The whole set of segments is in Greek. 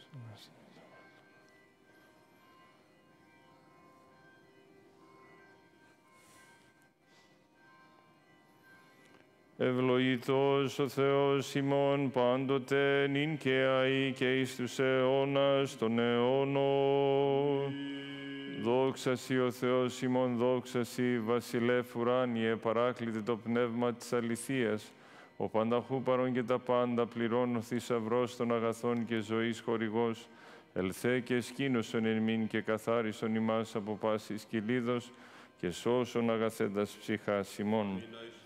Ευλογητός ο Θεός ημών πάντοτε, νυν και αεί και εις τους αιώνας των αιώνων. Δόξα σοι ο Θεός ημών, δόξα σοι, βασιλεύ ουράνιε, παράκλητε το πνεύμα της αληθείας, ο πανταχού παρών και τα πάντα πληρών, ο θησαυρός των αγαθών και ζωής χορηγός, ελθέ και σκήνωσον εν μήν και καθάρισον ημάς από πάσης κυλίδος και σώσον αγαθέντας ψυχάς ημών.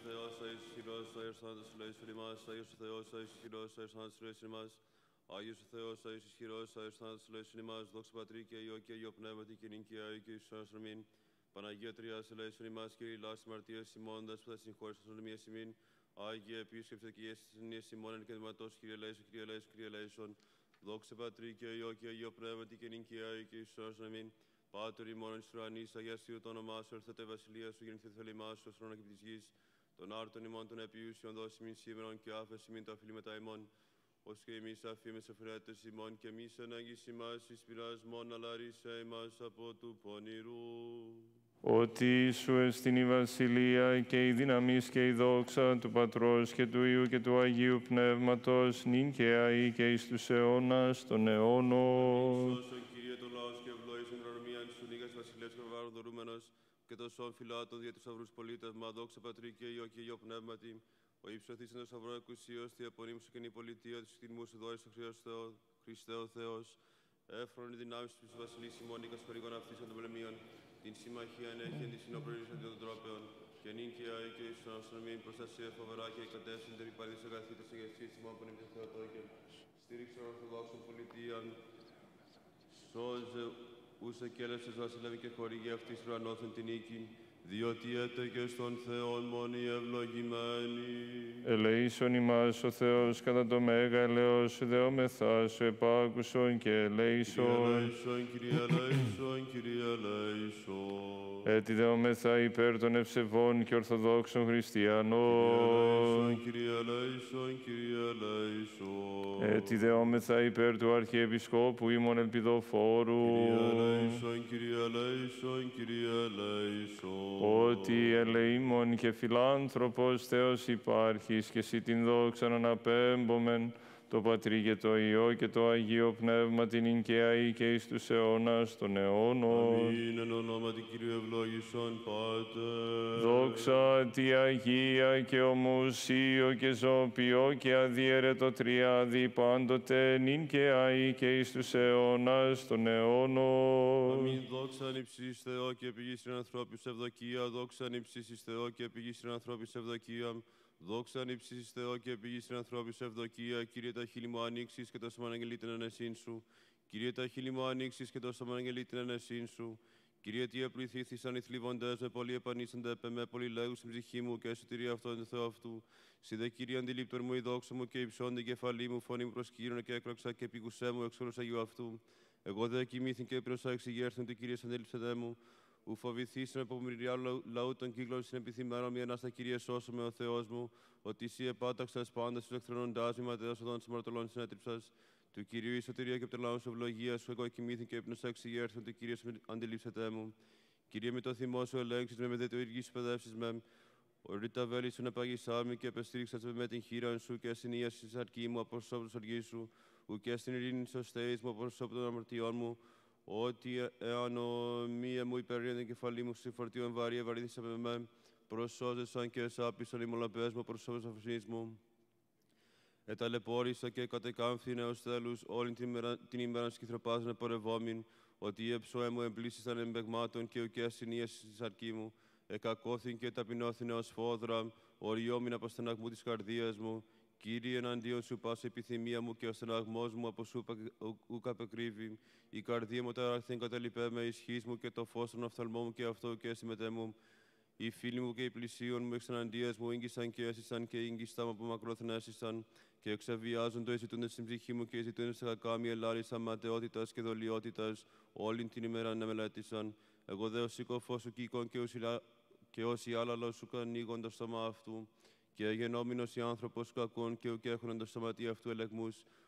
Άγιος ο Θεός, Άγιος ισχυρός, Άγιος θάνατος ελέησον ημάς, δόξα Πατρί και Υιό και Αγίο Πνεύματι και νυν και αεί και εις αιώνας αμήν. Παναγία Τριάς ελέησον ημάς, Κύριε Λάς μαρτίας ημών, δέσποτα συγχώρησον των λιμίας ημίν. Άγιε επίσκεψε και εις τις ενίες ημών εν και δηματός, Κύριε ελέησον, Κύριε ελέησον, Κύριε ελέησον. Δόξα Πατρί και Υιό και Αγίο Πνεύματι και νυν και αεί και εις αιώνας αμήν. Πάτερ ημών εν της ουρανής, αγιαστείου το όνομά σου, ορθέτε η βασιλεία σου, γεννηθείτε το θέλημά σου, ως χρόνο και της γης. Τον άρτον ημών των επιούσιων δώσει μην σήμερον και άφεση μην το αφιλή μετά ημών. Ως και εμείς αφήμες εφρέτες ημών και εμείς ενάγεις ημάς εις πειρασμόν, αλλά ρίσε ημάς από του πονηρού. Ότι σου εστιν η βασιλεία και η δύναμις και η δόξα του Πατρός και του Υιού και του Αγίου Πνεύματος, νυν και αεί και εις τους αιώνας των αιώνων. Σώσον Κύριε τον λαός και ευλόγησον την ορμία της σου νίγας βασιλεύς και βαρβάρων δωρούμενος και των σών φυλάτων δια τους αυρούς πολίτες, μα δόξα Πατρί και Υιό και Αγίο Πνεύματι. Ο ύψωθης εν το σταυρό εκουσίως, τη απονήμου και η πολιτεία της κτηνμού σου δώρης ο Χριστέ ο Θεός. Έφρον η δυνάμεις του βασιλείς ημών, νίκας χορηγών αυτής των πολεμίων, την συμμαχία ενέχει εν τη συνοπροήρηση των τρόπεων, και νυν και αεί και εις αιώνας αμήν, προστασία φοβερά και κατεύθυνση την υπαρδής αγαθή της αγιαστής ημών που είναι Θεοτόκεν. Στήριξε ορθοδόξων πολιτείαν, σώζε ούσα και έλευσες βασιλεύει και χορηγεί αυτής ουρανόθεν την νίκη, διότι έτεγε στον Θεόν μόνοι ευλογημένοι. Ελεήσον ημάς ο Θεός κατά το μέγα ελεός σου, δεόμεθά σου επάκουσον και ελεήσον. Κύριε ελεήσον, Κύριε ελεήσον. Έτσι δεόμεθα υπέρ των ευσεβών και ορθοδόξων χριστιανών. Κύριε ελεήσον, Κύριε ελεήσον. Έτσι δεόμεθα υπέρ του Αρχιεπισκόπου ημών ελπιδοφόρου. Κύριε ελεήσον, Κύριε ελεήσον, Κύριε ελεήσον. Ότι ελεήμων και φιλάνθρωπος Θεός υπάρχεις και εσύ την δόξα αναπέμπομεν, το Πατρί και το Υιό και το Αγίο Πνεύμα την ειν και αεί και εις τους αιώνας των αιώνων. Αμήν εν ονόματι Κύριε ευλόγησον Πάτερ. Δόξα τη Αγία και ομουσίο και ζωοποιό και αδιαιρετό τριάδι πάντοτε νυν και αεί και εις τους αιώνας των αιώνων. Αμήν. Δόξα εν υψίς Θεό και πηγής στην ανθρώπης ευδοκία. Δόξα εν υψίς Θεό και πηγής στην ανθρώπης ευδοκία. Δόξα εν υψίς Θεό και πηγής στην ανθρώπης ευδοκία. Κύριε τα χείλη μου ανοίξεις και το σώμα αναγγελεί την ανεσύν σου. Κύριε τα χείλη μου ανοίξεις και το σώμα αναγγελεί την ανεσύν σου. Κύριε τι επληθήθησαν οι θλιβοντές με πολύ επανήσαντα επ' εμέ, πολύ λέγους στην ψυχή μου και σωτηρία αυτόν του Θεού αυτού. Συ δε Κύριε αντιλήπτον μου η δόξα μου και υψών την κεφαλή μου, φωνή μου προς Κύριον και έκραξα και επικουσέ μου εξ όρους Αγίου αυτού. Εγώ δε κοιμήθην και έπρινωσα εξηγέρθον ότι Κύριε αντίληψε μου. Ου φοβηθήσαμε από μυριά λαού των κύκλων συνεπιθυμένων, μη ανάστα Κύριε σώσομαι ο Θεός μου, ότι εσύ επάταξας πάντα στους εχθρονοντάς, μη ματέως οδόν της μαρτωλών συνέτριψας. Του Κυρίου η σωτηρία και από τον λαό σου ευλογία σου, εγώ κοιμήθην και έπνωσα εξηγέρθον ότι Κύριε αντιλήψετε μου. Κύριε με το θυμό σου ελέγξεις με δε το ίδιο σου παιδεύσεις με. Ορί τα βέλη σου να παγισάμι και επεστήριξας με την χείρα σου και ασυνίαση της αρκή μου από σώπου της οργής σου, ου και στην ειρήνη της οστέης μου από σώπου των αμαρτιών μου. Ότι εάν ο μία μου υπερρία την κεφαλή μου στη φορτίον βαρύ ευαρύθησα με με, προσώζεσαν και εσάπησαν οι μολαπές μου προς σώπους αφουσής μου. Εταλαιπώρησα και κατεκάμφθηνε ως τέλους όλη την ημέρα σκυθροπάζουν επορευόμην, ότι η εψώε μου εμπλήσισαν εμπεγμάτων και ουκέ ασυνίαση της αρκή μου. Εκακώθην και ταπεινώθηνε ως φόδρα, οριόμην από στεναγμού της καρδίας μου. Κύριε, εναντίον σου πάσα επιθυμία μου και ο στεναγμός μου από σου ουκ απεκρύβει. Η καρδία μου ταράχθην καταλυπέ με ισχύς μου και το φως των οφθαλμών μου και αυτό και συμμετέ μου. Οι φίλοι μου και οι πλησίων μου εξαναντίας μου ήγγισαν και έσυσαν και ήγγιστά μου από μακρόθεν έσυσαν και εξαβιάζουν το εζητούνται στην ψυχή μου και εζητούνται στα κακά μου ελάρισαν ματαιότητας και δολιότητας όλη την ημέρα να μελέτησαν. Εγώ δε ως σύκοφος σου κοίκον και όσοι άλλαλο σου ανοίγον το στόμα αυτού. Και γενόμενος οι άνθρωπος κακών και ουκ έχουν το σταματή αυτού ελεγμούς,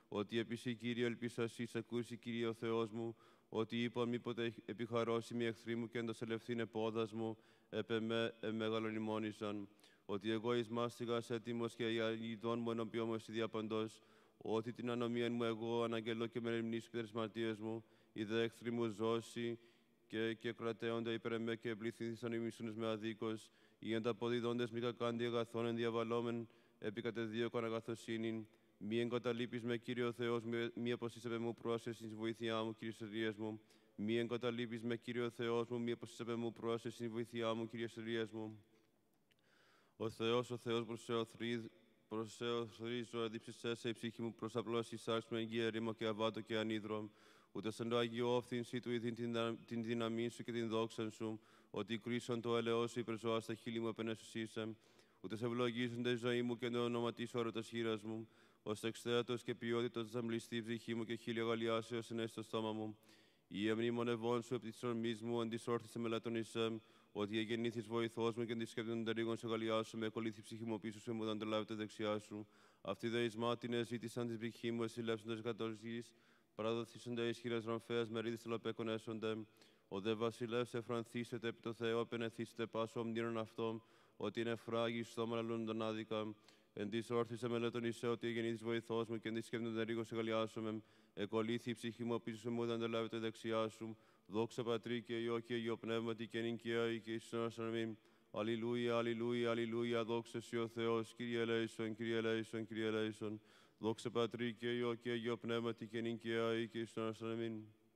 ότι επισή, Κύριε, ελπίσασι, σε κούρση, Κύριε ο Θεός μου, ότι είπαν μήποτε επιχαρώσει μη εχθροί μου και εντοσελευθύνε πόδας μου, επεμέ μεγαλονημόνησαν. Ότι εγώ εις μάστιγας έτοιμος και οι αηδών μου ενώπιό μου εσύ διαπαντός, ότι την ανομία μου εγώ αναγγελώ και με ερημνήσω περί μαρτίας μου, οι δε εχθροί μου ζώσει και κρατέονται υπέρ εμέ και εμπληθύνθησαν οι μισούνες με αδίκως, οι ανταποδιδόντες μη κακάντι αγαθών ενδιαβαλόμεν, επί κατεδίωκον αγαθοσύνην. Μη εγκαταλείπεις με, Κύριε ο Θεός, μη αποσύσεπε μου πρόσεσαι στην βοήθειά μου, Κύριε Σερίας μου. Μη εγκαταλείπεις με, Κύριε ο Θεός μου, μη αποσύσεπε μου πρόσεσαι στην βοήθειά μου, Κύριε Σερίας μου. Ο Θεός προσεωθρίζω, εδίψησέ σε η ψυχή μου προς απλώς εισάρξ με εγγύη ερήμο και αβάτο και ανίδρο. Ούτε σαν το Αγίο όφθηνση του είδην την δύναμή σου και την δόξα σου, ότι κρίσον το έλεος σου υπερζώα στα χείλη μου επενέσουσίσε. Ούτε σε ευλογίζονται η ζωή μου και το όνομα της όρωτας χείρας μου, ως εξθέατος και ποιότητος θα μπλιστεί η ψυχή μου και χίλια γαλιάσεως ενέσει στο στόμα μου. Η εμνήμονευόν σου επί της ορμής μου αντισόρθησε με λατωνισέμ, ότι εγεννήθης βοηθός μου και αντισκέπτον των τερίγων σε γαλιάσου, με εκολύθη ψυχή μου πίσω σου, μου δεν αντελάβεται δεξιά σου. Αυτοί δε εις μάτινες ζήτησαν την ψυχή μου, εσυλεύσοντες κατοργής, παραδοθήσονται ισχυρές ρομφαίες, μερίδες τελαπέκον έσονται. Ο δε βασιλεύς εφρανθήσετε επί το Θεό, επενεθήσετε πάσο ομνήρων αυτών, ότι είναι φράγι στόμα λαλούν τον άδικα. Εν της όρθισε με λετωνισέ, ότι εγεννήθης βοηθός μου και αντισκέπτον των τερίγων σε γαλιάσου, εκολύθη η ψυχή μου πίσω μου, δεν αντελάβεται δεξιά σου. Δόξα Πατρί και Υιό και Υιό Πνεύματι και νυν και αεί και εις αιώνας αμήν. Αλληλούια, αλληλούια, αλληλούια, δόξα Συ ο Θεός, Κύριε ελέησον, Κύριε ελέησον, Κύριε ελέησον. Δόξα Πατρί και Υιό και Υιό Πνεύματι και νυν και αεί και εις αιώνας αμήν.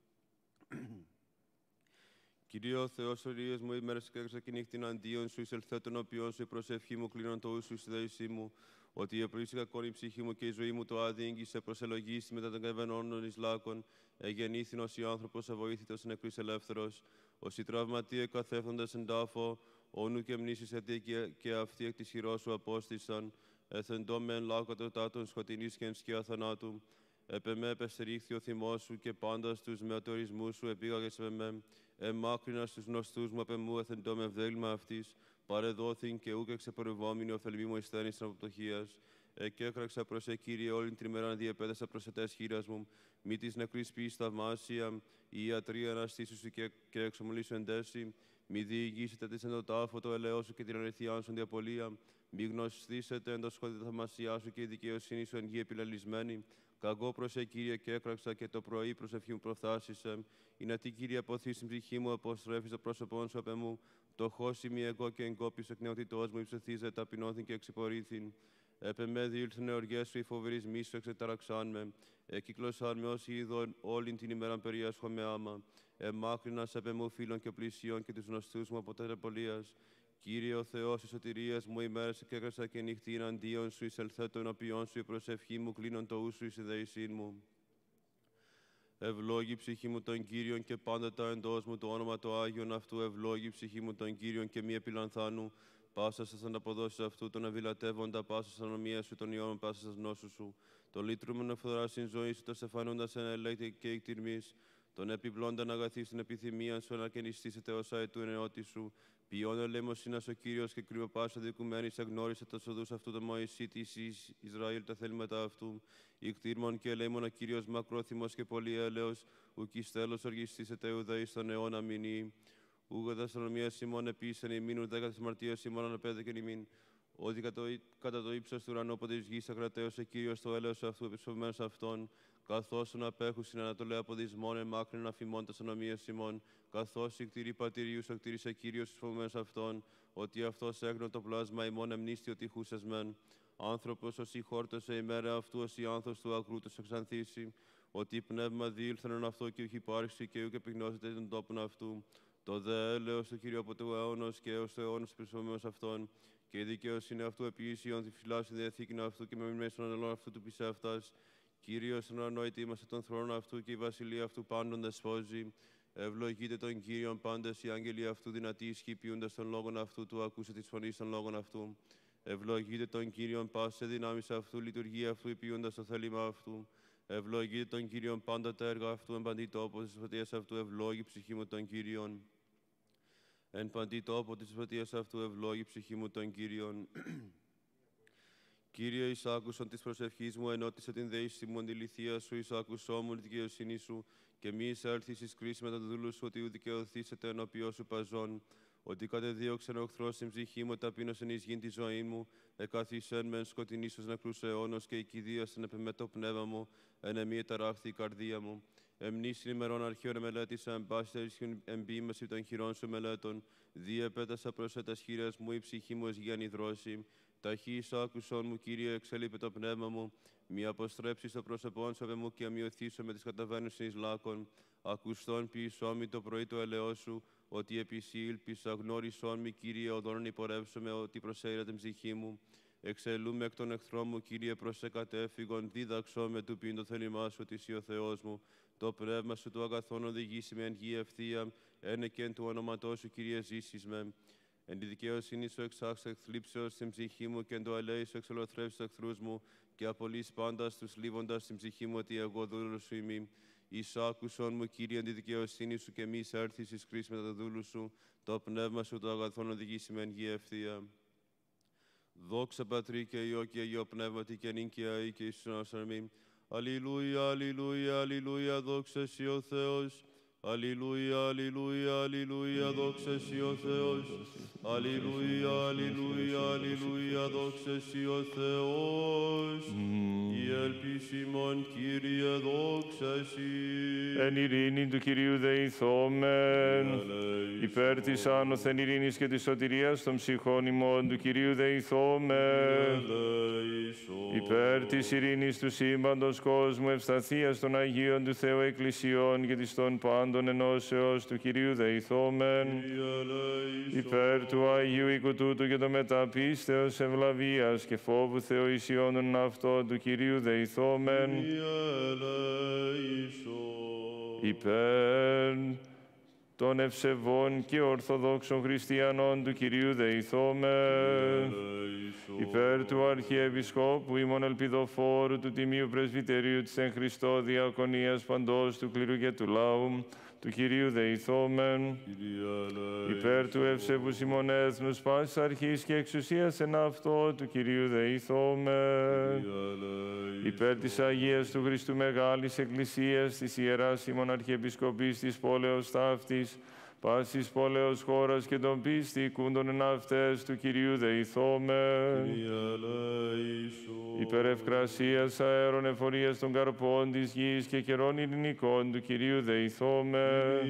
Κύριε ο Θεός, ορίες μου, ημέρες και έξα και νύχτην αντίον σου, εισελθέ τον οποίον σου, η προσευχή μου, κλείνον το ούσου, η δέησή μου, ότι η επροίηση κακόν η ψυχή μου και η ζωή μου το άδειγγι σε προσελογήσει μετά των καβενών εις λάκων, εγεννήθην ως η άνθρωπος αβοήθητος νεκρής ελεύθερος, ως οι τραυματίε εκαθέφτοντας εν τάφο, όνου και μνήσεις αιτία και αυτοί εκ της χειρός σου απόστησαν, εθεντώ με εν λάκο τετάτων σκοτεινής και εν σκιά θανάτου. Επεμέ επεστερίχθη ο θυμός σου και πάντα στους με ατορισμούς σου επήγαγες με εμάκρινα στους γνωστούς μου απεμού εθεντώ με ευδέλμα αυτής, παρεδόθην και ούκ εξεπορευόμενη οφελμή μου εισθένης αποπτωχίας. Εκέκραξα προς Κύριε όλην την ημέρα διεπέδεσα προς ετές χείρας μου, μη της νεκρής ποιης θαυμάσια, η ιατρία αναστήσου σου και εξομολύσου εντέση, μη διηγήσετε της εν το τάφο το ελαιό σου και την αληθειά σου διαπολία, μη γνωστήσετε εν το σκότει τα θαυμασιά σου και η δικαιοσύνη σου εν γη επιλαλισμένη. Καγώ προς Κύριε και έκραξα και το πρωί προσευχή μου προφθάσισε. Είναι τι Κύριε αποθεί στην ψυχή μου, αποστρέφει το πρόσωπό σου απ' εμού. Πτωχός είμαι εγώ και εγκόπης εκ νεότητός μου υψωθήζε, ταπεινώθην και εξυπορήθην. Επ' εμέ διήλθουν οργές σου, οι φοβερείς μίσου εξεταραξάν με. Εκύκλωσαν με όσοι είδων όλην την ημέρα περιέσχω με άμα. Εμάκρυνας επ' εμού φίλων και πλησίων και τους γνωστούς μου από τερεπολίας. Κύριε ο Θεός, η σωτηρίας μου, ημέρες και έκρασα και νυχτή εναντίον σου, εισελθέ το ενώπιόν σου, η προσευχή μου, κλείνον το ούσου, εις ιδεησήν μου. Ευλόγη ψυχή μου τον Κύριον και πάντα τα εντός μου το όνομα το Άγιον αυτού, ευλόγη ψυχή μου τον Κύριον και μη επιλανθάνου, πάσα σας ανταποδόσεις αυτού, τον αβιλατεύοντα, πάσα σας ανομία σου, τον ιόν, πάσα σας νόσου σου, το λύτρούμενο ευθορά στην ζωή σου, το στεφανούντας εν ελέγχτη και εκτιρμής, τον επιπλώνταν αγαθή στην επιθυμία σου, να κενιστήσετε όσα ετού ενεώτη σου. Ποιόν ελεημοσύνας ο Κύριος και κρυβοπάσα δικουμένης εγνώρισε τα οδούς αυτού τον Μωυσή της Ισραήλ τα θέλματα αυτού. Ικτήρμον και ελεήμον ο Κύριος μακρόθυμος και πολύ έλεος, ουκ εις τέλος οργιστήσετε ουδέης στον αιώνα μηνύ. Ούγα δαστρονομίας ημών επίσης εν ημίνου δέκατες μαρτίας ημών αναπέδεκεν ημίν. Ότι κατά το ύψος του ουρανού από της γης ακρατέωσε Κύριος το έλεος αυτού επισφωμένος αυτών, καθώς τον απέχουν στην Ανατολή από δυσμών εμάκρυναν αφημών τας ανομίας ημών, καθώς η κτηρή πατηριούς οκτήρισε Κύριος εισφωμένος αυτών, ότι αυτός έγνω το πλάσμα ημών εμνίστη ότι χούσες μεν. Άνθρωπος ως η χόρτωσε ημέρα αυτού, ως η άνθος του ακρούτος εξανθήσει, ότι πνεύμα διήλθεν αυτό και ούχ υπάρξει και ούκ επιγνώσεται τον τόπον αυτού. Το δε έλεος του Κύριου από το αιώνος και έως το αιώνος επισφωμένος αυτών, και η δικαίωσύνη αυτού επίσιον τη φυλάσσου διαθήκην αυτού και με μέσω των ελών αυτού του πισεύτας. Κύριος εν ανόητη είμαστε τον θρόνο αυτού και η βασιλεία αυτού πάντων δεσπόζει. Ευλογείτε τον Κύριον πάντες οι άγγελοι αυτού δυνατοί ισχυπιούντας των λόγων αυτού του, ακούσε της φωνής των λόγων αυτού. Ευλογείτε τον Κύριον πάσε δυνάμεις αυτού, λειτουργία αυτού υπηούντας το θέλημα αυτού. Ευλογείτε τον Κύριον πάντα τα έργα αυτού, εν παντή τόπο της φωτίας αυτού, ευλόγη ψυχή μου τον Κύριον. Εν παντή τόπο της φωτίας αυτού, ευλόγη ψυχή μου τον Κύριον. Κύριε, εις άκουσον της προσευχής μου, ενώτισε την δέηση μου, αντιληφθία σου, εις άκουσό μου, τη δικαιοσύνη σου, και μη εισέλθεις εις κρίση με τον δούλου σου, ότι ουδικαιωθήσετε ενώπιό σου παζών. Ότι κατεδίωξεν ο εχθρός στην ψυχή μου, ταπείνωσεν εις γην τη ζωή μου, εκαθίσεν μεν σκοτεινής ως νεκρούς αιώνος, και οικηδίασεν επ' με το πνεύμα μου, εν εμή εταράχθη η καρδία μου. Εμνήσιν ημερών αρχαίων μελέτησα, εμπάστερ εμπίμεση των χειρών σου μελέτων, διεπέτασα προς έτας χείρας μου, η ψυχή μου εσγείαν υδρώσει. Ταχύς άκουσον μου, Κύριε, εξελείπε το πνεύμα μου, μη αποστρέψεις το πρόσωπόν σου μου και αμοιωθήσω με τις καταβαίνουσιν εις λάκων. Ακουστόν ποιησό μη το πρωί το ελαιό σου, ότι επισήλπισα γνώρισόν μη, Κύριε, οδόν υπορεύσομαι, ότι προσέειρε την ψυχή μου. Εξελούμε εκ των εχθρών μου, Κύριε, προς εκατέφυγον, δίδαξό με του ποιήν το θέλημά σου, ότι είσαι ο Θεός μου. Το πνεύμα σου το αγαθόν οδηγήσει με εν γη ευθεία, ένε και εν του όνοματός σου, Κύριε, ζήσεις με. Εν τη δικαιοσύνη σου εξάξε εκθλίψεως στην ψυχή μου, και εν το αλέη σου εξολοθρεύσεις τους εχθρούς μου, και απολύς πάντας τους λίβοντας στην ψυχή μου, ότι εγώ δούλος σου ημί. Εις άκουσον μου, Κύριε, εν τη δικαιοσύνη σου, και μη εισέρθεις εις κρίση με τα δούλου σου, το πνεύμα σου το αγαθόν οδηγήσει με εν γη ευθεία. Δόξα Πατρί και Υιό και Αγίο Πνεύματι, και νυν και αεί και εις αιώνας αμήν. Αλληλούια, αλληλούια, αλληλούια, δόξα εσύ ο Θεός. Αλληλούια, αλληλούια, αλληλούια, δόξα εσύ ο Θεός. Αλληλούια, αλληλούια, αλληλούια, δόξα εσύ ο Θεός. Η ελπίς ημών, Κύριε, δόξα εσύ. Εν ειρήνη του Κυρίου δεηθόμεν, υπέρ της άνωθεν ειρήνης και της σωτηρίας των ψυχών ημών του Κυρίου δεηθόμεν, υπέρ της ειρήνης του σύμπαντος κόσμου, ευσταθίας των Αγίων του Θεού Εκκλησιών και της των πάντων ενώσεως του Κυρίου δεηθόμεν, υπέρ του Αγίου οίκου τούτου και το μεταπίστεως ευλαβίας και φόβου Θεού ισιώνων αυτό του Κυρίου δεηθόμεν, υπέρ των ευσεβών και ορθοδόξων χριστιανών του Κυρίου δεηθόμεν, υπέρ του Αρχιεπισκόπου ημών ελπιδοφόρου του Τιμίου Πρεσβυτερίου της εν Χριστώ Διακονίας παντός του κληρού και του λαού του Κυρίου δεηθόμεν, υπέρ του ευσεβούς ημών έθνους πάσης αρχής και εξουσίας εν αυτό του Κυρίου δεηθόμεν, υπέρ της Αγίας του Χριστού Μεγάλης Εκκλησίας της Ιεράς ημών Αρχιεπισκοπής της πόλεως ταύτης, πάσης πόλεως χώρας και των πιστικούντων εν αυτές του Κυρίου δεηθόμεν, υπέρ ευκρασίας αέρων εφορίας των καρπών της γης και καιρών ειρηνικών του Κυρίου δεηθόμεν,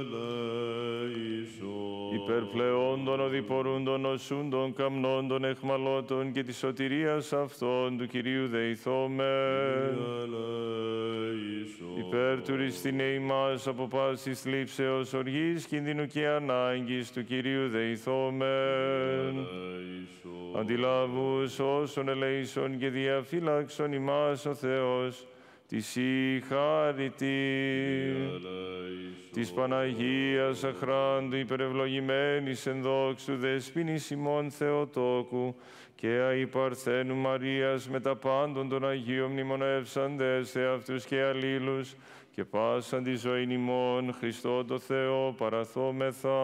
υπέρ πλεών των οδηπορούντων οσούντων καμνών των εχμαλώτων και της σωτηρίας αυτών του Κυρίου δεηθόμεν, υπέρ του ριστήνε ημάς από πάσης θλίψεως οργής κινδύνου και ανάγκης του Κυρίου δεηθόμεν, αντιλάβους όσων ελέησον και διαφύλαξον ημάς ο Θεός, της η χάρητη της Παναγίας αχράντου υπερευλογημένης εν δόξου δεσποίνης ημών Θεοτόκου και αη Παρθένου Μαρίας με τα πάντων των Αγίων μνημονεύσαντες εαυτούς και αλλήλους και πάσαν τη ζωήν ημών Χριστό το Θεό παραθόμεθα.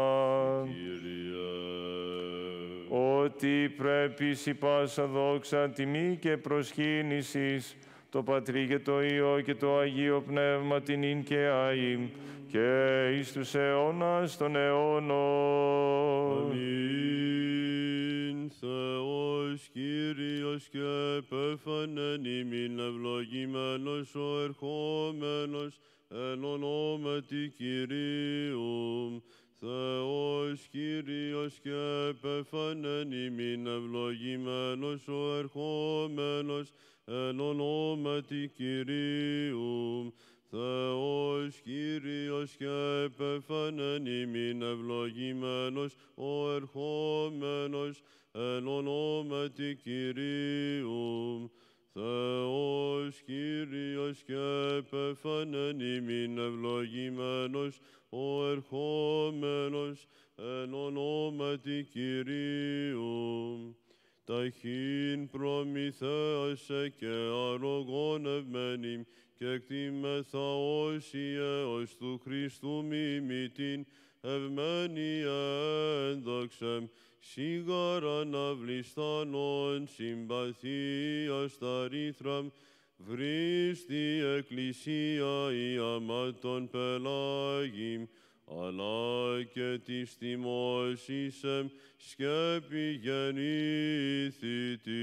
Ότι πρέπει η πάσα δόξα, τιμή και προσκύνησης το Πατρί και το Υιό και το Αγίο Πνεύμα την ίν και αΐ και εις τους αιώνας των αιώνων. Αμήν. Θεός Κύριος και επέφανεν ημίν ευλογημένος ο ερχόμενος εν ονόματι Κυρίου. Θεός Κύριος και επέφανεν ημίν ευλογημένος ο ερχόμενος εν ονόματι Κυρίου. Θεός Κύριος και επέφανεν ημίν ευλογημένος ο ερχόμενος εν ονόματι Κυρίου. Θεός Κύριος και επέφανεν ημίν ευλογημένος ο ερχόμενος εν ονόματι Κυρίου. Ταχύν προμηθέασε και αρρωγόνευμένοι και εκτίμεθα όσοι έως του Χριστού μιμητήν ευμένοι ένδοξεμ σίγαρα αναβληστάνων συμπαθίας τα ρήθραμ, βρίστη εκκλησία η αμάτων πελάγιμ, αλλά και της τιμός εισεμ σκέπη γεννήθητη.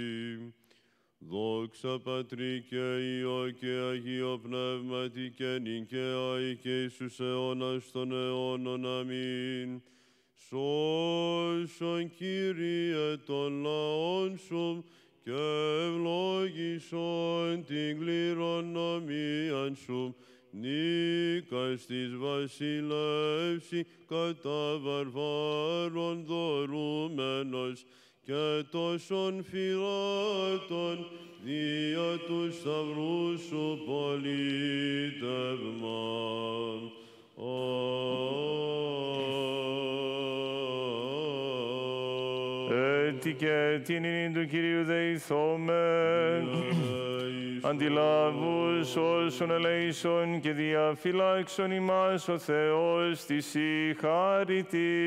Δόξα Πατρί και Υιό και Αγίο Πνεύματι και νικαία και Ιησούς αιώνας των αιώνων. Αμήν. Σώσον Κύριε των λαών σου και ευλόγησον την κληρονομίαν σου, νίκας της βασιλεύση κατά βαρβάρων δωρούμενος και τόσων φυλάτων δια του σταυρού σου πολίτευμα. Έτι και την ειρήνη του Κυρίου δεηθόμεν, αντιλάβους όσων ελέησον και διαφυλάξον ημάς ο Θεός της η χάρητη.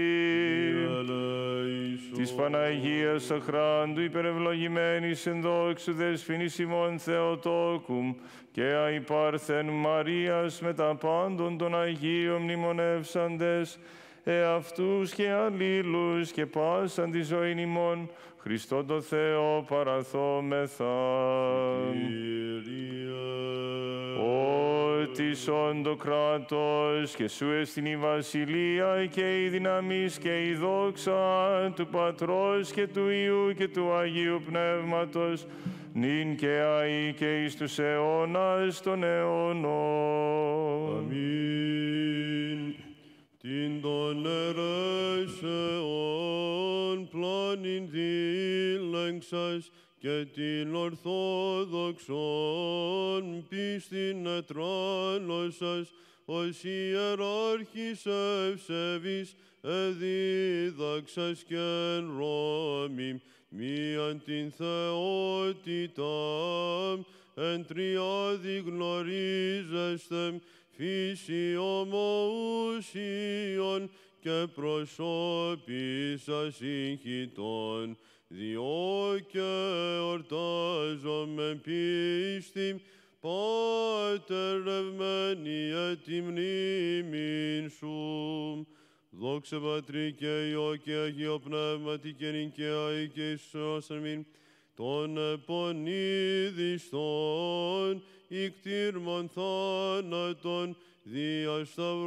Της Παναγίας αχράντου υπερευλογημένης εν δόξου δεσποινής ημών Θεοτόκουμ και αϊπάρθεν Μαρίας με τα πάντων των Αγίων μνημονεύσαντες, εαυτούς και αλλήλους και πάσαν τη ζωήν ημών, Χριστό το Θεό παραθόμεθα. Ότι σον το κράτος και σου εστιν η βασιλεία και η δύναμις και η δόξα του Πατρός και του Υιού και του Αγίου Πνεύματος, νυν και αεί και εις τους αιώνας των αιώνων. Αμήν. Την των αιρέσεων πλάνην δίλεγξας και την ορθόδοξον πίστην ετράνωσας, ως ιεράρχης ευσεβής εδίδαξας και εν Ρώμη, μίαν την θεότηταμ εν τριάδι γνωρίζεστε, φύση ομοούσιον και προσώπησα συγχυτών, διό και ορτάζομαι πίστην, Πάτερ ευμένιε τη μνήμην σου. Δόξα Πατρί και Υιό και Αγίο Πνεύματι και νυν και αεί και εις αιώνας. Αμήν. Των επονίδιστων ικτήρμων θάνατον δια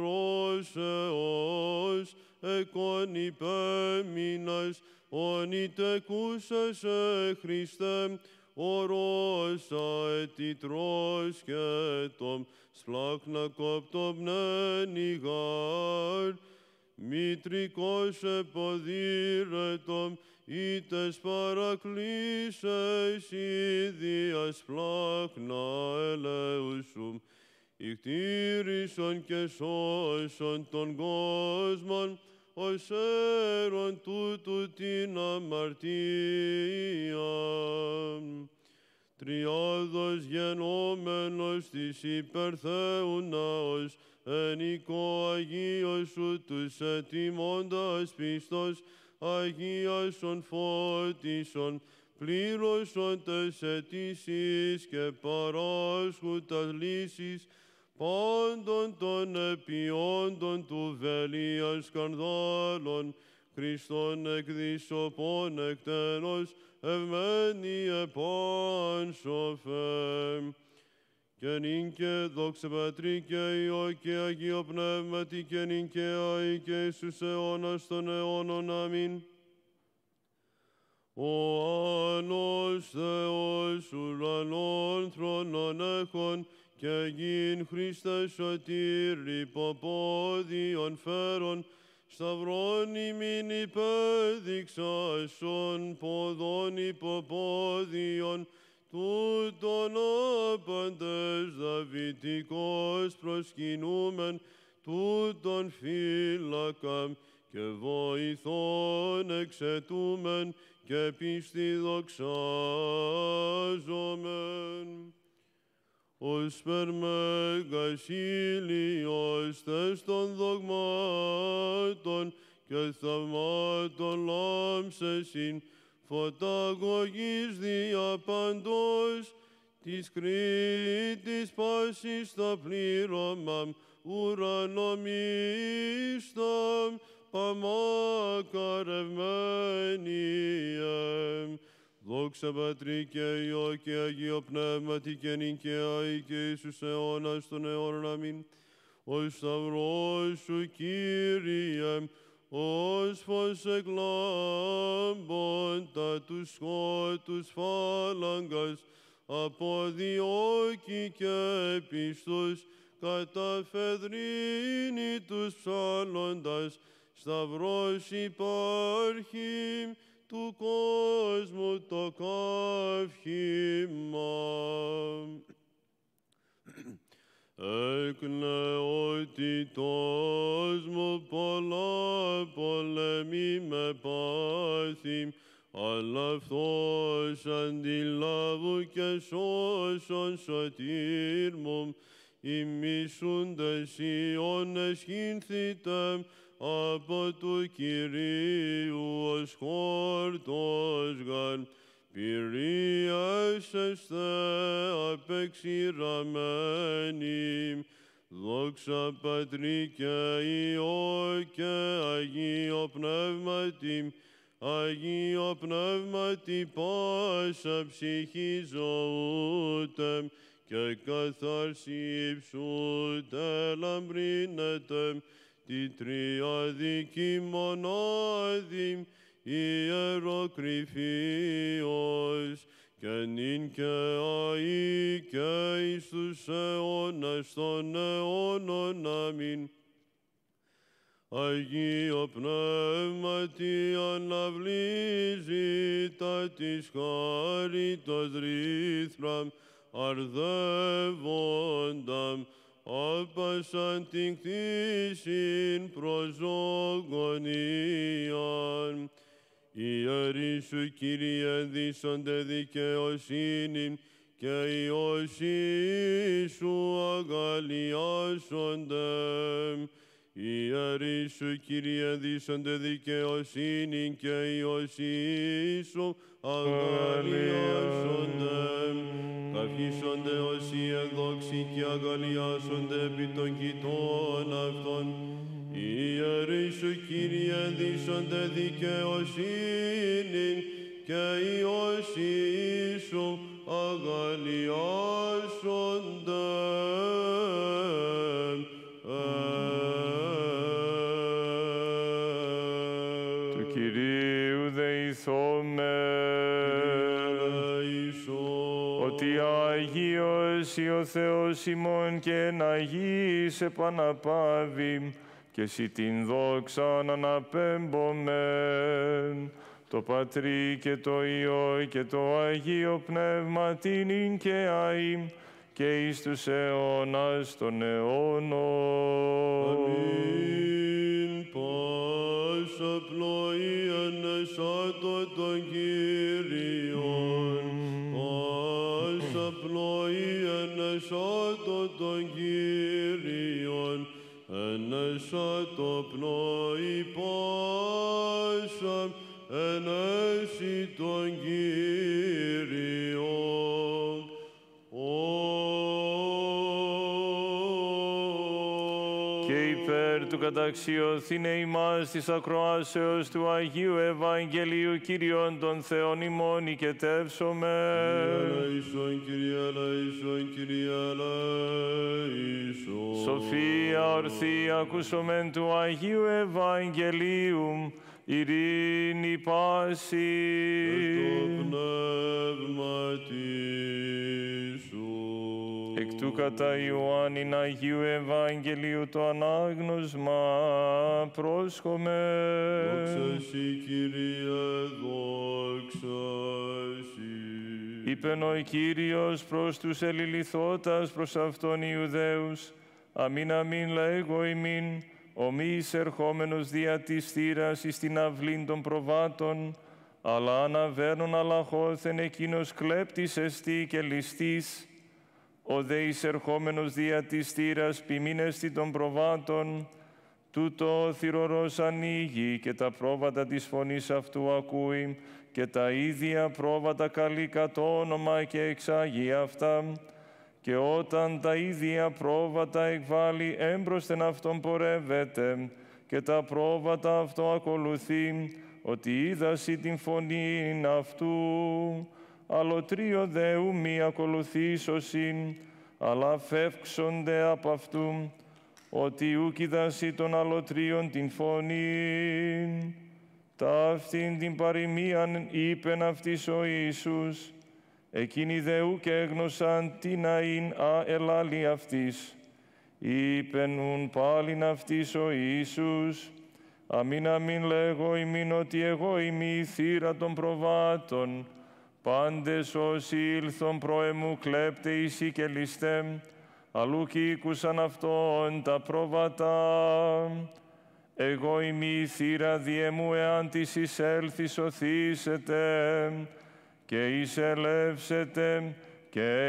σταυρώσεως εκόν υπέμεινας, όνοι τεκούσας Χριστέ, ορώσα ετιτρός και τομ σπλάχνα κοπτομνένη γάρ, μητρικός εποδήρετομ, ήτες παρακλήσες ίδιας πλάχνα ελέουσουμ, ικτήρισον και σώσον τον κόσμον, ως έρον τούτου την αμαρτία. Τριάδος γενόμενος της υπερθέου ναός, εν οίκο Αγίος σου τους ετιμώντας πιστός, Αγίασον φώτισον, πλήρωσον τες αιτήσεις και παράσχου τας λύσεις πάντων των επιόντων του βελίας σκανδάλων, Χριστόν εκδισωπών εκτένος, ευμένιε παν σοφέ. Και νυν και δόξα Πατρί και Υιό και Αγίο Πνεύματι και νυν και αεί και εις τους αιώνας των αιώνων. Αμήν. Ο Άνος Θεός ουρανών θρόνων έχων και γην Χριστέ σωτήρ υποπόδιον φέρον, σταυρών ημίν υπέδειξασον ποδών υποπόδιον, τούτον άπαντες δαβητικός προσκυνούμεν, τούτον φύλακαμ και βοηθών εξαιτούμεν και πίστη δοξάζομεν. Ως περμέγας ήλιος τες των δογμάτων και και θαυμάτων λάμψεσιν, φωταγωγής δια παντός, της Κρήτης πάσης τα πλήρωμαμ, ουρανομίσταμ, παμακαρευμένιεμ. Δόξα Πατρί και Υιό και Αγίο Πνεύματι και νυν και αεί και εις τους αιώνας των αιώνων. Αμήν. Ο σταυρός σου, Κύριε, ως φως εκλάμποντα τους σκότους φάλαγγας, αποδιώκει και πιστούς καταφεδρύνει τους ψάλλοντας, σταυρός υπάρχει του κόσμου το καύχημα. Εκνεότητός μου πολλά πολεμή με πάθη, αλλά αυτός αντιλάβου και σώσον σωτήρ μου, ημισούντες Υιών εσχήνθητε από του Κυρίου ως χόρτος γαρ, πυρίασεστε απεξηραμένοι. Δόξα Πατρί και Υιό και Αγίο Πνεύματι, Αγίο Πνεύματι πάσα ψυχή ζωούτε και καθάρση υψούτε λαμπρίνετε τη τριαδική μονάδη ιεροκρηφίος και νυν και αεί και εις τους αιώνας των αιώνων. Αμήν. Αγίο Πνεύματι αναβλύζει τα της χάριτος ρήθραμ αρδεύοντας άπασαν την κτήσιν προζωγωνίαν. Ιερείς σου, Κύριε, δίσονται δικαιοσύνην και οι όσοι σου αγαλιάσονται. Ιερείς σου, Κύριε, δίσονται δικαιοσύνην και οι όσοι σου αγαλιάσονται. Καυχήσονται όσοι ενδόξοι και αγαλιάσονται επί των κοιτών αυτών. Ιερείς σου, Κύριε, δίσονται δικαιοσύνην και οι όσοι σου αγαλιάσονται. Του Κυρίου δεηθώμε, ότι Αγίος ή ο Θεός ημών και εν Αγίης επαναπάβει, και εσύ την δόξα να αναπέμπομεν, το Πατρί και το Υιό και το Αγίο Πνεύμα την ειν και αΐ και εις τους αιώνας των αιώνων. Αμήν. Πάσα πλοή ενεσάτω των Κύριων, πάσα πλοή ενεσάτω των Κύριων, ενέσατο πνοή πάσα, ενέσει τον Κύριον. Και υπέρ του καταξιωθήνε ημάς της ακροάσεως του Αγίου Ευαγγελίου Κύριον των Θεών ημών οικετεύσομαι. Ελέησον, Κύριε, ελέησον, Κύριε, ελέησον. Σοφία ορθή ακούσομεν του Αγίου Ευαγγελίου, ειρήνη πάση. Το πνεύματι σου. Εκ του κατά Ιωάννην Αγίου Ευαγγελίου το ανάγνωσμα πρόσχομαι. Δόξα σοι, Κύριε, δόξα σοι. Είπεν ο Κύριος προς τους ελιληθώτας προς αυτόν Ιουδαίους, αμήν αμήν λέγω ημίν, ο μη εισερχόμενος δια της θύρας εις την αυλήν των προβάτων, αλλά αναβαίνουν αλαχώθεν εκείνος κλέπτης εστί και ληστής, ο δε εισερχόμενος δια της θύρας ποιμήν εστι των προβάτων, Τούτο θυρωρός ανοίγει και τα πρόβατα της φωνής αυτού ακούει και τα ίδια πρόβατα καλεί κατ' όνομα και εξάγει αυτά. Και όταν τα ίδια πρόβατα εκβάλλει έμπροσθεν αυτόν πορεύεται και τα πρόβατα αυτό ακολουθεί, ότι είδασι την φωνή αυτού. Αλλοτρίο δε ου μη ακολουθήσωσιν, αλλά φεύξονται από αυτού, ότι ούκ είδασι των αλλοτρίων την φωνή. Ταύτην την παροιμίαν είπεν αυτής ο Ιησούς, εκείνοι δε ούκ έγνωσαν τι να ειν ελάλη αυτής. Είπεν ουν πάλιν αυτής ο Ιησούς, αμήν αμήν λέγω ημίν ότι εγώ είμαι η θύρα των προβάτων. Πάντες όσοι ήλθον προεμού κλέπτε εισι και ληστέ, αλλού κι ήκουσαν αυτόν τα πρόβατα. Εγώ είμαι η θύρα διεμού, εάν της εισέλθει σωθήσετε, και εισελεύσετε και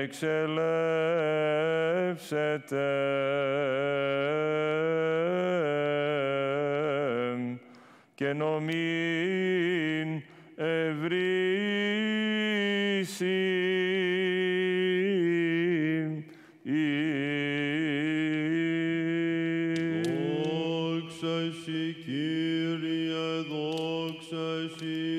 εξελεύσετε. Και νομήν ευρύσει. Δόξα σοι, Κύριε, δόξα σοι.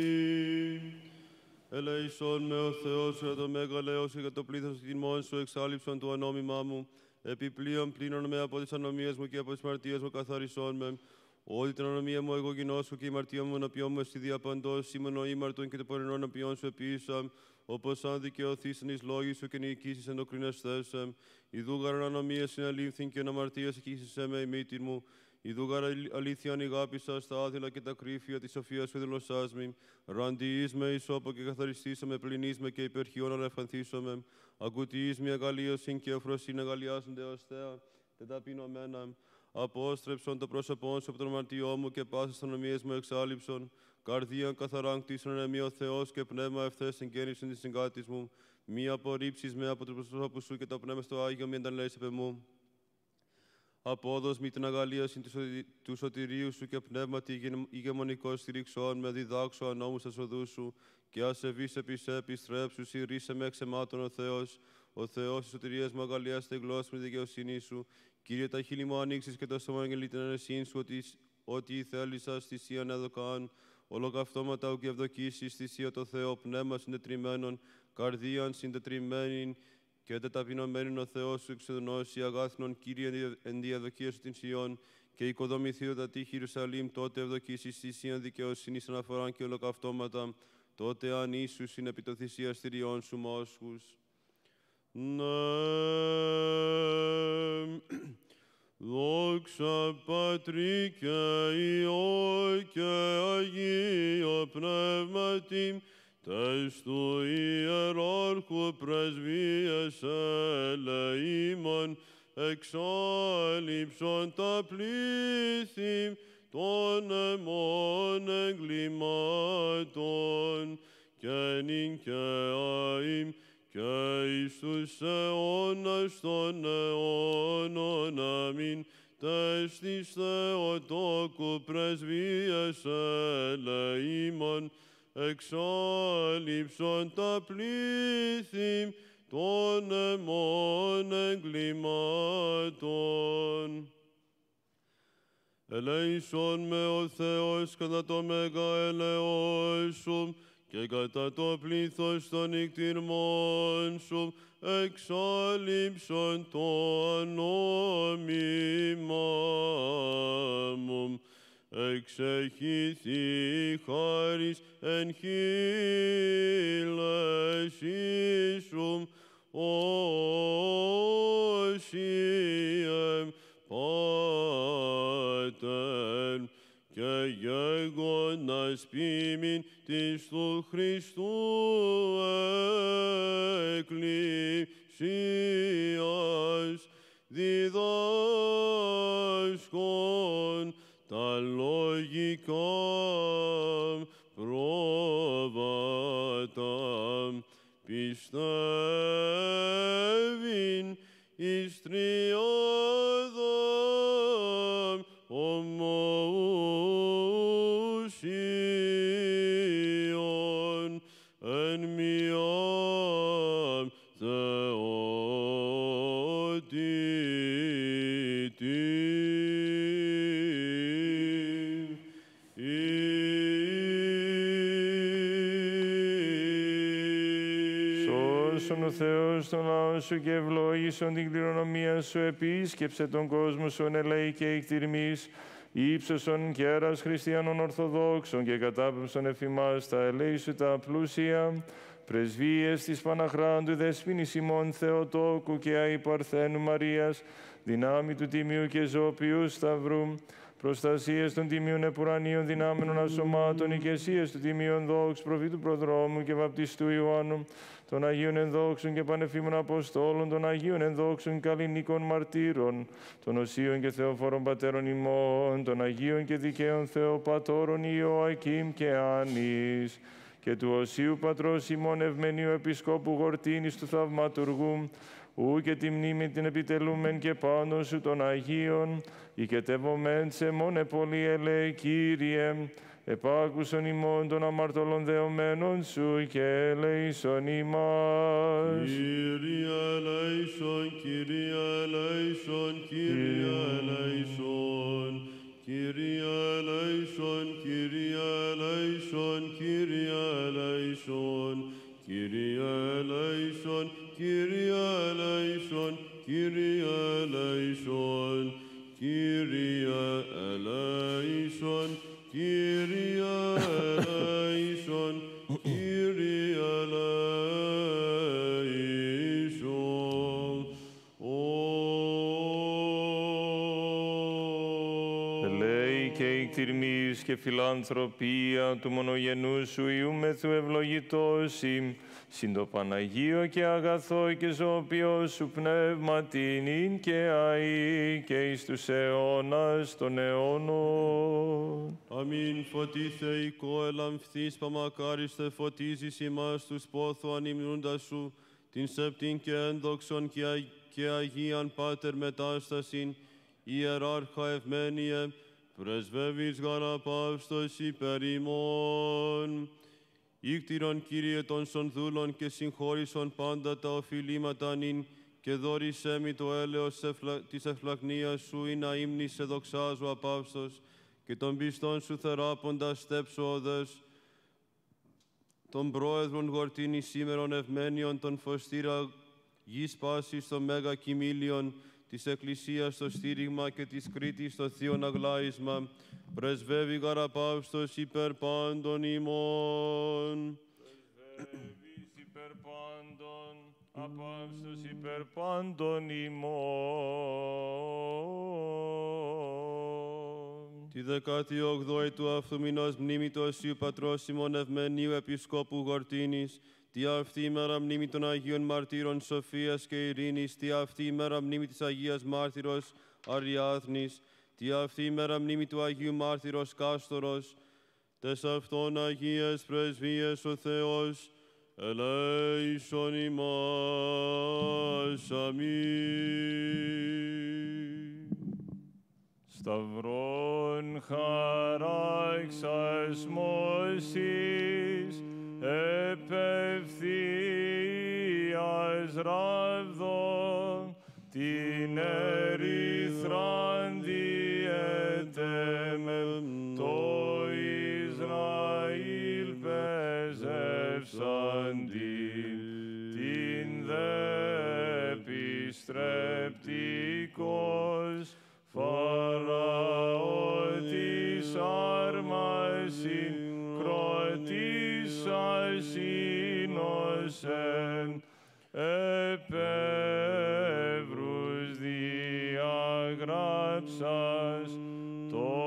Ελέησον με ο Θεός για το μεγαλέος και για το πλήθος τιμών σου εξάλληψον το ανόμημά μου. Επιπλέον πλήνων με από τις ανομίες μου και από τις μαρτίες μου καθαρισόν με. Όλη την ανομία μου εγώ γινώσκω και η μαρτία μου ενώπιόν μου εσύ διαπαντός, σήμεν ο ήμαρτον και το πορεινό ενώπιόν σου επίησαμ, όπως αν δικαιωθήσαν εις λόγοι σου και νικήσεις ενδοκρινεσθέσεμ. Ιδού γαρ ανομίες συνελήφθην και αναμαρτίας εκείσισέ με η μύτη μου. Ιδού γαρ αλήθειαν ηγάπησα στα άθυλα και τα κρύφια της σοφίας σου δηλωσάσμη. Ραντιείς με ισόπο και καθαριστήσαμε, πληνείς με και υπερχιών ανεφανθήσαμε. Ακουτιείς με αγαλίωσιν και αφροσύν αγαλιάσονται ως θέα, τεταπεινωμένα. Απόστρεψον το πρόσωπόν σου από τον αμαρτιό μου και πάσες ανομίες μου εξάλληψον. Καρδίαν καθαράν κτίσον εμεί ο Θεός και πνεύμα ευθές εγκαίνησον της συγκάτης μου. Μη απορρίψεις με από τους προσώπους σου και το πνεύμα στο Άγιο μη ενταλέσεις επ' εμού. Απόδος μη την αγαλίαση του σωτηρίου σου και πνεύματι ηγεμονικό στηρίξον με διδάξω ανώμους στα οδούς σου και ασεβείς επιστρέψου ρίσε με εξαιμάτων ο Θεός. Ο Θεός της σωτηρίας μου αγαλιάστε η γλώσσα με τη δικαιοσύνη σου. Κύριε, τα χείλη μου ανοίξεις και το στόμα αγγελεί την αιρεσίν σου, ότι θέλησα θυσίαν εδωκάν. Ολογαυτώματα ουκ ευδοκίσεις θυσία το Θεό, πνεύμα συντετριμένων, καρδίαν συντετριμένην και τεταπεινωμένην ο Θεός σου εξεδνώσει αγάθνων, Κύριε, εν διαδοκία σου την Σιών, και οικοδομηθεί τα τείχη Ιερουσαλήμ, τότε ευδοκίσεις θυσίαν δικαιοσύνης αναφοράν και ολογαυτώματα, τότε αν Ιησούς είναι επί το θυσιαστηριών σου μόσχους. Δόξα Πατρί και Υιό και Αγίο Πνεύματι, τες του Ιεράρχου πρεσβείες ελεήμων, εξάλληψον τα πλήθη των εμών εγκλημάτων, και νυν και αΐμ και εις τους αιώνας των αιώνων. Αμήν. Τες της Θεοτόκου πρεσβείες ελεήμων, εξάλληψον τα πλήθη των εμών εγκλημάτων. Ελέησον με ο Θεός κατά το μέγα ελεός σου και κατά το πλήθος των νικτυρμών σου, εξάλληψον το ανόμημά μου. Εξεχήθη χάρις εν χείλεσί σου, όσιε Πάτερ, και γέγονας ποιμήν της του Χριστού εκκλησίας, διδάσκον τα λογικά πρόβατα, πιστεύειν εις τριάδα ομόφωνον ελέησον ο Θεός τον λαό σου και ευλόγησον την κληρονομία σου, επίσκεψε τον κόσμο σου ελέη και εκτιρμής, ύψωσον κέρας χριστιανών Ορθοδόξων και κατάπεμψον εφημάς τα ελέη σου τα πλούσια, πρεσβείες της Παναχράντου Δεσποίνης ημών Θεοτόκου και Αϊ Παρθένου Μαρίας, δυνάμει του Τιμίου και Ζώπιου Σταυρού, προστασίες των Τιμίων Επουρανίων δυνάμενων ασωμάτων, οικεσίες του Τιμίων Δόξ, προφήτου Προδρόμου και Βαπτιστού Ιωάννου, των Αγίων Ενδόξων και Πανεφήμων Αποστόλων, των Αγίων Ενδόξων Καλλινίκων Μαρτύρων, των Οσίων και Θεοφόρων Πατέρων ημών, των Αγίων και Δικαίων Θεοπατώρων Ιωακήμ και Άνης, και του Οσίου Πατρός ημών Ευμενίου Επισκόπου Γορτίνης του Θαυματουργού, ου και τη μνήμη την επιτελούμεν και πάντων σου των Αγίων, οικετεύομεν σε μόνε πολύ ελέη, Κύριε, επάκουσον ημών των αμαρτωλών δεωμένων σου και ελέησον ημάς. Κύριε ελέησον, Κύριε ελέησον, Κύριε ελέησον. Κύριε ελέησον, Κύριε ελέησον, Κύριε ελέησον. Κύριε ελέησον, Κύριε ελέησον, Κύριε ελέησον. Κύριε ελέησον, Κύριε ελέησον, Κύριε ελέησον. Ελέη και εκτιρμής και φιλανθρωπία του μονογενού σου Ιούμεθου ευλογητώσει, συν το Παναγίο και αγαθό και ζώπιο σου πνεύμα την και αή και εις τους αιώνας των αιώνων. Αμήν. Φωτί θεϊκό ελαμφθείς παμακάριστε φωτίζεις ημάς τους πόθου ανυμνούντας σου, την σεπτήν και ένδοξον και Αγίαν Πάτερ μετάστασιν, Ιεράρχα Ευμένιε, πρεσβεύεις γαραπαύστος υπέρ ημών. Ήκτηρον, Κύριε, των σονδούλων και συγχώρησον πάντα τα οφειλήματα νυν και δώρισέ μη το έλεος της ευλαγνίας σου ή να ύμνη σε δοξάζω απαύστος και των πιστών σου θεράποντας στέψω οδές. Των πρόεδρων Γορτίνη σήμερον ευμένιον, των φωστήρα γης πάσης το μέγα κοιμήλιον, της Εκκλησίας στο στήριγμα και της Κρήτης στο θείον αγλάισμα, πρεσβεύει γαραπαύστος υπέρ πάντων ημών. Πρεσβεύεις υπέρ πάντων, απαύστος υπέρ πάντων ημών. Τη 18η του αυτού μηνός μνήμη του Οσίου Πατρός ημών Ευμενίου Επισκόπου Γορτίνης, τη αυτή ημέρα μνήμη των Αγίων Μαρτύρων Σοφίας και Ειρήνης, τη αυτή ημέρα μνήμη της Αγίας Μάρτυρος Αριάθνης, τη αυτή ημέρα μνήμη του Αγίου Μάρτυρος Κάστορος, τες αυτών Αγίες πρεσβείες ο Θεός, ελέησον ημάς. Αμήν. Σταυρών χαράξας Μωσής, επευθείας ράβδο, την ερυθράν διέτεμεν, το Ισραήλ πεζεύσαντι, την δε επιστρεπτικός, Φαραώ της άρμας συγκρότησας σύνοσεν, επεύρους διαγράψας το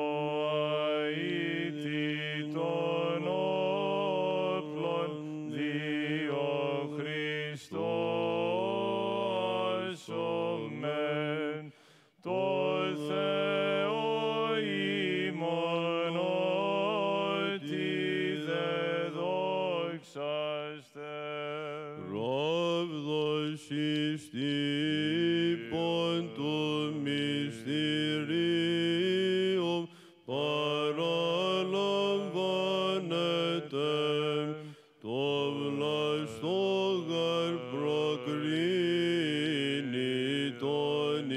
αήτη των όπλων δύο Χριστός ομεν, το Θεό ημών ότι δε δόξαστε. Ράβδος εις τύπων του μυστηρίου παραλαμβάνεται, το βλαστό γαρ προκρίνει τον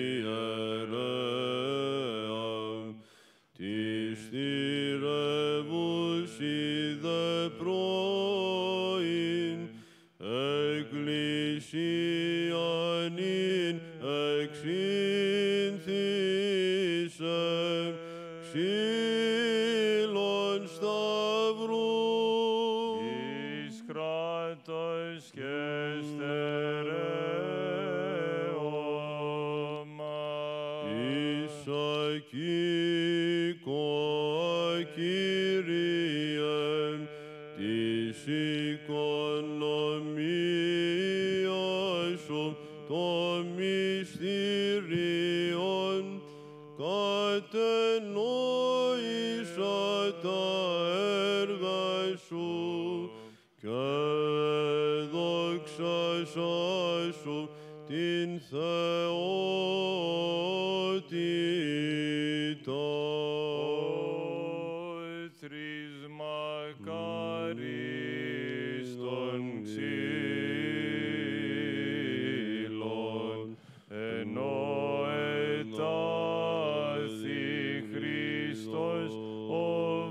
ιερέα, τη στηρεύουσι δε πρώην, Ισακήκο Κύριε, της οικονομίας σου το μυστήριον, κατενόησα τα έργα σου και δόξασα σου την θεότητα. Τρεις μακάρις των ξύλων, ενώ ετάθη Χριστός ο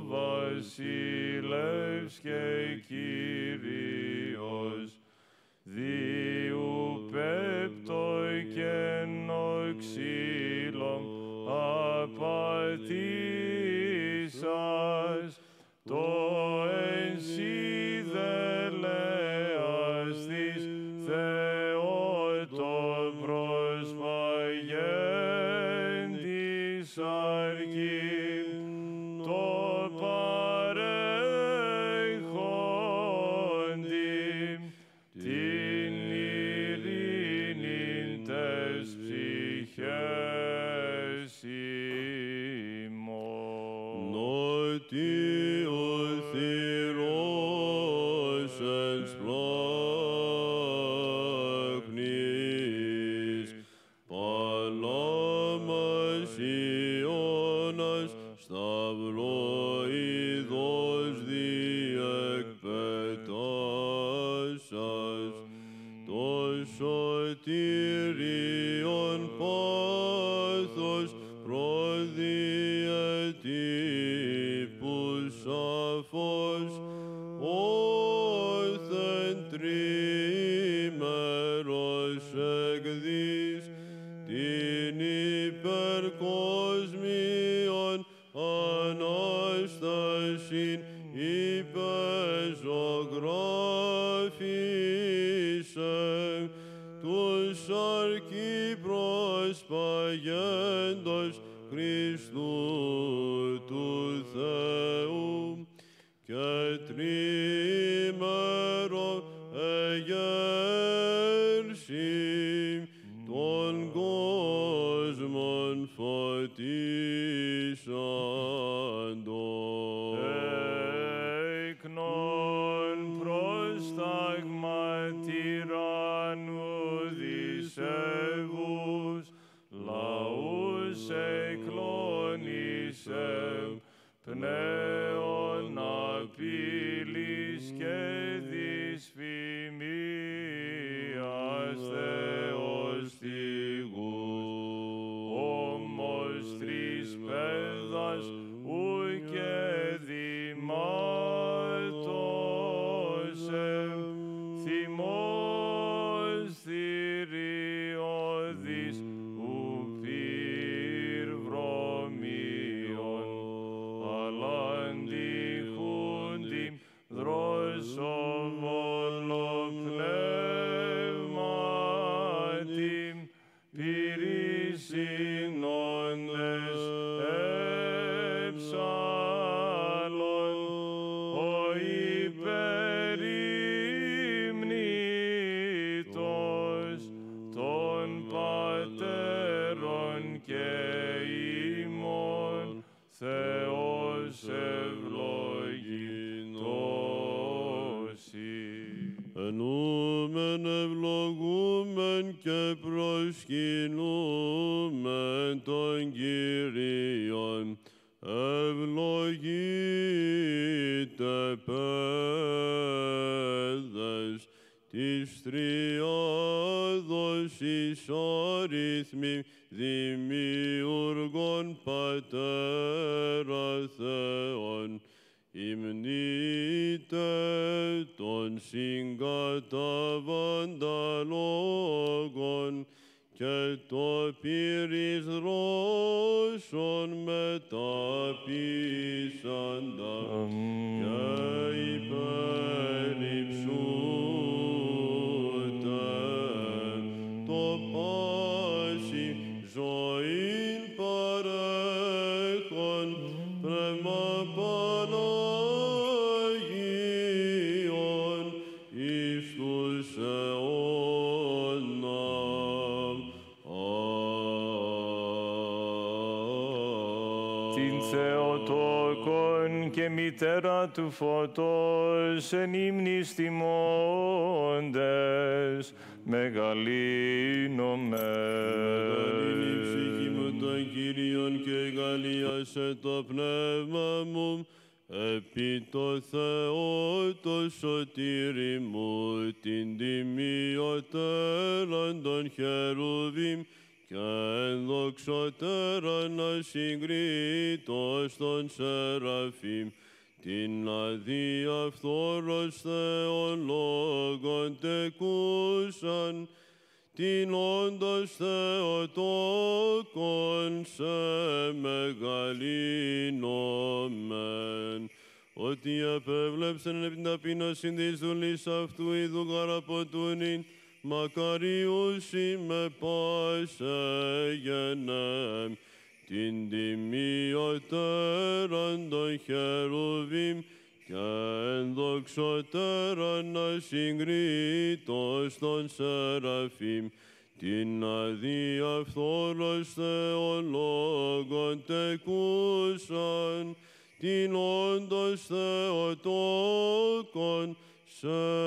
βασιλεύς και Κύριος, διου πέπτο κενό ξύλων απατήσας, το ενσίδελεας της Θεό το προσπαγέν της αρκήν, το παρέχοντι την ειρήνην τες ψυχές ημών. Νότιου θυρός εν σπλάχνης, παλάμας Ιώνας, σταυλοειδός διεκπετάσας, το σωτήριον πάθος προδιετύπου σαφώς, όθεν τρίμερος εκδείς την υπερκόσμιον Ανάστασιν υπεζωγράφησε τους αρκυπροσπαγέντος Χριστού του Θεού και τρίμερο εγέρσι των κόσμων φωτίσαντος. Εκνών πρόσταγμα τυράννου δισεύους, λαούς εκλώνησε, πνέων απειλής και δυσφημίας θεοστιγούς. Όμως τρεις πέδας ουκ δημάτωσε, θυμός θηριώδης ου πυρβρωμίων, αλλά αντιχούντι δροσοβολοπνεύματι, πυρήσινοντες εψάλλων, ο υπερήμνητος των πατέρων και ημών, Θεός ευλογητός ενούμεν ευλογούμεν και προσκυνούμεν τον Κύριον, ευλογείτε παιδες της Τριάδος εις αριθμοί δημιουργών Πατέρα Θεόν, υμνείτε των συγκαταβάντα λόγων και το πύρις δρόσων μεταπίσαντα και υπερυψούτε το πάση ζωή την Θεοτόκον και μητέρα του φωτός, εν ύμνης τιμώντες, μεγαλύνομεν. Μεγαλύνει η ψυχή μου των Κύριων και εγαλίασε το πνεύμα μου, επί το Θεό το σωτήρι μου, την τιμιωτέραν των χερουβίμ και ενδοξωτέραν ασυγκρίτως των σεραφείμ, την αδιαφθόρος Θεόν λόγον τεκούσαν, την όντως Θεοτόκον σε μεγαλύνομεν. Ότι επέβλεψεν επ' την ταπείνωσιν της δουλής αυτού ειδού γαραποτούνην, μακαριούσι με πάσε γενέμ, την τιμιωτέραν των χερουβίμ και ενδοξωτέραν ασυγκρίτως των σεραφείμ, την αδιαφθόρος Θεόν λόγον τεκούσαν, την όντως Θεοτόκον σε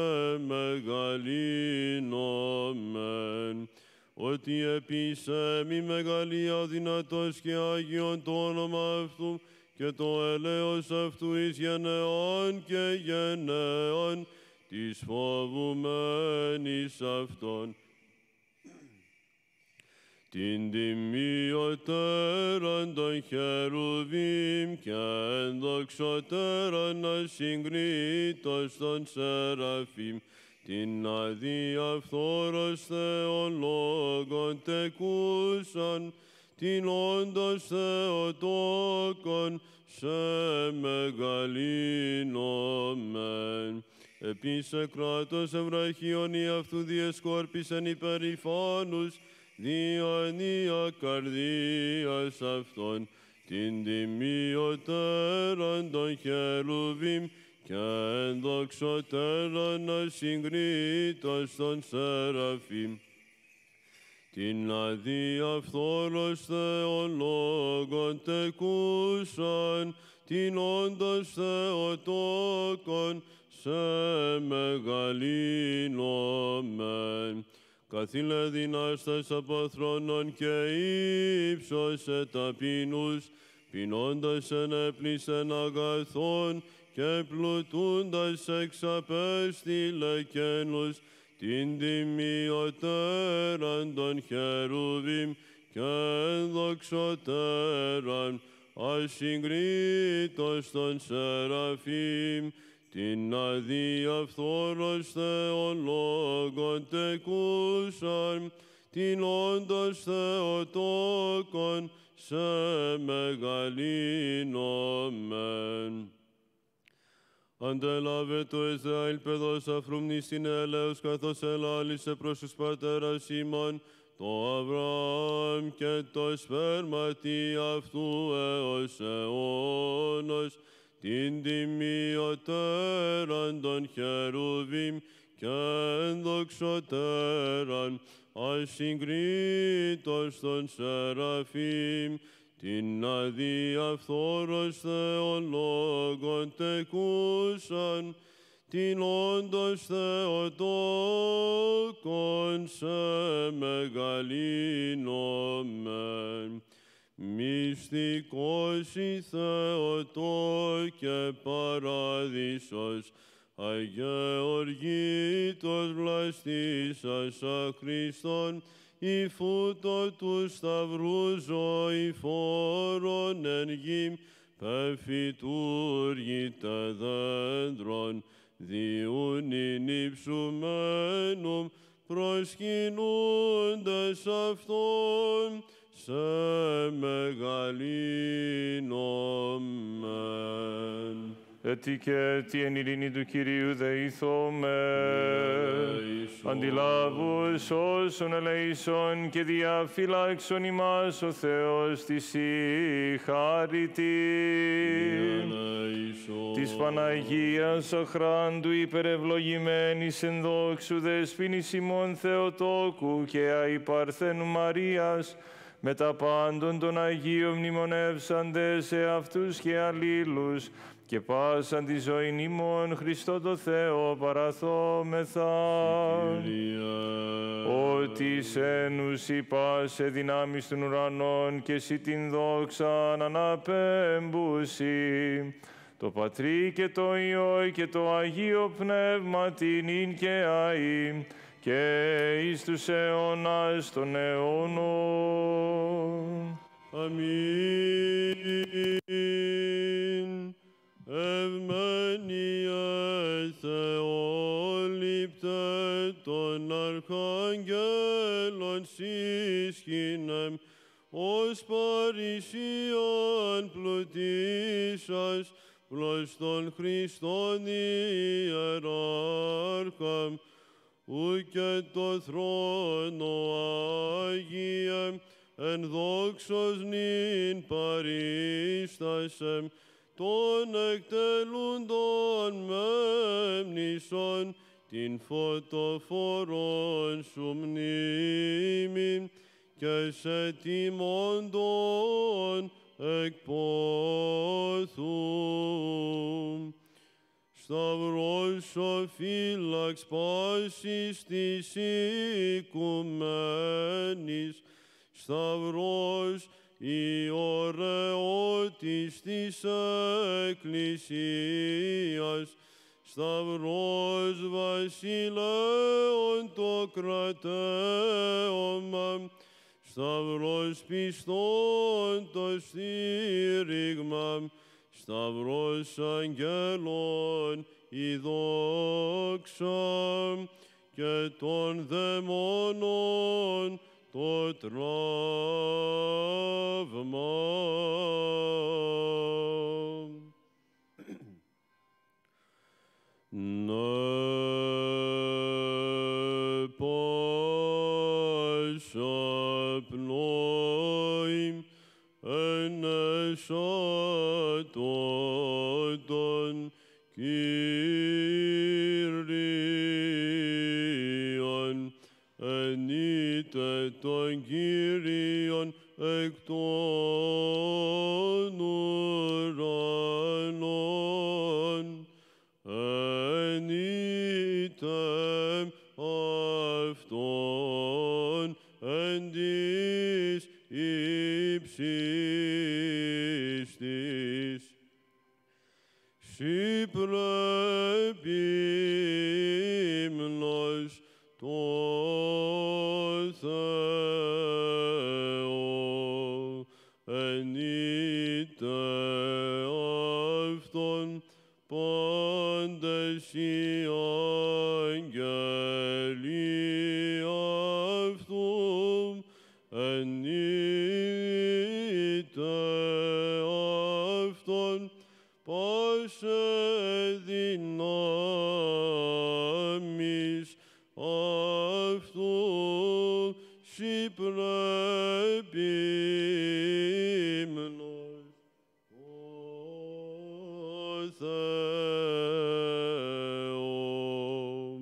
μεγαλύνομεν. Ότι επίσε μη μεγαλεία ο δυνατός και Άγιον το όνομα αυτού, και το έλεος αυτού εις γενεών και γενεών, της φοβουμένης αυτόν. Την τιμιωτέραν των χερουβίμ και ενδοξωτέραν ασυγκρίτως των σεραφείμ, την αδιαφθόρος Θεόν λόγον τεκούσαν, την όντως Θεοτόκον σε μεγαλύνομεν. Επίσε κράτος ευραχίων ή αυτού διεσκόρπισεν υπερηφάνους, διανοία καρδίας αυτών, την τιμιωτέραν των χερουβίμ και ενδοξωτέραν ασυγκρίτως των σεραφείμ, την αδιαφθόρος Θεόν λόγον τεκούσαν, την όντως Θεοτόκον σε μεγαλύνομεν. Καθήλε δυνάστας από θρόνων και ύψωσε ταπεινούς, πεινώντας ενέπλησεν αγαθών και πλουτούντας εξαπέστειλε καίνους, την τιμιωτέραν των χερουβίμ και ενδοξωτέραν ασυγκρίτως των σεραφείμ, την αδιαφθόρος Θεόν λόγον τεκούσαν, την όντως Θεοτόκον σε μεγαλύνομεν. Αντέλαβε το Ισραήλ παιδός αφρούμνης στην έλεος, καθώς ελάλησε προς τους πατέρας ημών, το Αβραάμ και το σπέρματι αυτού έως αιώνος, την τιμιωτέραν των χερουβίμ και ενδοξωτέραν ασυγκρίτως των σεραφείμ, την αδιαφθόρος Θεόν λόγον τεκούσαν, την όντως Θεοτόκον σε μεγαλύνομεν. Μυστικός η Θεοτό και παράδεισος, αγεωργήτος βλαστήσας Χριστόν, η φούτο του σταυρού ζωή φόρων εν γη, πεφυτούργητε δέντρων, διούνην υψουμένουμ, προσκυνούντες αυτόν, σε μεγαλύνομεν. Έτσι και τι εν ειρήνη του Κυρίου δεηθώμεν. Αντιλάβους όσων ελεήσων και διαφυλάξων ημάς ο Θεός της η χάρητη. Της Παναγίας αχράντου υπερευλογημένης εν δόξου δεσποίνης ημών Θεοτόκου και αϊπαρθένου Μαρίας, με τα πάντων των Αγίων μνημονεύσαντες σε αυτούς και αλλήλους, και πάσαν τη ζωήν ημών Χριστό το Θεό παραθόμεθα. Ότι σε νουσι πάσε δυνάμεις των ουρανών και εσύ την δόξαν αναπέμπουσι. Το Πατρί και το Υιό και το Αγίο Πνεύμα την ειν και αΐ και εις τους αιώνας των αιώνων. Αμήν. Ευμενία Θεόληπτε των αρχαγγέλων σύσχυνεμ, ως παρησίαν πλουτίσας προς τον Χριστόν ιεράρχαμ, ου και το θρόνο Άγιε, εν δόξος νυν παρίστασεμ, των εκτελούντων μέμνησον, την φωτοφορών σου μνήμη, και σε τιμώντων εκπόθου. Σταυρός ο φύλαξ πάσης της οικουμένης, Σταυρός η ωραιότης της Εκκλησίας, Σταυρός βασιλέων το κρατέωμα, Σταυρός πιστών το στήριγμα, Σταυρός αγγέλων η δόξα, και των δαιμόνων το τραύμα. Να πάσα πνοή εν εσώτων Κύριον, ενείτε τον Κύριον εκ των ουρανών, ενείτε αυτόν εν της ύψης της. Συ πρέπει ύμνος το Θεό, ενείτε αυτόν πάντες οι άγγελοι αυτού, ενείτε αυτόν πάσε δυνάμεις αυτού, συ πρέπει ύμνος το Θεό.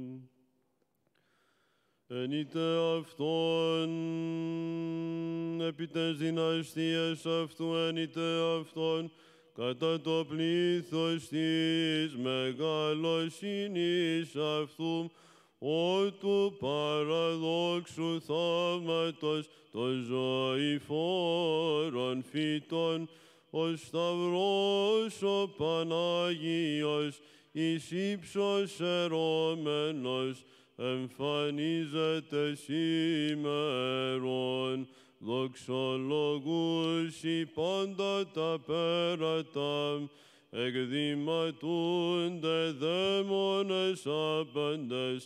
Ενείτε αυτόν επί τες δυναστείες αυτού, ενείτε αυτόν κατά το πλήθος της μεγαλοσύνης αυτού, ο του παραδόξου θαύματος των ζωηφόρων φυτών, ο Σταυρός ο Πανάγιος, εις ύψος ερώμενος, εμφανίζεται σήμερον, δοξολογούσι πάντα τα πέρατα, εκδηματούνται δαίμονες άπαντες,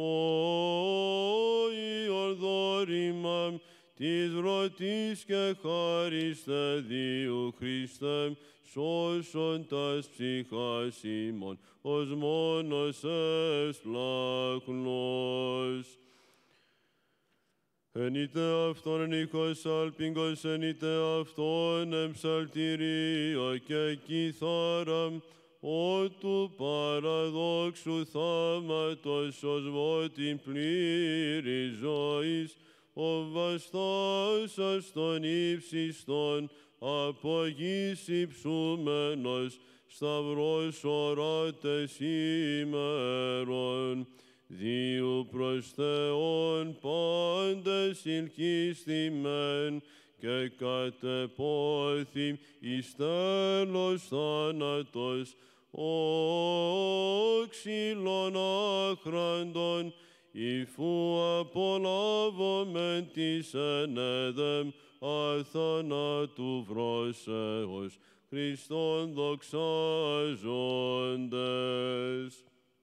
Υιον δώρημα της ρωτής και χάριστε Διού Χριστέ, σώσοντας ψυχάς ημών, ως μόνος εσπλάχνος. Ενείτε αυτόν εν ήχος αλπίγκος, ενείτε αυτόν εν ψαλτηρίο και κιθάρα, ο του παραδόξου θαύματος ως βότην πλήρης ζωής, ο βαστάσας των ύψιστων, από γης υψούμενος, σταυρός οράτες ημέρων, δύο προς Θεόν πάντες ελκύστημεν, και κατεπόθη εις τέλος θάνατος, ο ξύλων άχραντον, υφού απολάβομεν της ενέδεμ αθανάτου βρόσεως, Χριστόν δοξάζοντες.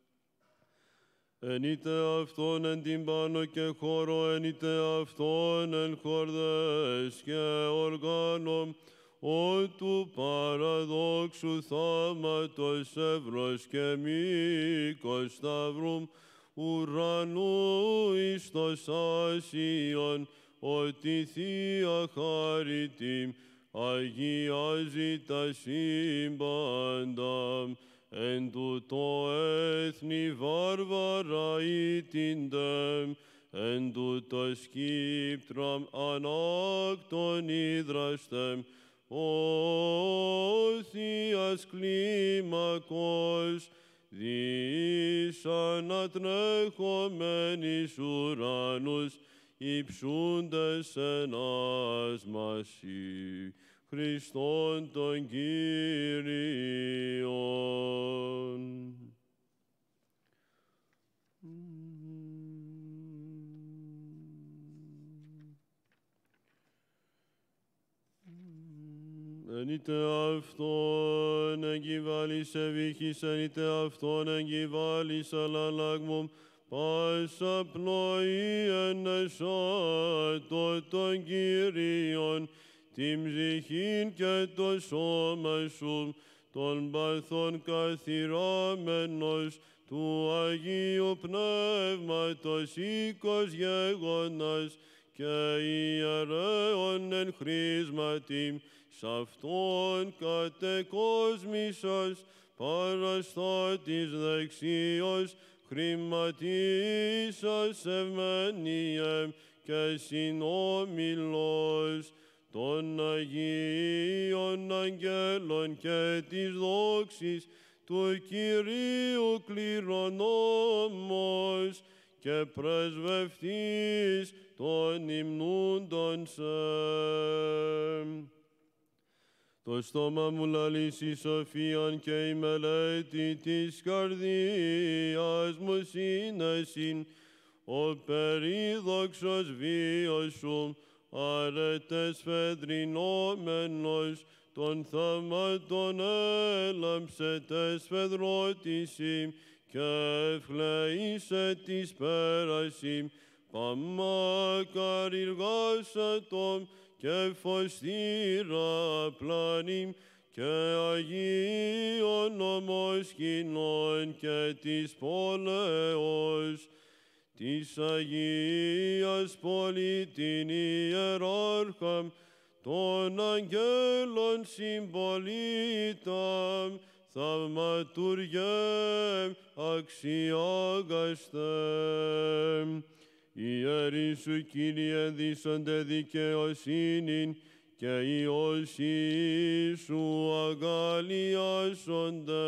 Ενείτε αυτόν εν τυμπάνο και χώρο, ενείτε αυτόν εν χορδές και οργάνων, ο του παραδόξου θάματος εύρος και μήκος σταυρούμ, ουρανού εις τος Άσιον, ότι Θεία χάριτιμ αγιάζει τα σύμπαντα, εν τούτο έθνη βάρβαρα ήττιντεμ, εν τούτο σκύπτραμ ανάκτον ίδραστεμ, ο Θείας κλίμακος, δις ανατρέχομεν εις ουρανούς, υψούντες εν άσμαση, Χριστόν τον Κύριον. Ενείτε αυτόν εγκυβάλεις ευήχης, ενείτε αυτόν εγκυβάλεις αλλαλάγμum, πάσα πνοή ενεσάτω των Κύριων, την ψυχήν και το σώμα σου, των παθών καθιερώμενος, του Αγίου Πνεύματος οίκος γέγονας, και ιερέων εν χρήσματι, σ' αυτόν κατεκόσμησος, παραστάτης δεξίος, χρηματίσας ευμενιεμ και συνόμιλος των Αγίων Αγγέλων και της δόξης του Κυρίου κληρονόμος και πρεσβευτής των υμνούντων σε. Το στόμα μου λαλείς η σοφίαν και η μελέτη της καρδίας μου σύνεσιν, ο περίδοξος βίος σου, αρετές φεδρινόμενος, των θαυμάτων έλαμψε τες φεδρότησι, και ευλεήσε της πέρασι, παμάκαρ εργάσατον, και φωστήρα πλάνη, και Αγίων ομοσκηνών και της πόλεως, της Αγίας πολίτην ιεράρχαμ, των αγγέλων συμπολίταμ, θαυματουργέμ αξιάγαστεμ. Ιεροί σου, Κύριε, δίσονται δικαιοσύνην, και οι όσοι σου αγαλιάσονται.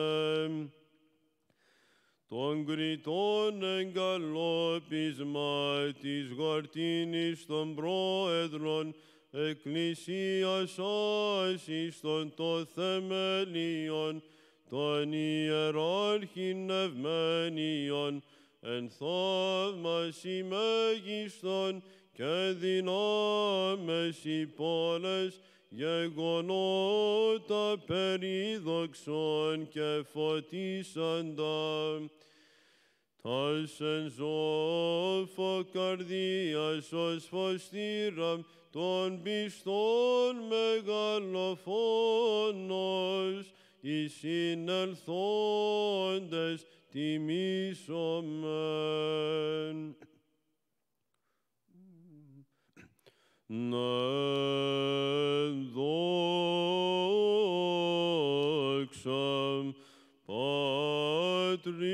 Των κριτών εγκαλόπισμα της Γορτίνης των πρόεδρων, εκκλησίας άσιστον το θεμέλιον, των ιεράρχην ευμένιον, εν θαύμασι μέγιστον και δυνάμες υπόλες, γεγονότα περίδοξον και φωτίσαντα. Τας εν ζώφο καρδίας ως φωστήραμ, των πιστών μεγαλοφόνος, οι συνελθόντες τιμήσομεν. Να δόξα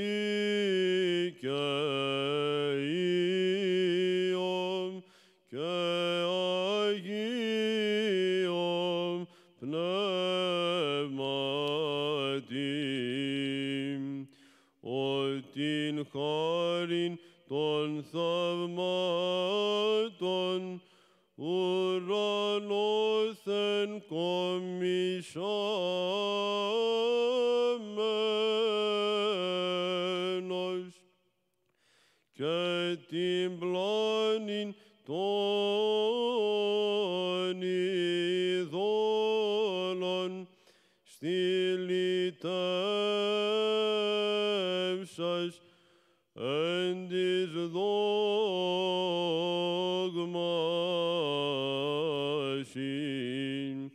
Πατρί και Υιον και κομισαμένος και την πλάνη των ειδόλων στυλιτεύσας εν της δόγμασιν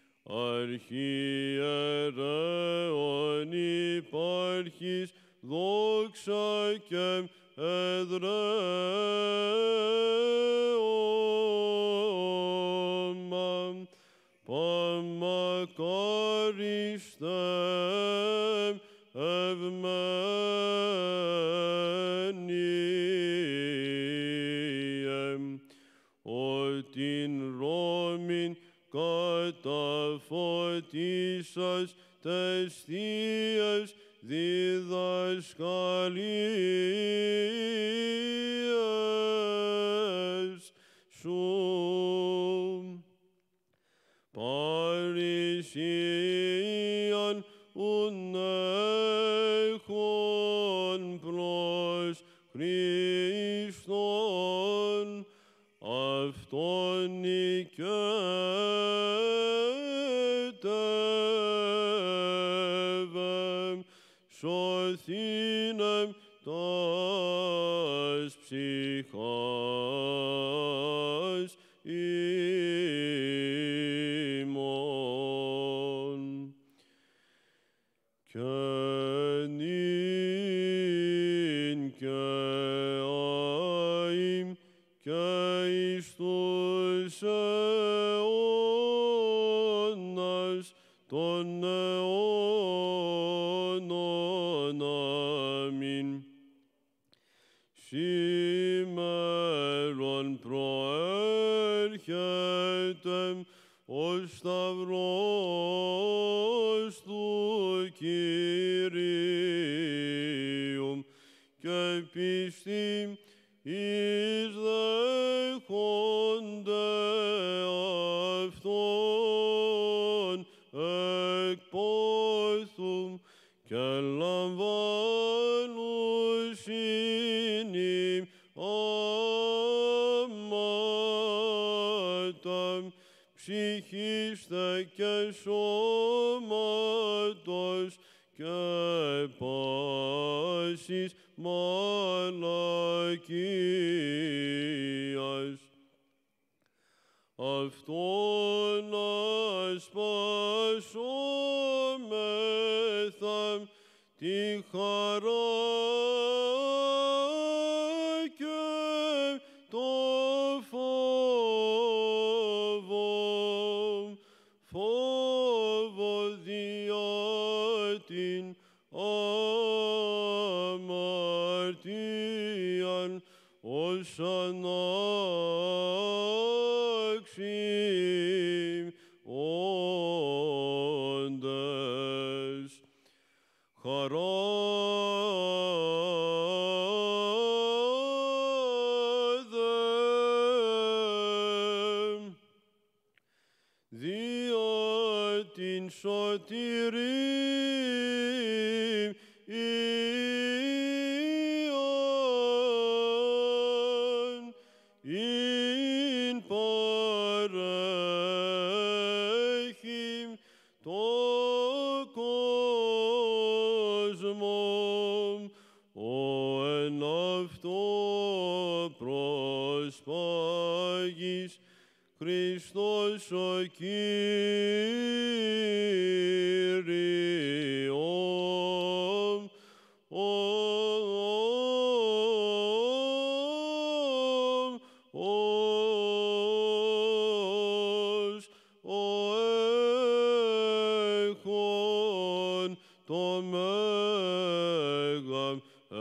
αρχιερέων υπάρχεις δόξα και εδραίωμα παμακάριστε ευμένιε ότι Ρώμην καταφωτίσας τες θείες διδασκαλίες σου. Παρησίαν ουν έχων προς Χριστόν αυτόν νικέτευε σωθήνεμ τας ψυχάς ημών. Και νυν και αΐμ και εις τους αιώνας των αιώνων. Αμήν. Σήμερον προέρχεται ο Σταυρός του Κυρίου και πίστη εις δέχονται αυτόν εκ πόθου και λαμβάνουσιν άματα ψυχήστε και σώματος και πάσης μαλακίας. Αυτόν ασπασόμεθα τη χαρά και το φόβο διά την αμαρτίαν ως ανάξιμ όντες. Χαρά δια την σωτηρία ειν παρέχει το κόσμο, ο εν αυτό προσπάγεις Χριστός ο Κύριος, ο έχων το μέγα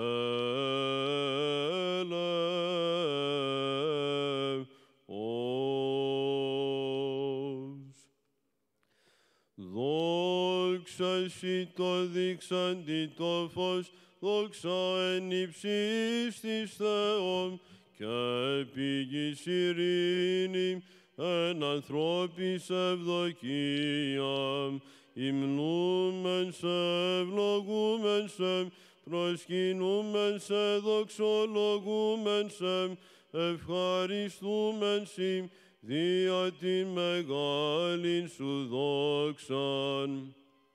δόξα σοι το δείξαντι το φως, δόξα εν υψίστης Θεόν, και πηγής ειρήνη εν ανθρώπης ευδοκία. Υμνούμεν σε, ευλογούμεν σε, προσκυνούμεν σε, δοξολογούμεν σε, ευχαριστούμεν σοι, δια την μεγάλην σου δόξαν.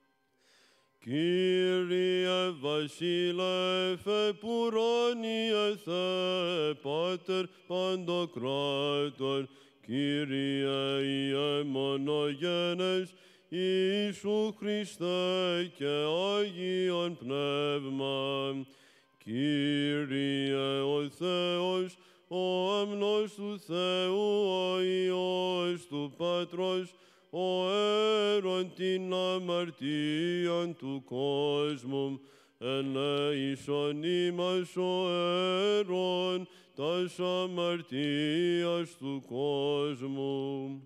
Κύριε βασίλευ επουράνιε Θεέ, Πάτερ παντοκράτορ, Κύριε Ιε μονογένες, Ιησού Χριστέ και Άγιον Πνεύμα. Κύριε ο Θεός, ο αμνός του Θεού, ο Υιός του Πατρός, ο αίρον την αμαρτίαν του κόσμου, ελέησον ημάς ο αίρον τας αμαρτίας του κόσμου.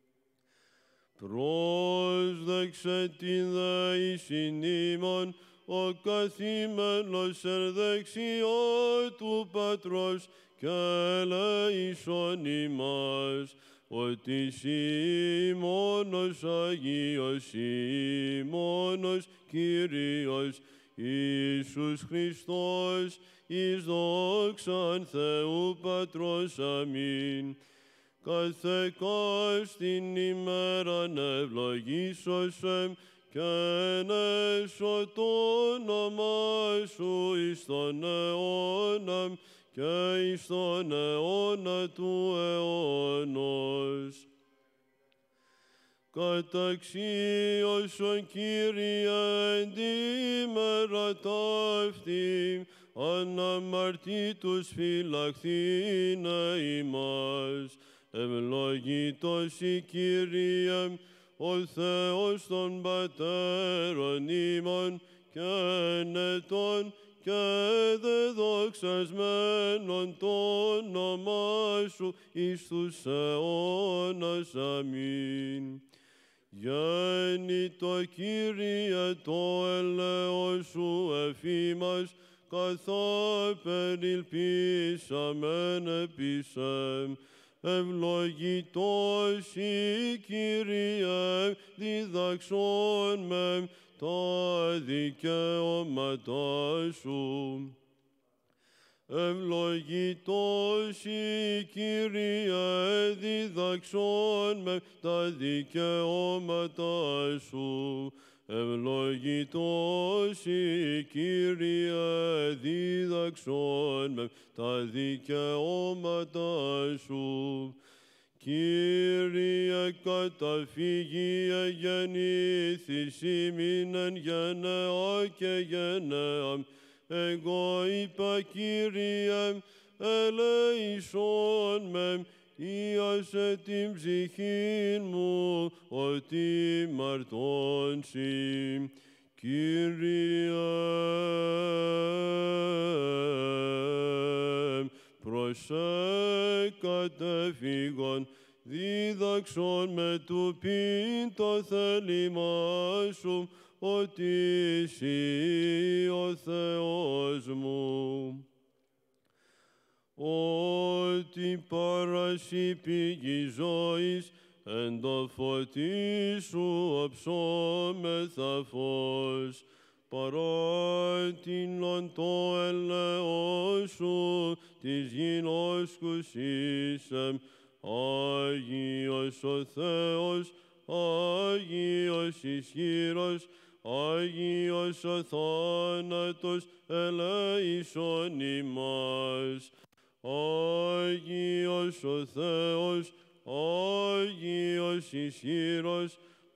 Πρόσδεξε την δεήσιν ημών, ο καθήμενος εν δεξιό του Πατρός, και ελέησον ημάς, ότι εσύ μόνος Αγίος, εσύ μόνος Κύριος, Ιησούς Χριστός, εις δόξαν Θεού Πατρός. Αμήν. Καθεκάστην ημέραν ευλογήσωσεμ, και ενέσω το όνομά σου εις τον αιώνα και εις τον αιώνα του αιώνος. Καταξίωσον Κύριε εν τη ημέρα ταύτη, αναμαρτήτους φυλαχθήνε ημάς. Ευλογητός η Κύριε, ο Θεός των πατέρων ημών, και εν ετών και δεδοξασμένον το όνομά σου εις τους αιώνας. Αμήν. Γέννητο Κύριε το ελέος σου εφήμας, καθά περιλπίσαμεν επισέμ. Ευλογητός η Κύριε, διδαξών με τα δικαιώματά σου. Ευλογητός η Κύριε, διδαξών με τα δικαιώματά σου. Ευλογητός η Κύριε, δίδαξον με τα δικαιώματά σου. Κύριε, καταφύγιε γεννήθης ημίν εν γενεά και γενναία. Εγώ είπα, Κύριε, ελέησον με, ίασε την ψυχήν μου, ότι μαρτώνσι. Κύριε, προσέ κατεφύγον, δίδαξον με του πειν το θέλημά σου, ότι εσύ ο Θεός μου. Ότι παρασύ πηγή ζωής, εν το φωτί σου οψόμεθα φως, παράτηνον το ελαιός σου, της γινώσκους ήσεμ. Άγιος ο Θεός, Άγιος ισχύρος, Άγιος ο θάνατος, ελέησον ημάς. Άγιος ο Θεός, Άγιος ισχύρος,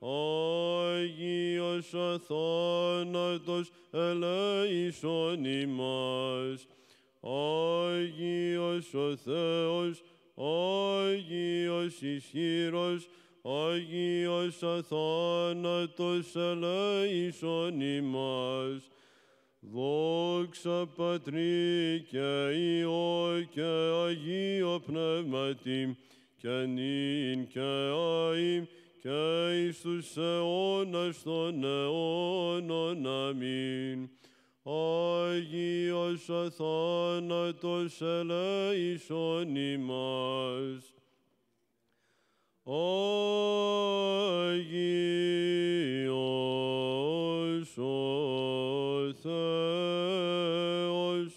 Άγιος ο θάνατος, ελέησον ημάς. Άγιος ο Θεός, Άγιος ισχύρος, Άγιος ο θάνατος, ελέησον ημάς. Δόξα Πατρί και Υιό και Αγίο Πνεύματι, και νυν και αΐ και εις τους αιώνας των αιώνων. Αμήν. Άγιος ο θάνατος, ελέησον ημάς. Άγιος ο Θεός,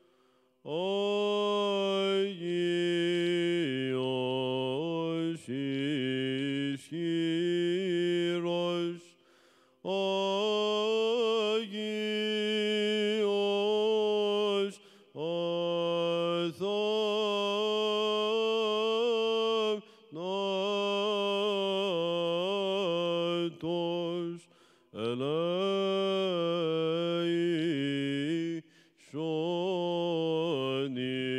Άγιος ισχυρός, Άγιος αθάνατος, ελέησον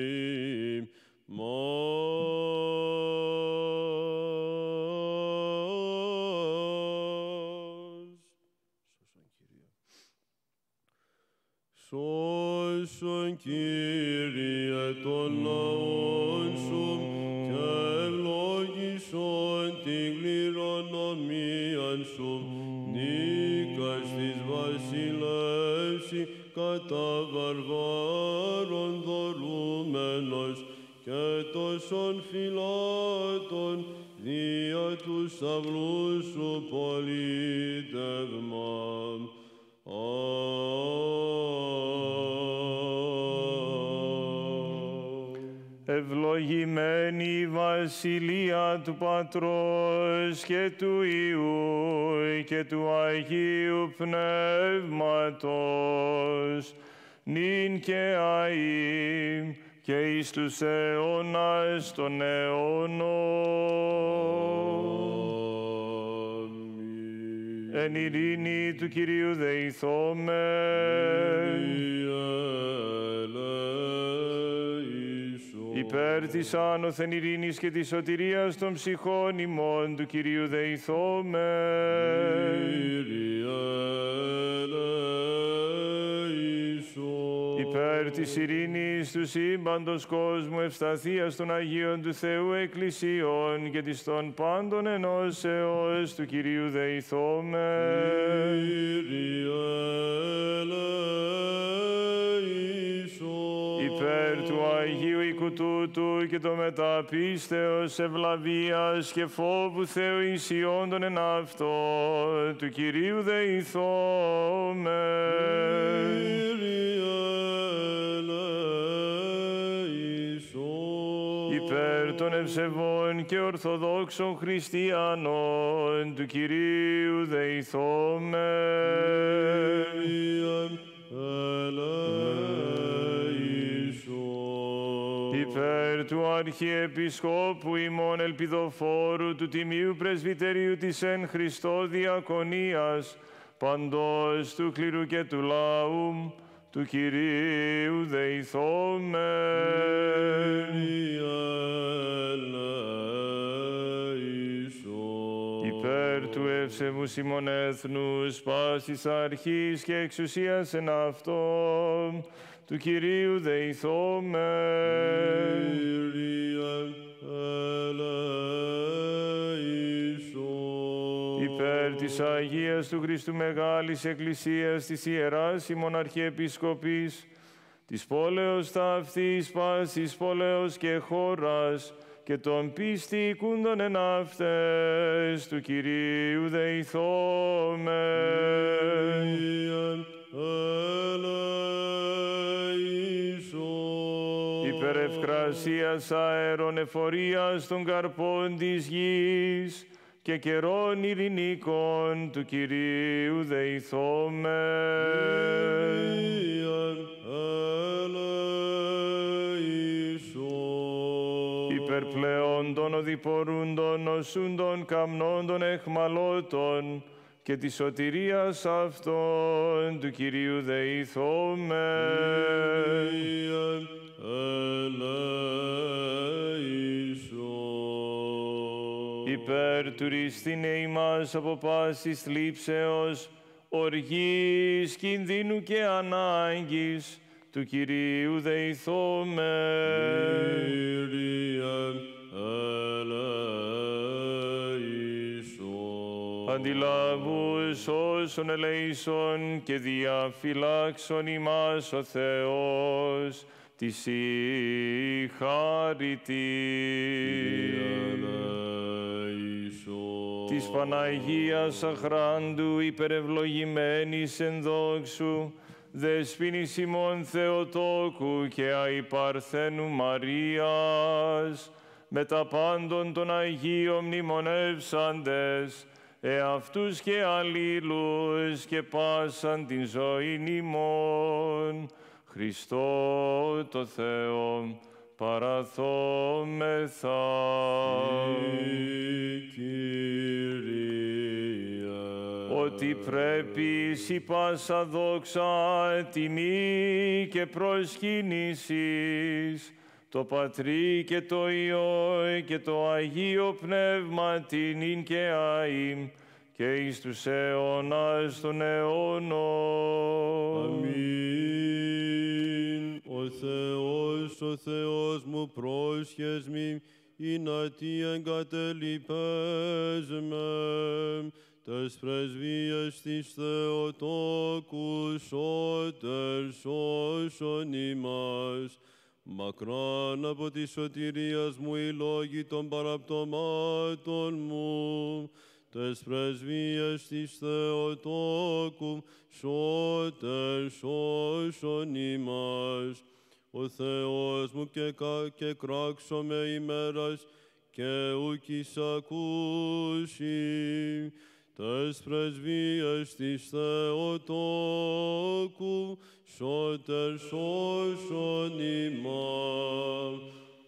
ημάς. Σώσον, Κύριε, των λαών σου και ευλόγησον την κληρονομίαν σου, νίκας της βασιλεύση κατά βαρβάρων δωρούμενος και τόσων φυλάτων δια τους σταυρούς σου πολίτευμα. Ευλογημένη η βασιλεία του Πατρός και του Υιού και του Αγίου Πνεύματος, νυν και αεί και εις τους αιώνας των αιώνων. Εν ειρήνη του Κυρίου δεηθόμεν. Υπέρ της άνωθεν ειρήνης και της σωτηρίας των ψυχών ημών του Κυρίου δεηθόμεν. Υπέρ της ειρήνης του σύμπαντος κόσμου, ευσταθείας των Αγίων του Θεού Εκκλησιών και της των πάντων ενώσεως του Κυρίου δεηθόμεν. Υπέρ του Αγίου οίκου τούτου και το μεταπίστεως ευλαβίας και φόβου Θεού ισιόντων εν αυτό του Κυρίου δεηθόμεν. Υπέρ των ευσεβών και ορθοδόξων χριστιανών του Κυρίου δεηθόμεν. Υπέρ του Αρχιεπισκόπου ημών ελπιδοφόρου του Τιμίου Πρεσβυτερίου της εν Χριστώ Διακονίας, παντός του κληρού και του λαού, του Κυρίου δεηθόμεν. Υπέρ του ευσεβούς ημών έθνους, πάσης αρχής και εξουσίας εν αυτόν, του Κυρίου δεηθόμεν. Υπέρ της Αγίας του Χριστού Μεγάλης Εκκλησίας της Ιεράς ημών Αρχιεπισκοπής, της πόλεως ταύτης, πάσης πόλεως και χώρας, και των πίστη οικούντων εν αυτές, του Κυρίου δεηθόμεν. Υπέρ ευκρασίας αέρων εφορίας των καρπών της γης και καιρών ειρηνικών, του Κυρίου δεηθόμεν. Υπέρ πλέον των οδηπορούντων, νοσούντων, καμνόντων, εχμαλώτων και της σωτηρίας αυτών, του Κυρίου δεηθόμεν. Υπέρ τουρίστηνε ημάς από πάσης θλίψεως, οργής, κινδύνου και ανάγκης, του Κυρίου δεηθόμεν. Αντιλάβους όσων ελεήσων και διαφυλάξων ημάς ο Θεός, της η χάρητη. της Παναγίας αχράντου υπερευλογημένης εν δόξου, δεσποίνης ημών Θεοτόκου και αϊπαρθένου Μαρίας, με τα πάντων των Αγίων μνημονεύσαντες, εαυτούς και αλλήλους και πάσαν την ζωήν ημών, Χριστό το Θεό παραθόμεθα. Ότι πρέπει σοι πάσα δόξα, τιμή και προσκύνησης, το Πατρί και το Υιό και το Αγίο Πνεύμα την ίν και αΐ και εις τους αιώνας των αιώνων. Αμήν. Ο Θεός μου πρόσχες μη, ή να τι εγκατελείπες με, τες πρεσβείες της Θεοτόκου σώτερ σώσον ημάς. Μακράν από τη σωτηρίας μου οι λόγοι των παραπτωμάτων μου, τες πρεσβείες της Θεοτόκου σώτερ σώσον ημάς. Ο Θεός μου και κράξομαι ημέρας και ουκ εισακούσει, τες πρεσβείες της Θεοτόκου σώτερ σώσον ημάς.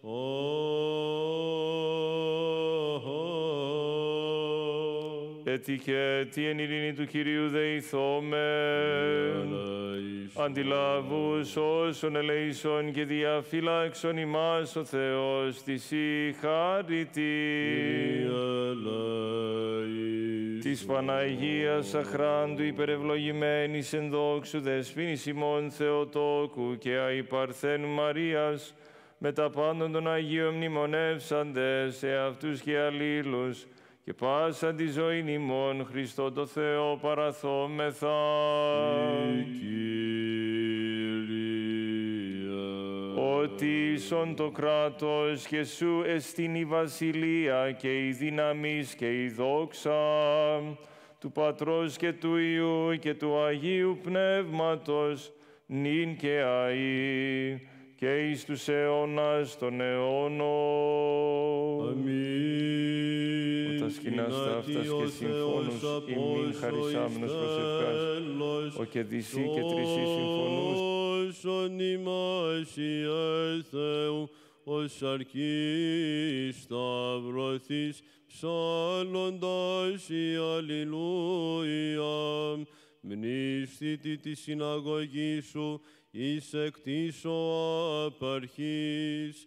Έτι και τι εν ειρήνη του Κυρίου δεηθόμεν, αντιλάβους όσων ελεήσων και διαφύλαξον ημάς ο Θεός της η χάρητη. Της Παναγίας αχράντου υπερευλογημένης εν δόξου δεσποίνης ημών Θεοτόκου και αϊπαρθένου Μαρίας, με τα πάντων των Αγίων μνημονεύσαντες εαυτούς και αλλήλους, και πάσα τη ζωήν ημών Χριστό το Θεό παραθόμεθα. Ότι ίσον το κράτος και σου εστίν η βασιλεία και η δύναμις και η δόξα του Πατρός και του Υιού και του Αγίου Πνεύματος, νυν και αΐ και εις τους αιώνας των αιώνων. Αμήν. Τα σκηνάς ταύτας και συμφώνους ημίν χαρισάμενος προσευχάς, ο και δυσί και τρισί συμφωνούς. Όσον ημάσιε Θεού, ως αρκής σταυρωθείς, ψάλλοντας η Αλληλούια, μνήστητη τη συναγωγή σου, εις εκτίσω απαρχής,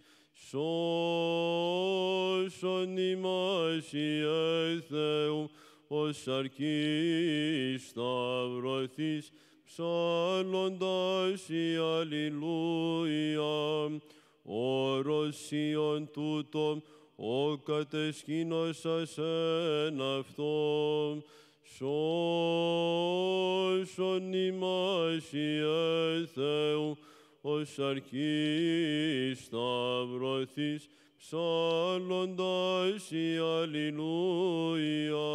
σώσον ημάσιε Θεού, ως αρκής σταυρωθείς, ψάλλοντας η Αλληλούια, όρος Ιων τούτο, ο κατεσκήνωσας εν αυτό, σώσον ημάσιε Θεού, ως αρκής σταυρωθείς, ψάλλοντας η Αλληλούια.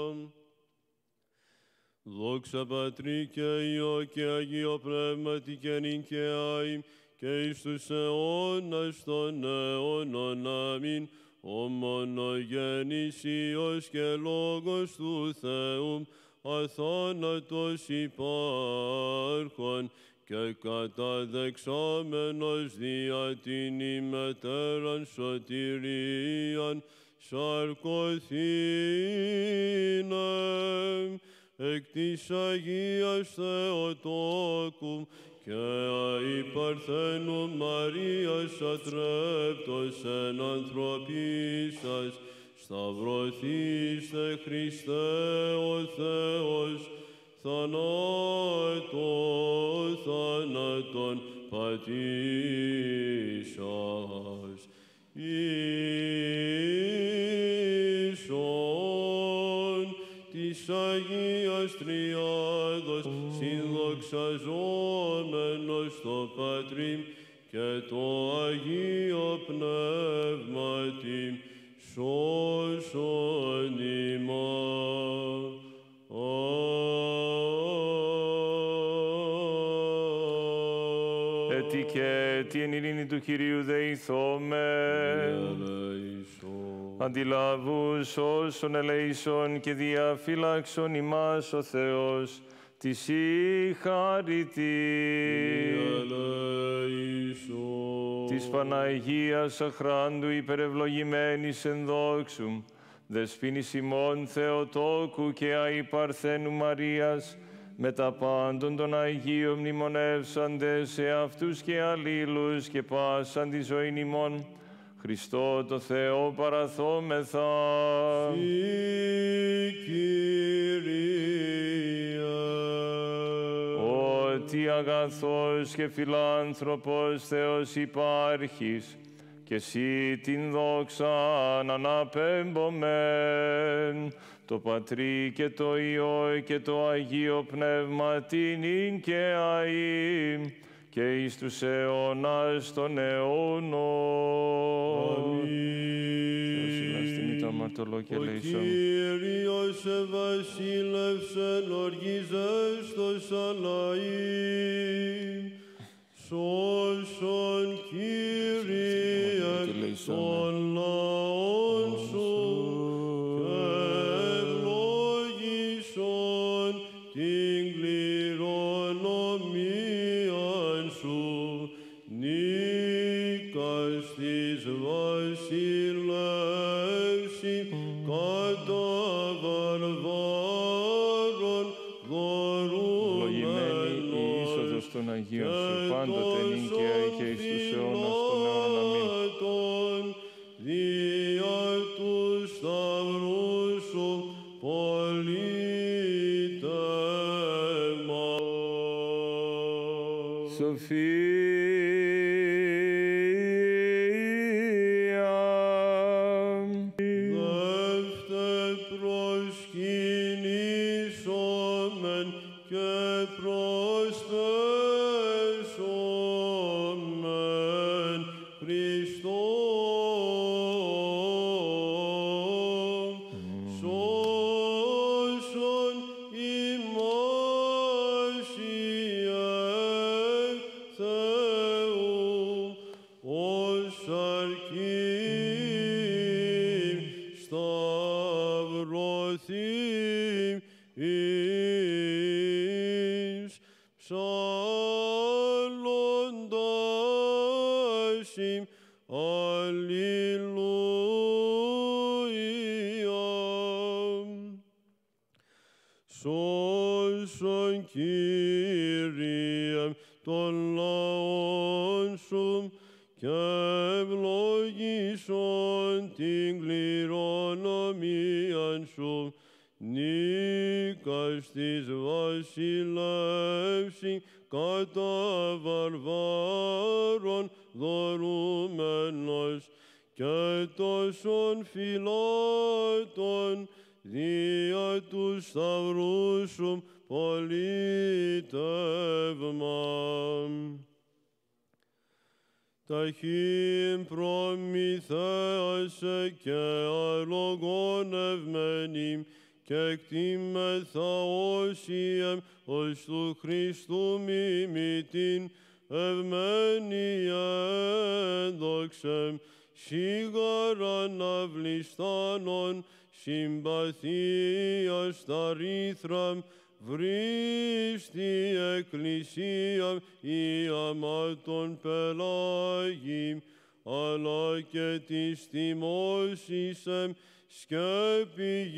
Δόξα Πατρί και Υιό και Αγίο Πνεύματι και νυν και αΐ και εις τους αιώνας των αιώνων. Αμήν. Ο μονογέννης Υιός και Λόγος του Θεού, αθάνατος υπάρχων και καταδεξάμενος δια την ημετέραν σωτηρίαν, σαρκωθήνε εκ της Αγίας Θεοτόκου και αϊπαρθένου Μαρίας ατρέπτος εν ανθρωπίσας, σταυρωθήστε Χριστέ ο Θεός, θάνατον πατήσας. Ίσον της Αγίας Τριάδος συνδοξαζόμενος το Πατρί και το Αγίο Πνεύματι, σώσον ημάς. Έτι και την ειρήνη του Κυρίου δεηθόμεν. Αντιλάβους όσων ελέησον και διαφύλαξον ημάς ο Θεός, της η χαρητή. Της Παναγίας αχράντου υπερευλογημένης εν δόξου, δεσποίνης ημών Θεοτόκου και αη Παρθένου Μαρίας, με τα πάντων των Αγίων μνημονεύσαντες εαυτούς και αλλήλους και πάσαν τη ζωήν ημών, Χριστό το Θεό παραθόμεθα. Ότι αγαθός και φιλάνθρωπος Θεός υπάρχεις, και εσύ την δόξαν αναπέμπομεν, το Πατρί και το Υιό και το Αγίο Πνεύμα την ίν και αΐ, και εις τους αιώνας των αιώνων. Ο Κύριος βασίλευσεν οργίζεστος αλαΐ, σώσον Κύριε των λαών σου και ευλόγησον την κληρονομίαν σου, νίκας της βασιλεύσης κατά βαρβάρων δωρούμενος των Αγίων σου, πάντοτε νίκαια και εις τους αιώνας των αιώνων. Αμήν. Δια του σταυρού σου πολίτευμα. Σοφία. Δεύτε προσκυνήσομεν και προσπέσομεν Χριστό. Σώσον ημάς Ιε Θεού, ως αρκεί σταυρωθείς ψάλλοντας ημ αλληλούια. Σώσον Κύριε των λαών σου και ευλογήσον την κληρονομίαν σου, νίκας της βασιλεύσης κατά βαρβάρων δωρούμενος, και τόσων φυλάτων δια του σταυρού σου πολίτευμα. Ταχύν προμηθέασε και αλογονευμένοι, και εκτίμεθα όσιεμ ως του Χριστού μιμητήν, ευμένια δόξεμ, σίγαραν αυλιστάνων, συμπαθίας τα ρήθραμ, βρίστη εκκλησία η αμάτων πελάγη, αλλά και της τιμώσισεμ σκέπη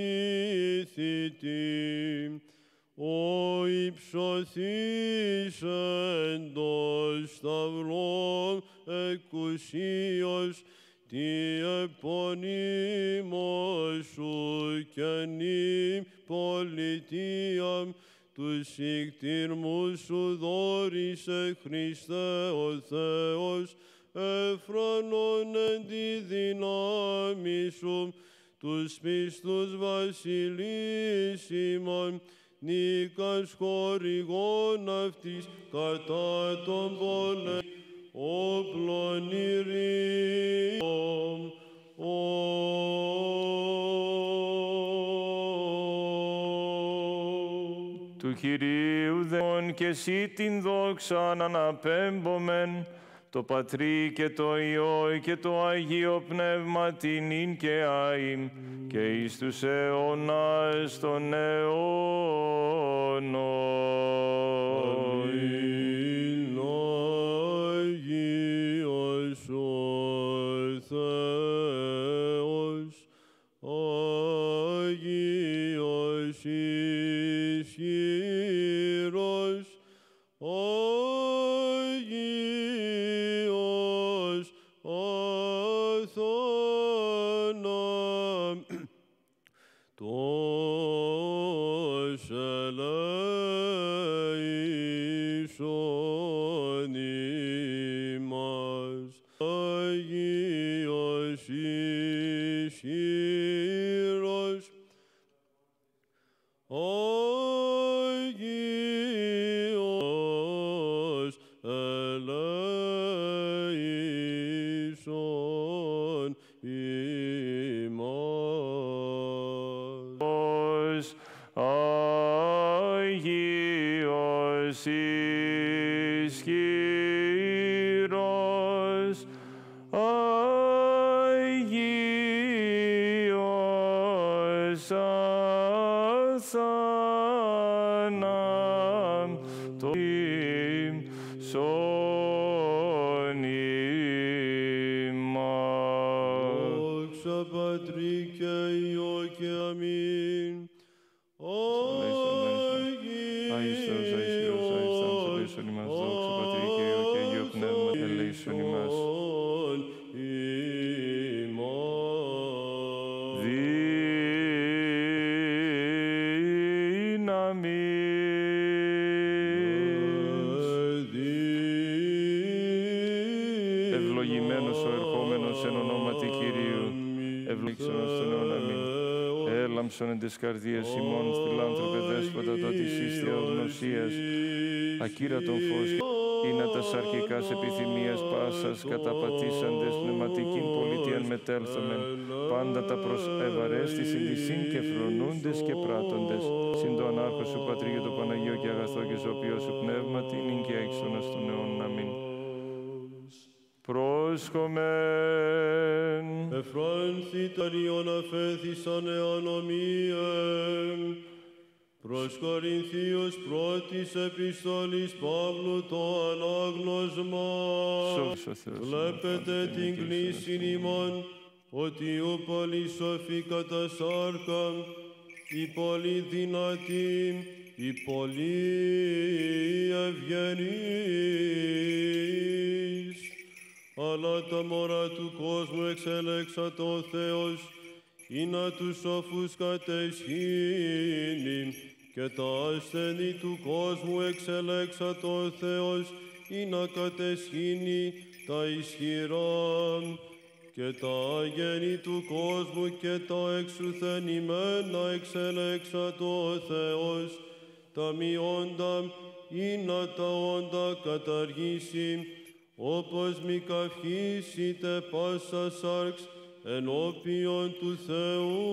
γεννήθητη. Ο υψωθείς εντός σταυρών εκουσίως, τι επωνύμος σου και νυ πολιτείαμ, τους σικτήρμους σου δώρισε Χριστέ ο Θεός, εφρανών εν τη δυνάμει σου, τους πιστούς βασιλίσιμων, νίκας χορηγών αυτής κατά τον πόλεμο, όπλων ειρήνων, Του Κυρίου δεών και εσύ την δόξαν αναπέμπομεν, το Πατρί και το Υιό και το Αγίο Πνεύμα την ίν και άειν και εις τους αιώνας των αιώνων. Αμήν. Αγίος ο Θεός, Αγίος ισχυρός, Αγίος αθάνατος ελέησον ημάς. Αγίος ισχυρός, Αγίος ελέησον ημάς. Αγίος ισχυρός, Αγίος αθάνατος ημάς. Δόξα Πατρί και Υιό και αμήν. Άγιος Θεός, Άγιος Υιός, Άγιος Θάνατος, ελέησον ημάς. Δόξα Πατρί και Υιό και Αγίο Πνεύμα, ελέησον ημάς. Ευλογημένος ο ερχόμενος εν ονόματι Κυρίου, ευλογήσον ως τον αιώνα αμήν. Έλαμψον εν τες καρδίες ημών, φιλάνθρωπε δέσποτα, το της εις θεογνωσίας, ακύρατον φως ή να τα σαρκικάς επιθυμίας πάσας, καταπατήσαντες πνευματικήν πολιτείαν μετέλθομεν, πάντα τα προς ευαρέστης συντησίν και φρονούντες και πράττοντες. Συν το ανάρχο σου Πατρί και το Παναγίο και αγαθό και ζωοποιό σου πνεύμα, την ίν και έξον ως τον αιώνα αμήν. Πρόσχομεν. Εφράνθη ταριών αφέθησαν εανομίεν, προς Κορινθίους πρώτης επιστολής Παύλου το ανάγνωσμα. Βλέπετε την κλίση ημών, ότι ο πολύ σοφή κατά σάρκα, η πολύ δυνατή, η πολύ ευγενής. Αλλά τα μωρά του κόσμου εξελέξατο ο Θεός, ή να τους σοφούς κατεσχύνει, και τα ασθενή του κόσμου εξελέξατο ο Θεός, ή να κατεσχύνει τα ισχυρά, και τα αγένη του κόσμου και τα εξουθενημένα εξελέξατο ο Θεός, τα μειόντα ή να τα όντα καταργήσει, όπως μη καυχήσετε πάσα σάρξ ενώπιον του Θεού.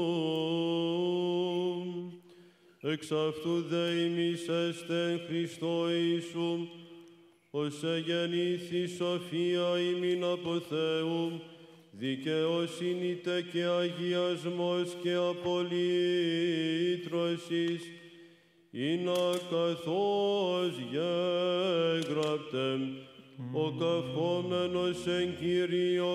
Εξ αυτού δε ημείς εστε εν Χριστώ Ιησού, ως εγεννήθη σοφία ημίν από Θεού, δικαιοσύνητε και αγιασμός και απολύτρωσης, είναι καθώς γέγραπτε, ο καυχόμενος εν Κύριο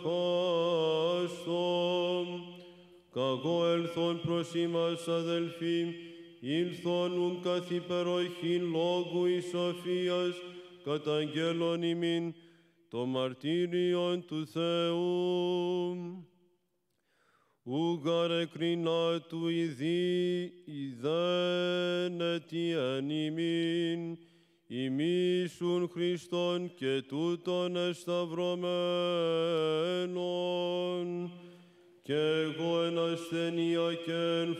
καυχάστον. Καγώ ελθόν προς ημάς αδελφοί, ήλθον ουν καθ' υπεροχήν λόγου εις σοφίας, καταγγέλων ημίν το μαρτύριον του Θεού. Ούγαρ εκρινά του ιδένετη εν ημίν, ημίσουν Χριστόν και τούτον εσταυρωμένον, και εγώ εν ασθενεία και εν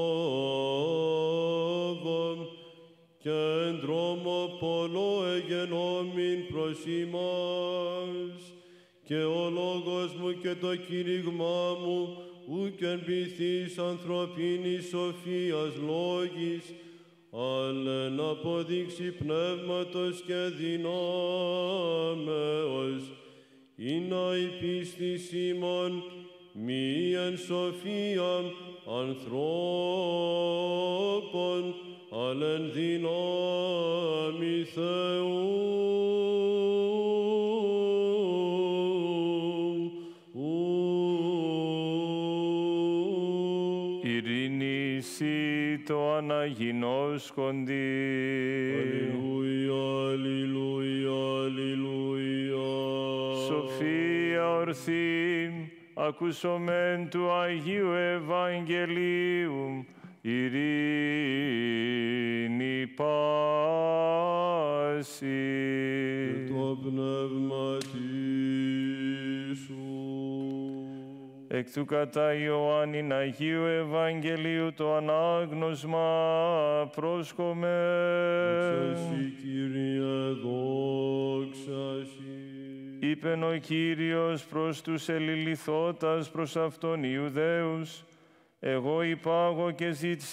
φόβο, και εν δρόμο πολλό εγενόμην προς ημάς, και ο λόγος μου και το κήρυγμά μου, ουκ εν πειθείς ανθρωπίνης σοφίας λόγης, αλλά εν απόδειξη πνεύματος και δυνάμεως, είναι η πίστης ημών, μη εν σοφία ανθρώπων, αλλά εν δυνάμει Θεού. Ειρήνησι το αναγινώσκοντι. Αλληλούια, αλληλούια, αλληλούια. Σοφία ορθή, ακούσομεν του Αγίου Ευαγγελίου, ειρήνη πάση. Και το πνεύμα σου. Εκ του κατά Ιωάννην Αγίου Ευαγγελίου το ανάγνωσμα πρόσκομε. Δόξα σοι, Κύριε, δόξα σοι. Είπεν ο Κύριος προς τους ελιληθώτας προς αυτόν Ιουδαίους, εγώ υπάγω και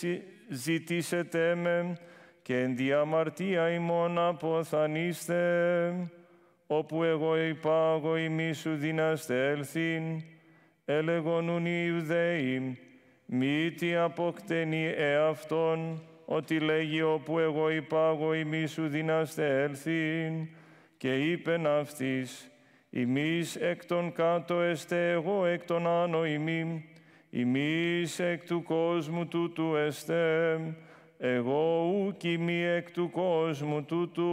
ζητήσετε με, και εν διαμαρτία ημών αποθανείστε, όπου εγώ υπάγω ημί σου δύναστε έλθειν. Έλεγονουν οι Ιουδαίοι, μη τι αποκτενεί εαυτόν, ότι λέγει όπου εγώ υπάγω ημί σου δύναστε έλθειν, και είπεν αυτής, ημείς εκ των κάτω εστε, εγώ εκ των άνω ημί, ημείς εκ του κόσμου τούτου εστε, εγώ ουκ ημί εκ του κόσμου τούτου.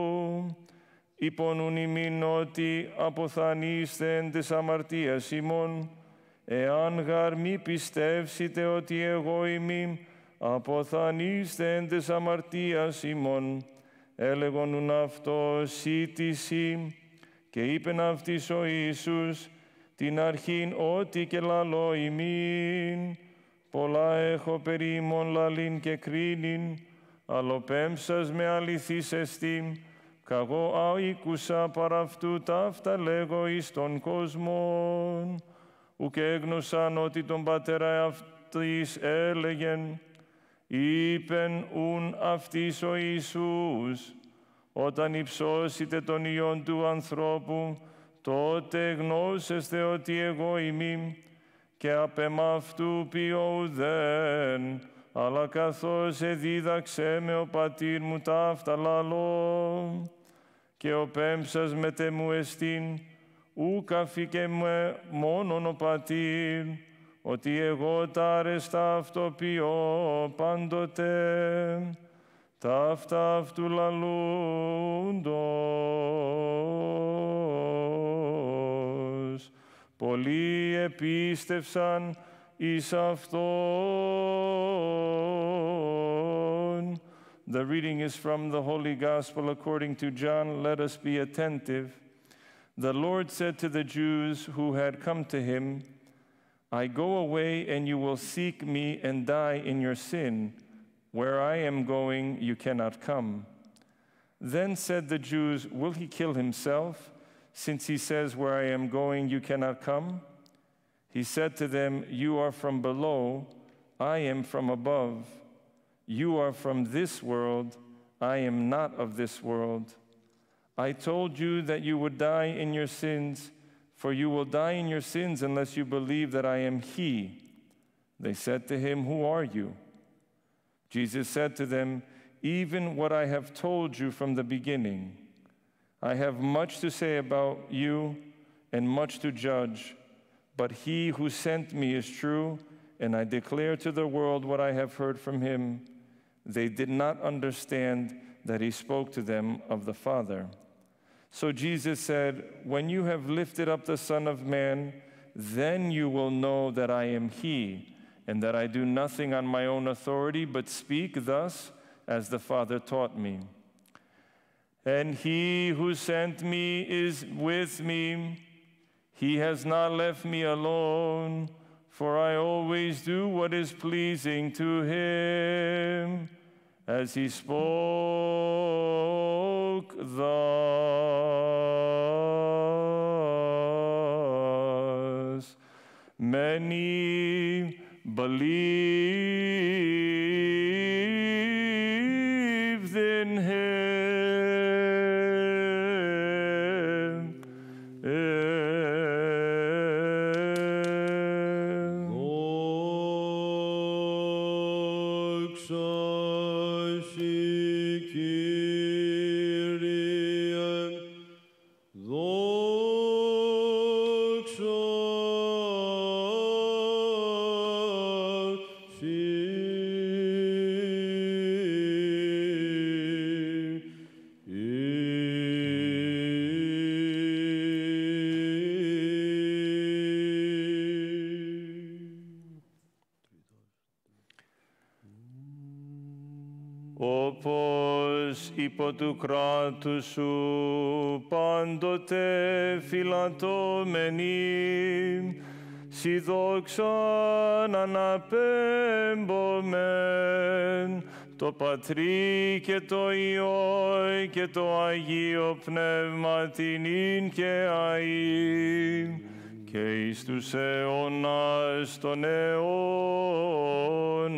Υπονούν ημίν ότι αποθανείστε εν τες αμαρτίας ημών, εάν γαρ μη πιστεύσετε ότι εγώ ημί, αποθανείστε εν τες αμαρτίας ημών. Έλεγονουν αυτό σύτηση, και είπεν αυτής ο Ιησούς, την αρχήν ότι και λαλώ ημίν, πολλά έχω περί ημών λαλήν και κρίνην, αλλοπέμψας με αληθής εστί, καγώ αίκουσα παρά αυτού ταύτα λέγω εις τον κόσμον, ουκ έγνωσαν ότι τον πατέρα αυτής έλεγεν, είπεν ουν αυτής ο Ιησούς, όταν υψώσετε τον Υιόν του ανθρώπου, τότε γνώσεστε ότι εγώ ημί, και απ' εμαυτού ποιώ ουδέν, αλλά καθώς εδίδαξέ με ο πατήρ μου ταύτα λαλώ, και ο πέμψας μετέ μου εστίν, ουκ αφήκε με μόνον ο πατήρ, ότι εγώ τα αρεστά αυτό ποιώ πάντοτε, ταύτα αυτού λαλούντος. Πολλοί επίστευσαν εις αυτόν. The reading is from the Holy Gospel according to John. Let us be attentive. The Lord said to the Jews who had come to him, I go away and you will seek me and die in your sin. Where I am going, you cannot come. Then said the Jews, will he kill himself, since he says, where I am going, you cannot come? He said to them, you are from below, I am from above. You are from this world, I am not of this world. I told you that you would die in your sins, for you will die in your sins unless you believe that I am he. They said to him, who are you? Jesus said to them, even what I have told you from the beginning. I have much to say about you and much to judge, but he who sent me is true, and I declare to the world what I have heard from him. They did not understand that he spoke to them of the Father. So Jesus said, when you have lifted up the Son of Man, then you will know that I am he, and that I do nothing on my own authority, but speak thus as the Father taught me. And he who sent me is with me. He has not left me alone, for I always do what is pleasing to him. As he spoke thus. Many believed in him. Όπως υπό του κράτους σου πάντοτε φυλατώμενοι, σοι δόξαν αναπέμπομεν, το Πατρί και το Υιό και το Αγίο Πνεύμα την ίν και αΐ, και εις τους αιώνας των αιώνων.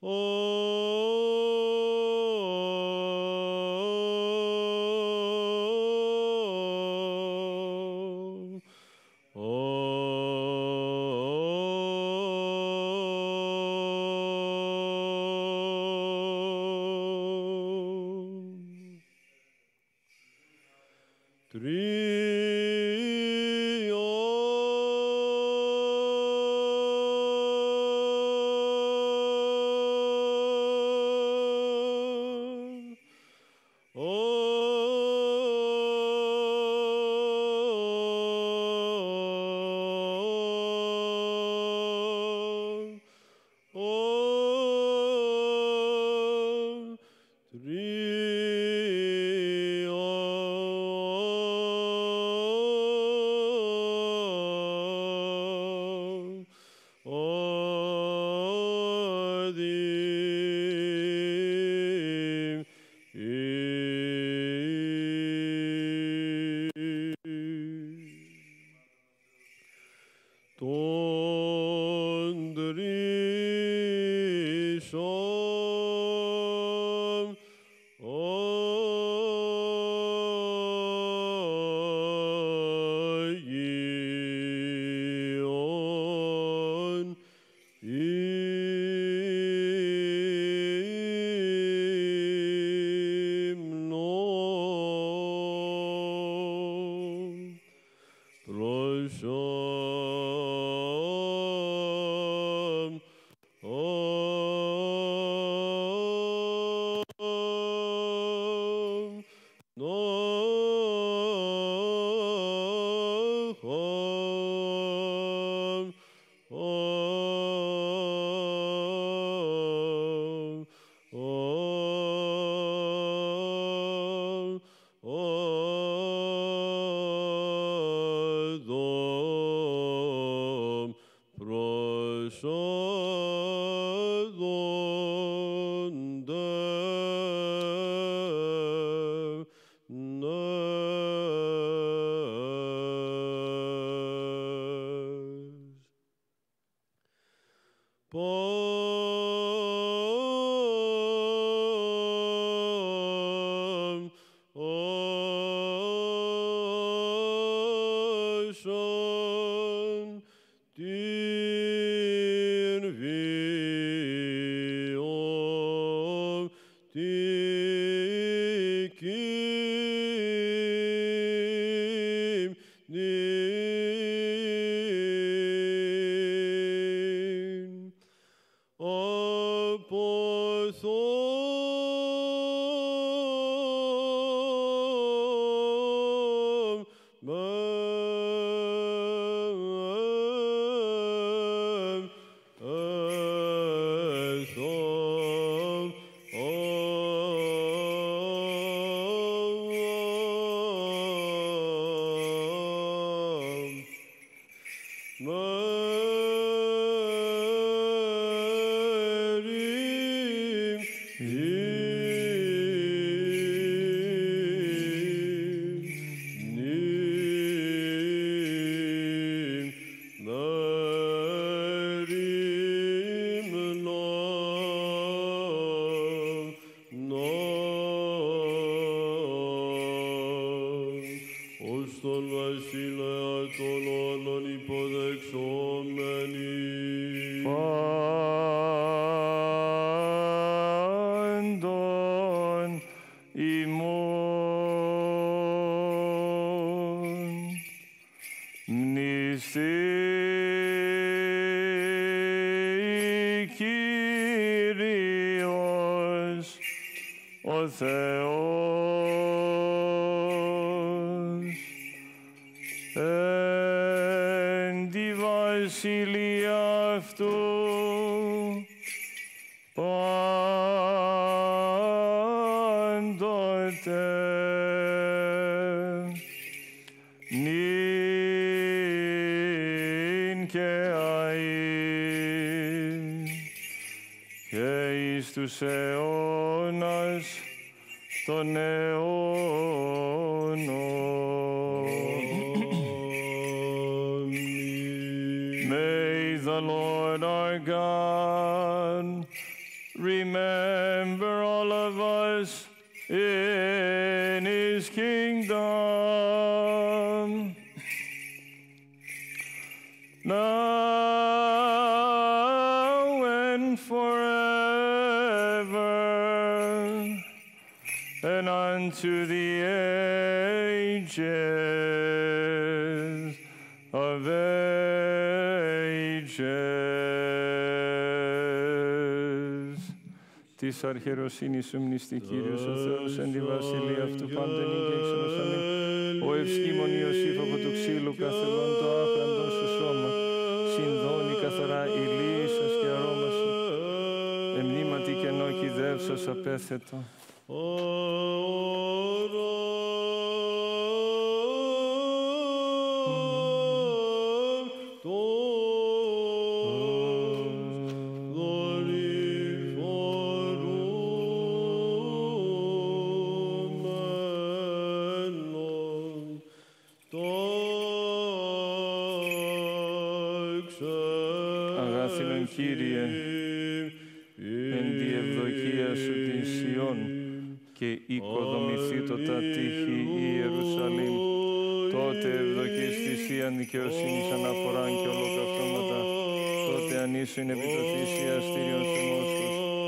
ο Θεός εν τη βασιλεία αυτού πάντοτε νυν και αΐ και εις τους αιώνας των αιώνων. May the Lord our God remember all of us in his kingdom. Now and forever, and unto the ages of ages. Της αρχαιροσύνης σου μνήστη Κύριος ο Θεός εν τη βασιλεία αυτού πάντων ηγέξενος αμήν. Ο ευσχήμων Ιωσήφ από του ξύλου καθελών το άφραντο σου σώμα, συνδώνει καθαρά ηλίσσος και αρώμαση, εμνήματι κενό κυδεύσος απέθετο. Αγάθινον Κύριε, εν τη ευδοκία σου την Σιών και οικοδομηθήτωτα τύχη Ιερουσαλήμ, τότε ευδοκείς θυσίαν δικαιοσύνης αναφοράν και ολοκαυτώματα, τότε ανήσουν επί το θυσιαστήριον σου μόσχος.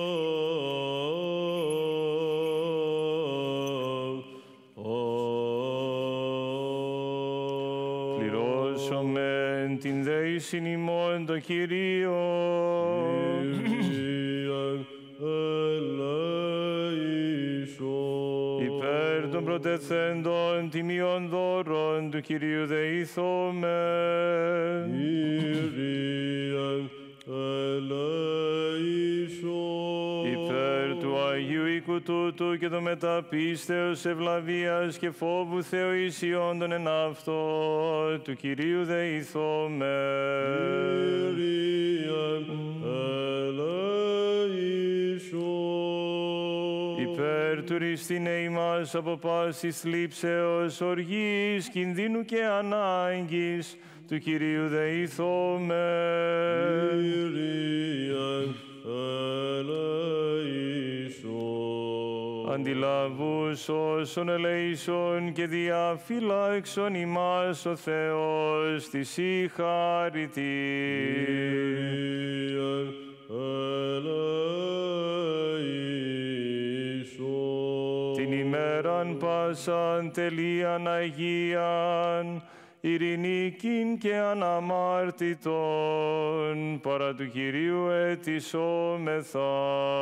Πληρώσομεν την δέησιν ημών το Κυρίο. Υπέρ των προτεθέντων τιμιών δώρων του Κυρίου δεήθομεν. Υπέρ του Αγίου οίκου τούτου και το μεταπίστεως ευλαβίας και φόβου Θεοησιόντων εν αυτό του Κυρίου δεήθομεν. Υπέρ του ριστήνε ημάς από πάσης θλίψεως, οργής, κινδύνου και ανάγκης του Κυρίου δεήθομεν. Αντιλαβούς όσων ελεήσων και διαφυλάξων ημάς ο Θεός της η χάρητη. Την ημέραν πάσαν τελείαν Αγίαν, ειρηνικήν και αναμάρτητον, παρά του Κυρίου αιτησόμεθα.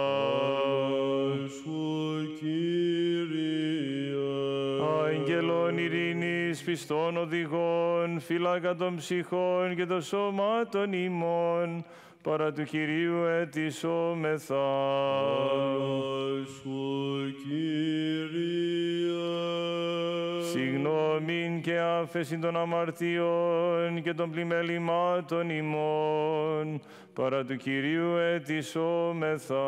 Άγγελον ειρήνης, πιστών οδηγών, φύλακα των ψυχών και των σώματων ημών, παρά του Κυρίου αιτησόμεθα. Συγγνώμην και άφεσιν των αμαρτιών και των πλημελημάτων ημών, παρά του Κυρίου αιτησόμεθα.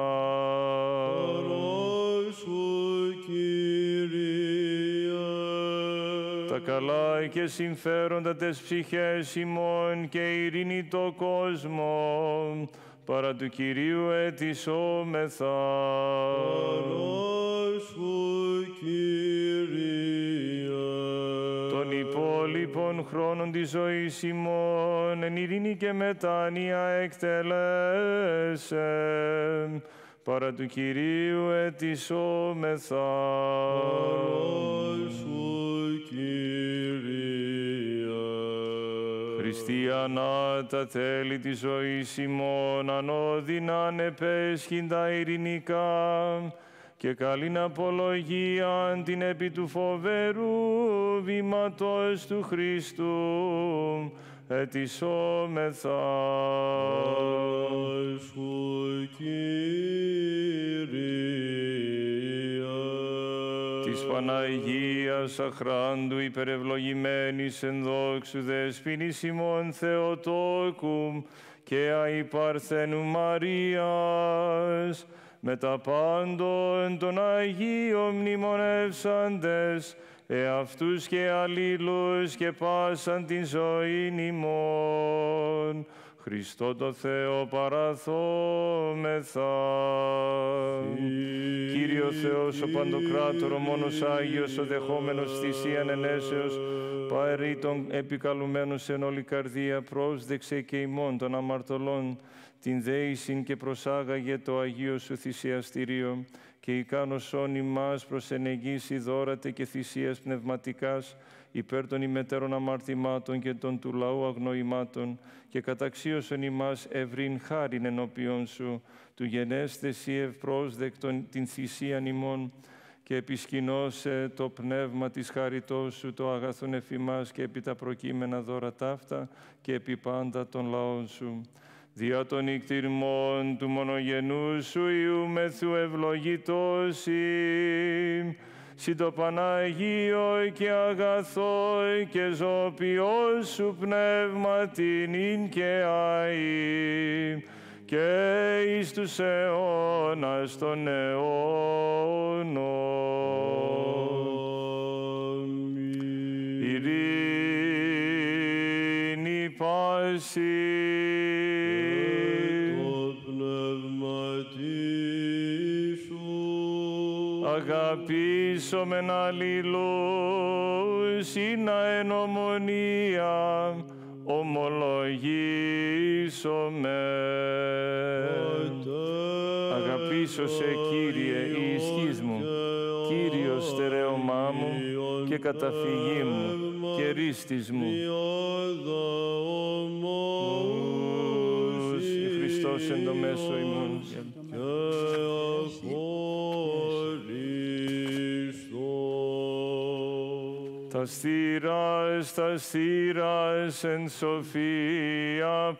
Τα καλά και συμφέροντα τες ψυχές ημών και ειρήνη το κόσμο, παρά του Κυρίου αιτησόμεθα. Των υπόλοιπων χρόνων της ζωής ημών, εν ειρήνη και μετάνοια εκτελέσαι, παρά του Κυρίου αιτησόμεθα. Χριστιανά τα τέλη της ζωής ημών, ανώδυνα ανεπέσχυντα ειρηνικά, και καλήν απολογίαν την επί του φοβερού βήματος του Χριστού αιτησόμεθα. Της Παναγίας αχράντου υπερευλογημένης εν δόξου δεσποινής ημών Θεοτόκου και αϊπαρθένου Μαρίας, με τα πάντων των Αγίων μνημονεύσαντες, εαυτούς και αλλήλους και πάσαν την ζωήν ημών, Χριστό το Θεό παραθόμεθα. Θεός, ο Παντοκράτορο, μόνος Άγιος, ο δεχόμενος θυσίαν ενέσεως, παρήτων επικαλουμένους εν όλη καρδία, πρόσδεξε και ημών των αμαρτωλών, την δέησιν και προσάγαγε το Αγίο σου θυσιαστήριο, και ικάνωσον ημάς προσενεγήσει δώρατε και θυσίας πνευματικάς, υπέρ των ημετέρων αμαρτημάτων και των του λαού αγνοημάτων, και καταξίωσον ημάς ευρύν χάριν ενώπιον σου, του γενέστε σοι ευπρόσδεκτον την θυσίαν ημών, και επισκηνώσε το πνεύμα της χάριτός σου, το αγαθόν εφημάς και επί τα προκείμενα δώρα ταύτα και επί πάντα των λαών σου. Δια των νικτήρμων του μονογενού σου Υιού μεθού ευλογητός συ το Παναγίο και αγαθό και ζωπιός σου πνεύμα την ίν και αΐ και εις τους αιώνας των αιώνων. Ειρήνη πάση αγαπήσομεν αλληλούς, ειναι εν ομονία ομολογήσομεν. Αγαπήσω σε, Κύριε, η ισχύς μου, Κύριος στερέωμά μου και καταφυγή μου και ρίστης μου. Χριστός εν το μέσο ημών. Τα στήρας εν σοφία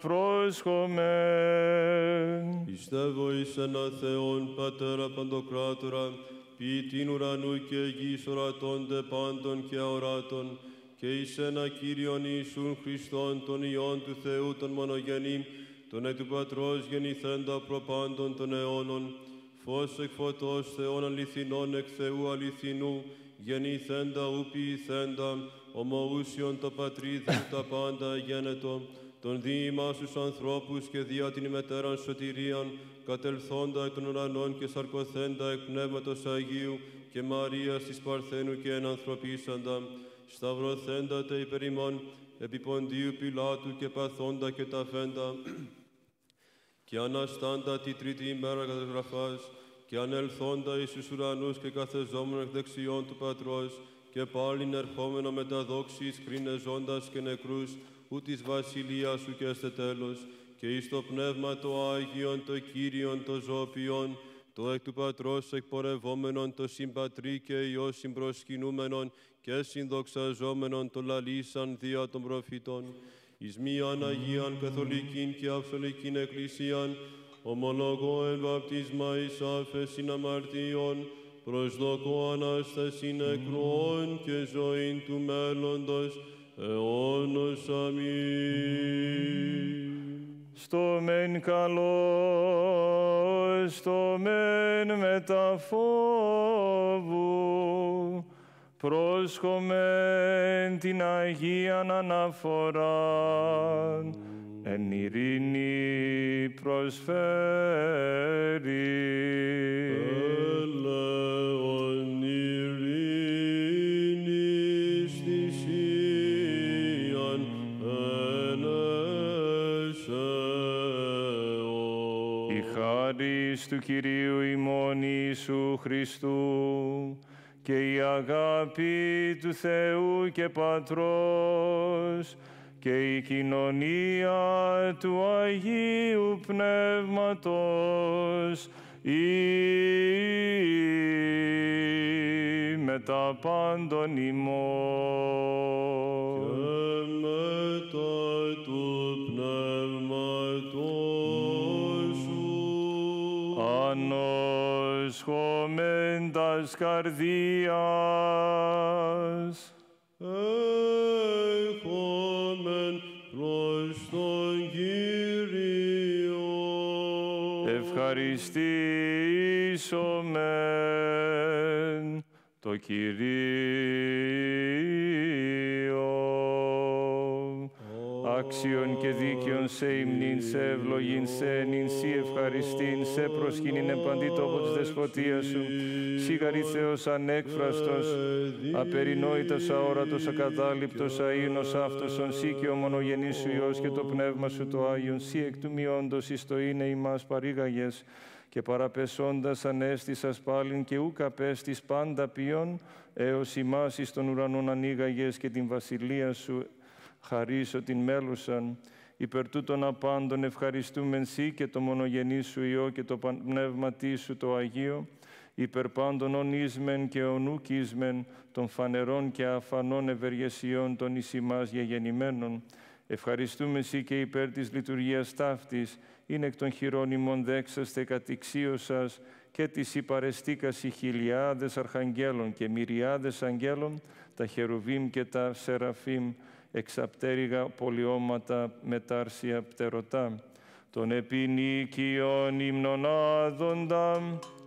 πρόσχομεν. Πιστεύω εις ένα Θεόν, Πατέρα Παντοκράτορα, ποιητήν ουρανού και γης ορατώνται πάντων και αοράτων, και εις ένα Κύριον Ιησούν Χριστόν, τον Υιόν του Θεού, τον μονογενή, τον εκ του Πατρός γεννηθέντα προπάντων των αιώνων, φως εκ φωτός Θεών αληθινών εκ Θεού αληθινού, γεννηθέντα ου ποιηθέντα, ομοούσιον το Πατρίδιν τα πάντα γένετο, τον διήμας τους ανθρώπους και δια την ημετέραν σωτηρίαν, κατελθόντα εκ των ουρανών και σαρκωθέντα εκ Πνεύματος Αγίου και Μαρίας της Παρθένου και ενανθρωπίσαντα, σταυρωθέντα τε υπερ ημών, επί Ποντίου Πιλάτου και παθόντα και ταφέντα, και αναστάντα τη τρίτη ημέρα καταγραφάς, και ανελθόντα εις τους ουρανούς και καθεζόμενο εκ δεξιών του Πατρός, και πάλιν ερχόμενο με τα δόξης κρίνε ζώντας και νεκρούς, ου της βασιλείας σου και έστε τέλος, και εις το Πνεύμα το Άγιον, το Κύριον, το ζωοποιόν, το εκ του Πατρός εκπορευόμενον, το συμπατρί και Υιός συμπροσκυνούμενον και συνδοξαζόμενον, το λαλήσαν δια των προφητών, εις μίαν Αγίαν Καθολικήν και Αυσολικήν Εκκλησίαν, ομολογώ εν βαπτίσμα εις άφεσιν αμαρτιών, προσδοκώ Ανάσταση νεκρών και ζωήν του μέλλοντος αιώνος. Αμήν. Στο μεν καλό, στο μεν μεταφόβου, πρόσχομεν την Αγίαν αναφοράν, εν ειρήνη προσφέρει. Ελεον ειρήνης θυσίαν ενέσεω. Η χάρις του Κυρίου ημών Ιησού Χριστού και η αγάπη του Θεού και Πατρός και η κοινωνία του Αγίου Πνεύματος με τα πάντων ημών. Και μετά του Πνεύματος σου ανοσχομέντας καρδίας έχομεν προς τον Κύριο. Ευχαριστήσομεν το Κυρίο. άξιον και δίκαιον σε υμνήν, σε ευλογήν, σε ενήν, σοι ευχαριστήν, σε προσκυνήν επαντή τόπο της δεσποτείας σου. Σιγαρή Θεός ανέκφραστος, απερινόητος, αόρατος, ακατάληπτος, αΐνος αυτοσον, σύ και ο μονογενής σου Υιός και το Πνεύμα σου το Άγιον, σύ εκ του μειόντος εις το είναι ημάς παρήγαγες, και παραπεσώντας ανέστησας πάλιν και ούκ απέστης πάντα ποιον, έως ημάς εις των ουρανών ανοίγαγες και την βασιλεία σου χαρίσω την μέλουσαν. Υπερ τούτων απάντων ευχαριστούμεν σοι και το μονογενή σου Υιό και το πνεύματί σου το Αγίο, υπερ πάντων ον ίσμεν και ον ουκ ίσμεν, των φανερών και αφανών ευεργεσιών των εις ημάς γεγεννημένων. Ευχαριστούμε σοι και υπέρ της λειτουργίας ταύτης, είναι εκ των χειρών ημών δέξαστε κατηξίωσας και της υπαρεστήκας οι χιλιάδες αρχαγγέλων και μυριάδες αγγέλων, τα χερουβίμ και τα σεραφίμ, εξαπτέρυγα πολιώματα μετάρσια πτερωτά. Των επινίκιων υμνονάδοντα,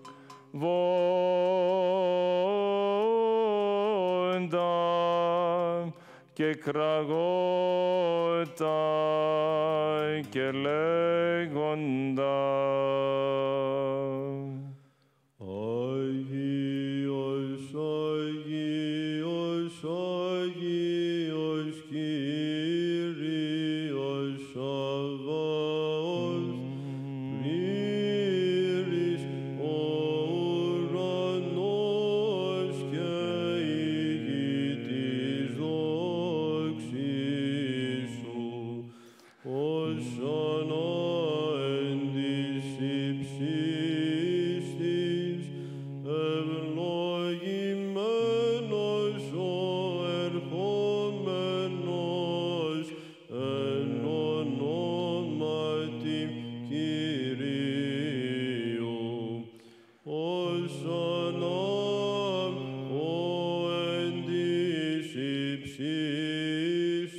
βόντα και κραγότα και λέγοντα. Αγίος, Αγίος, Αγίος, Κύριος Σαββαός, πλήρης ο ουρανός και η γη της δόξης σου. Ωσανά εν της ύψης της, ευλογημένος ο ερχόμενος εν ονόματι Κυρίου. Ωσανά ο εν της ύψης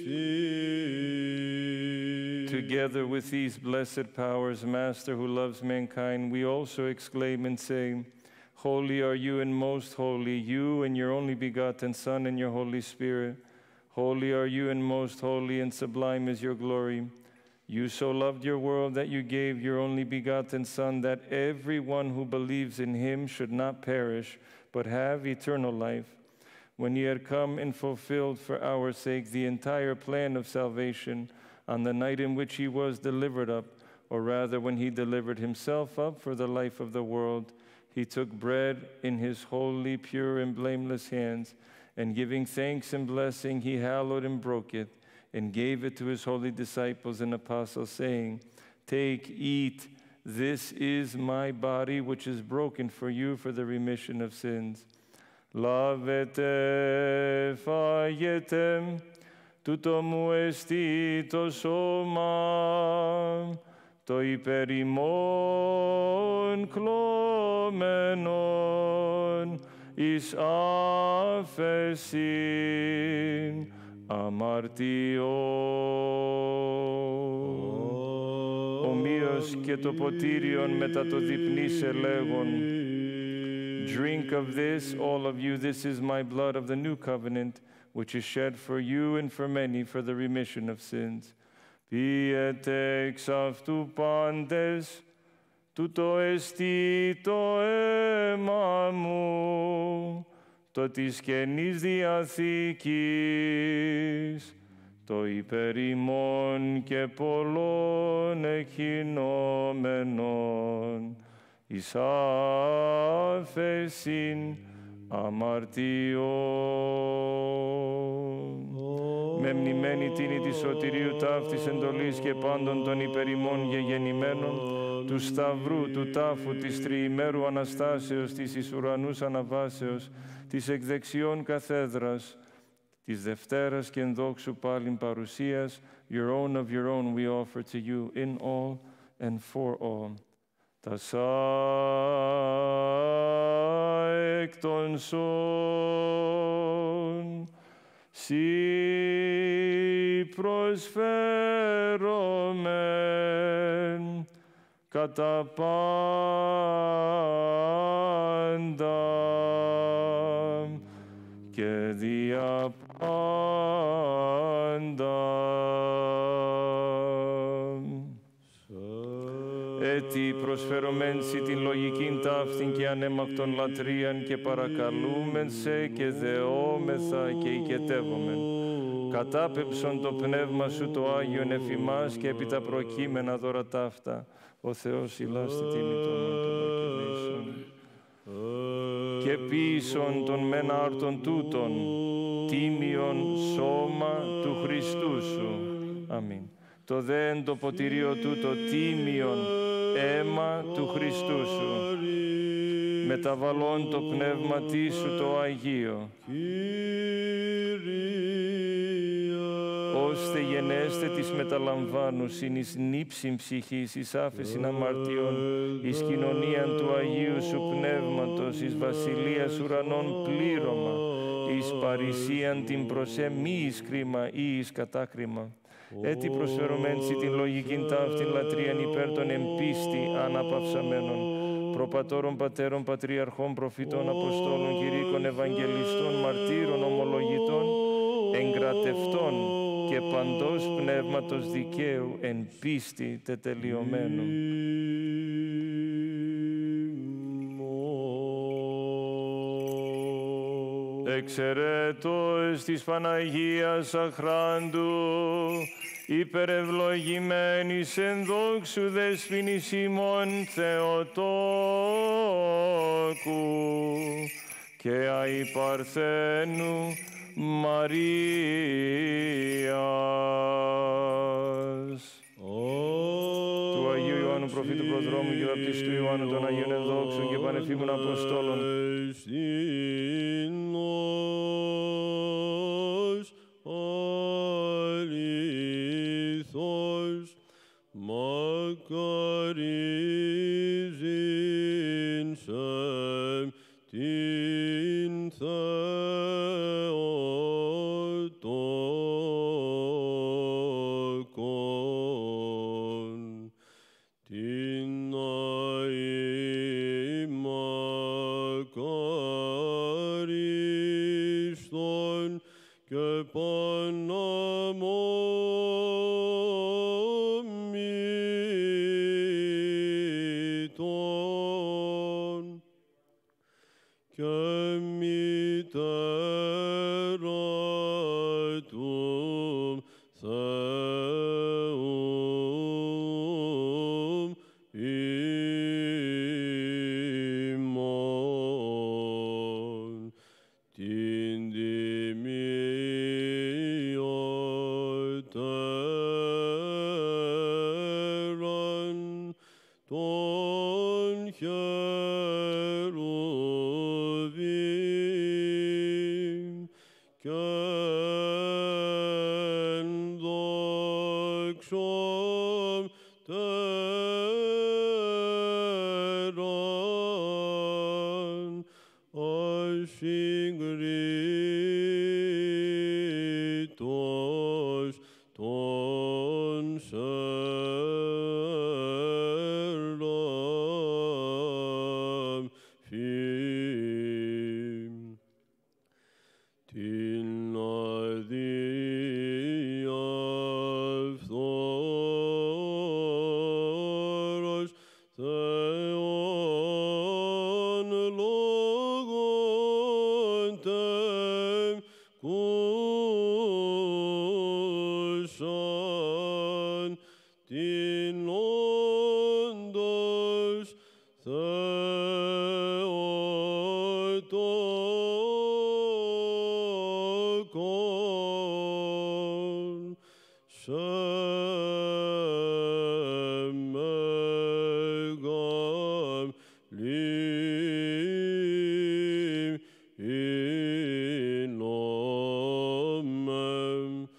της. Together with these blessed powers, Master, who loves mankind, we also exclaim and say, Holy are you and most holy, you and your only begotten Son and your Holy Spirit. Holy are you and most holy, and sublime is your glory. You so loved your world that you gave your only begotten Son, that everyone who believes in him should not perish, but have eternal life. When he had come and fulfilled for our sake the entire plan of salvation, on the night in which he was delivered up, or rather when he delivered himself up for the life of the world, he took bread in his holy, pure, and blameless hands, and giving thanks and blessing, he hallowed and broke it, and gave it to his holy disciples and apostles, saying, Take, eat, this is my body, which is broken for you for the remission of sins. Λάβετε, φάγετε, τούτο μου εστί το σώμα, το υπέρ ημών κλωμένον εις άφεσιν αμαρτιών. Ομοίως και το ποτήριον μετά το διπνήσε λέγον, Drink of this, all of you, this is my blood of the new covenant, which is shed for you and for many for the remission of sins. Πίετε εξ αυτού πάντες, τούτο εστί το αίμα μου, το της Καινής Διαθήκης, το υπέρ ημών και πολλών εκχυνόμενων, εις άφεσιν αμαρτιών. Μεμνημένη τίνη της σωτηρίου ταύτης εντολής και πάντων των υπερημών γεγεννημένων, του Σταυρού, του τάφου, της τριημέρου Αναστάσεως, της εις ουρανούς αναβάσεως, της εκδεξιών καθέδρας, της Δευτέρας και ενδόξου πάλιν παρουσίας, your own of your own we offer to you in all and for all. Τασά εκ των σών, σοι προσφέρομεν κατά πάντα και δια πάντα. Έτσι προσφέρομεν σοι την λογικήν ταύτην και ανέμακτον λατρείαν και παρακαλούμεν σε και δεόμεθα και οικετεύομεν. Κατάπεψον το πνεύμα σου το Άγιον εφ' ημάς και επί τα προκείμενα δώρα ταύτα. Ο Θεός ηλάστη τίμη των αγγελίσεων. Και πείσον των μεν άρτων τούτων, τίμιον σώμα του Χριστού σου. Αμήν. Το δε εν το ποτηρίο τούτο τίμιον αίμα του Χριστού σου. Μεταβαλών το πνεύμα σου το Αγίο. Ώστε γενέστε της μεταλαμβάνουσιν εις νύψην ψυχής, εις άφεσιν αμαρτιών, εις κοινωνίαν του Αγίου σου Πνεύματος, εις βασιλείας ουρανών πλήρωμα, εις παρησίαν την προσέ μη εις κρίμα ή εις κατάκριμα. Έτσι προσφερωμέντσι την λογικήν ταύτην λατρείαν υπέρ των εμπίστη αναπαυσαμένων, προπατώρων, πατέρων, πατριαρχών, προφήτων, αποστόλων, κηρύκων, ευαγγελιστών, μαρτύρων, ομολογητών, εγκρατευτών και παντός πνεύματος δικαίου εν πίστη τετελειωμένου. Εξαιρέτως της Παναγίας Αχράντου, υπερευλογημένης εν δόξου δεσποινής ημών Θεοτόκου και αι Παρθένου Μαρίας. Του Αγίου Ιωάννου Προφήτου Προδρόμου και βαπτιστού Ιωάννου των Αγίων Ενδόξων και Πανεφήμων Αποστόλων, μακαρίζειν σε την Θεοτόκον, την αη μακαρίστον και παναμόμητον και μητέρα του Θεού ημών, την τιμιωτέραν των χερουβίμ και ενδόξων τεράν ασυγκρίτως των σεραφείμ, την αδιαφθόρος Θεόν λόγον τεκούσαν, την όντως Θεοτόκον, σε μεγαλύνομεν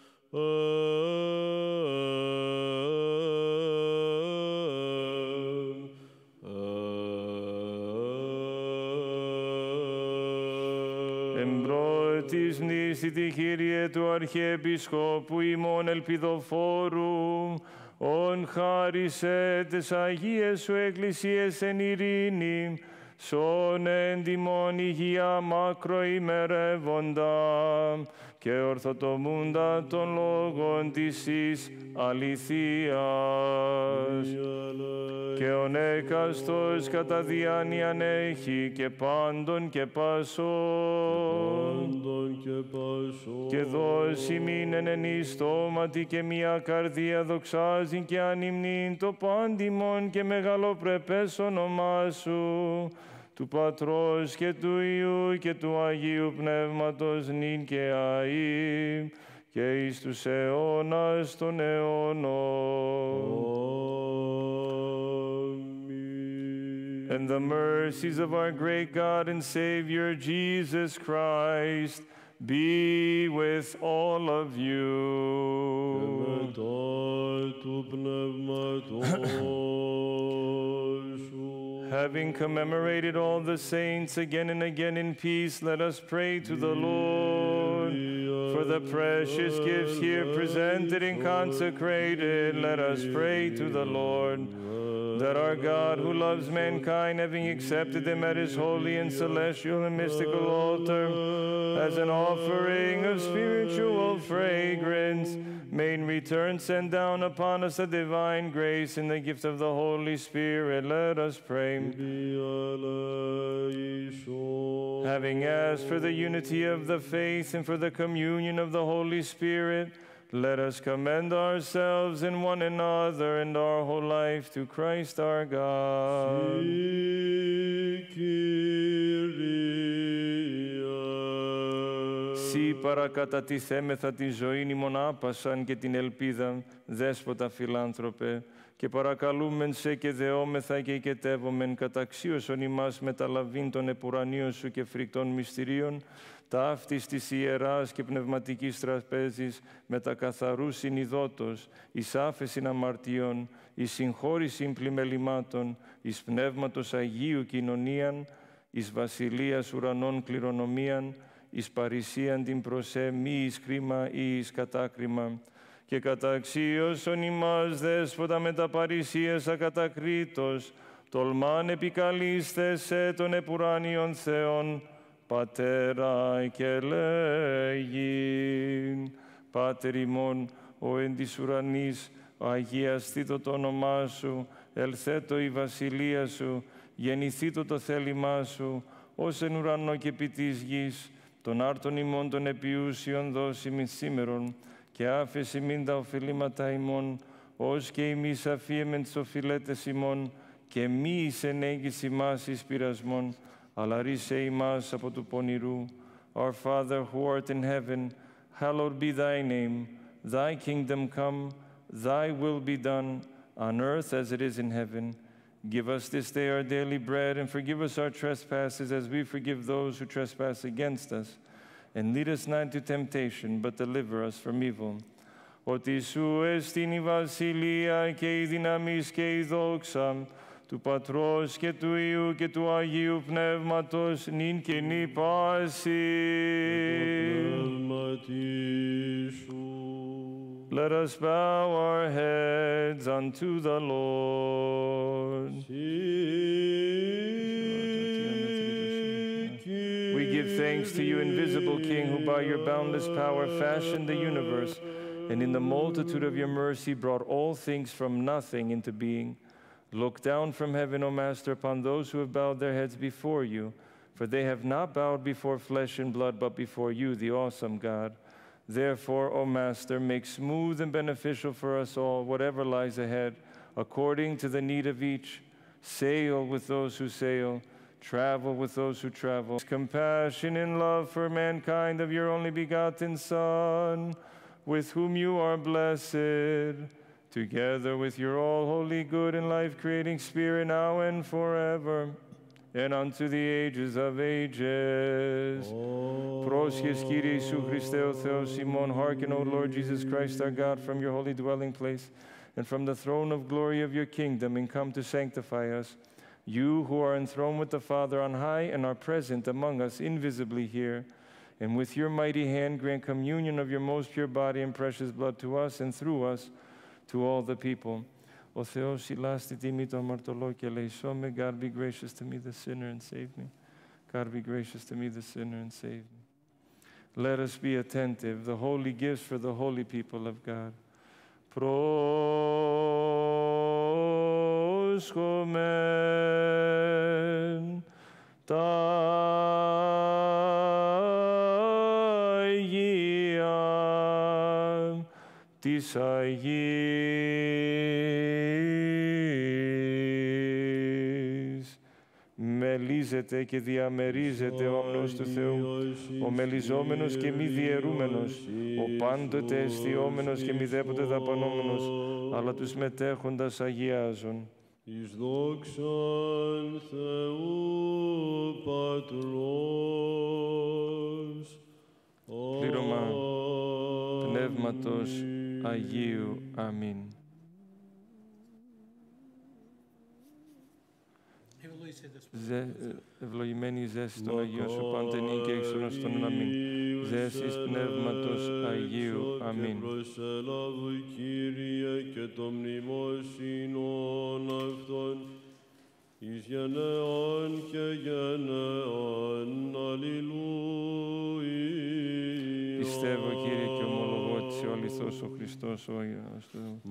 Εμπρότης νήσιτη Κύριε του Αρχιεπισκόπου ημών ελπιδοφόρου, ον χάρισε τες Αγίες σου Εκκλησίες εν ειρήνη, σον έντιμον υγεία μακροημερεύοντα και ορθοτομούντα των λόγων της εις αληθείας. Και ον έκαστος κατά διάνοιαν έχει και πάντων και πάσων. Και δώσει μήνεν εν εις στόματι και μια καρδία δοξάζει και ανυμνήν το πάντιμον και μεγαλοπρεπές όνομά σου, του Πατρός και του Υιού και του Αγίου Πνεύματος νυν και αΐ και εις τους αιώνας των αιώνων. And the mercies of our great God and Savior Jesus Christ be with all of you. Having commemorated all the saints again and again in peace, let us pray to the Lord. For the precious gifts here presented and consecrated, let us pray to the Lord. That our God, who loves mankind, having accepted them at his holy and celestial and mystical altar, as an offering of spiritual fragrance, may in return send down upon us a divine grace in the gift of the Holy Spirit. Let us pray. Having asked for the unity of the faith and for the communion of the Holy Spirit, let us commend ourselves and one another and our whole life to Christ our God. Συ παρακατατιθέμεθα τη ζωήν ημών άπασαν και την ελπίδα, δέσποτα φιλάνθρωπε, και παρακαλούμεν σε και δεόμεθα και οικετεύομεν καταξίωσον ημάς μεταλαβήν των επουρανίων σου και φρικτών μυστηρίων, ταύτης της ιεράς και πνευματικής τραπέζης με τα καθαρού συνειδότος, εις άφεσιν αμαρτιών, εις συγχώρησιν πλημελημάτων, εις πνεύματος Αγίου κοινωνίαν, εις βασιλείας ουρανών κληρονομίαν, εις παρησίαν την προσέ μη εις κρίμα ή εις κατάκριμα, και καταξίωσον ημάς δέσποτα με τα παρησίες ακατακρίτως, τολμάν επικαλείσθεσαι των επουράνιων Θεών, Πατέρα και λέγειν, Πάτερ ημών, ο εν της ουρανής, αγιαστήτω το όνομά σου, ελθέτω η βασιλεία σου, γεννηθήτω το θέλημά σου, ως εν ουρανό και επί της γης, των άρτων ημών των επιούσιων δώσιμην σήμερον, και άφεση μην τα οφειλήματα ημών, ως και εμείς αφίεμεν τις οφειλέτες ημών, και μη εις ενέγγις ημάς εις πειρασμόν, αλλά ρίσε ημάς από του πονηρού. Our Father who art in heaven, hallowed be thy name. Thy kingdom come, thy will be done, on earth as it is in heaven. Give us this day our daily bread, and forgive us our trespasses as we forgive those who trespass against us. And lead us not into temptation, but deliver us from evil. Ότι σου εστίν η βασιλεία και η δύναμις και η δόξα, του Πατρός και του Υιού και του Αγίου Πνεύματος, νυν και νυ πάση. Let us bow our heads unto the Lord. We give thanks to you, invisible King, who by your boundless power fashioned the universe, and in the multitude of your mercy brought all things from nothing into being. Look down from heaven, O Master, upon those who have bowed their heads before you, for they have not bowed before flesh and blood, but before you, the awesome God. Therefore, O Master, make smooth and beneficial for us all whatever lies ahead, according to the need of each. Sail with those who sail, travel with those who travel. Compassion and love for mankind of your only begotten Son, with whom you are blessed, together with your all-holy, good, and life-creating Spirit, now and forever, and unto the ages of ages. Πρόσχες, Κύριε Ιησού Χριστέ, ο Θεός ημών, hearken, O Lord Jesus Christ, our God, from your holy dwelling place, and from the throne of glory of your kingdom, and come to sanctify us. You who are enthroned with the Father on high, and are present among us invisibly here, and with your mighty hand grant communion of your most pure body and precious blood to us, and through us, to all the people. Ο Θεός ηλάς τη τιμή το αμαρτωλό και ελεησόμαι. God be gracious to me the sinner and save me. God be gracious to me the sinner and save me. Let us be attentive, the holy gifts for the holy people of God. Πρόσχομεν τα Αγία της Αγίας. Μελίζεται και διαμερίζεται ο αμνός του Θεού, ο μελιζόμενος και μη διαιρούμενος, ο πάντοτε εστιόμενος και μη δέποτε δαπανόμενος, αλλά τους μετέχοντας αγιάζουν. Εις δόξαν Θεού Πατρός. Πλήρωμα Πνεύματος Αγίου. Αμήν. Ευλογημένη η ζέση των Αγίων σου πάντε νυν και εξ των αμήν. Ζέσης Πνεύματος Αγίου. Αμήν. Προσέλαβου Κύριε και το μνημόσυνον αυτών εις γενεάν και γενεάν. Αλληλούια. Πιστεύω, Κύριε, και ομολογώ ότι είσαι ο αληθώς ο Χριστός, ο Άγιος Θεού.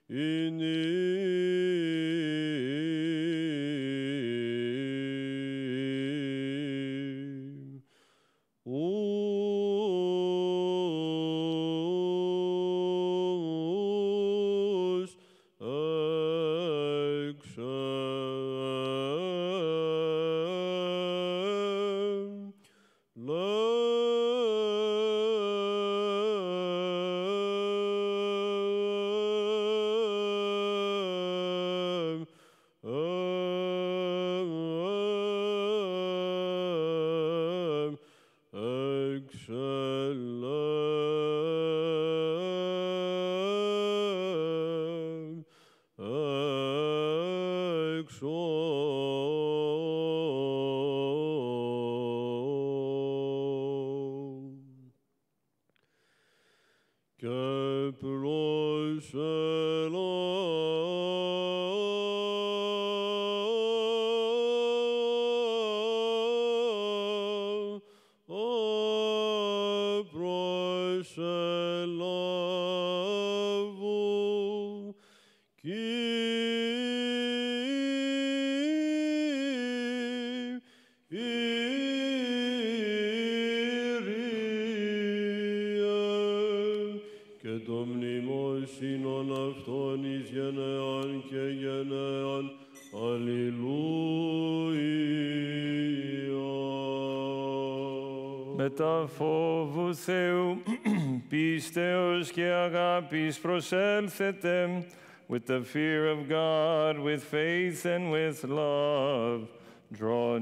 Μετά φόβου Θεού, πίστεως και αγάπης προσέλθετε, with the fear of God, with faith and with love, draw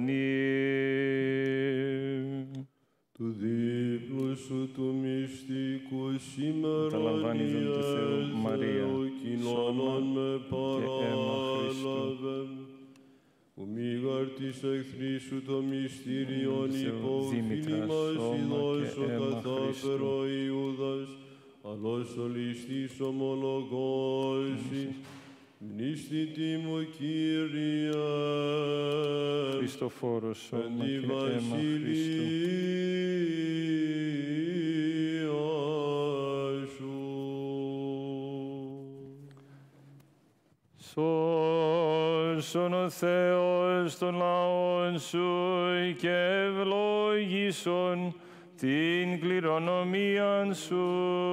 near. Του δίπλου σου του μυστικού σήμερα Θεού κοινώνων με παράλαβε. Ο μήγαρ της εχθρής σου το μυστήριον υπόφιλη μας ειδώσω καθάπερο Ιούδας, αλλός ο ληστής ομολογώσει, μνήστητη μου Κύριε, Χριστοφόρος σώμα και αίμα Χριστού. Σώσον ο Θεός των λαών σου και ευλόγησον την κληρονομίαν σου.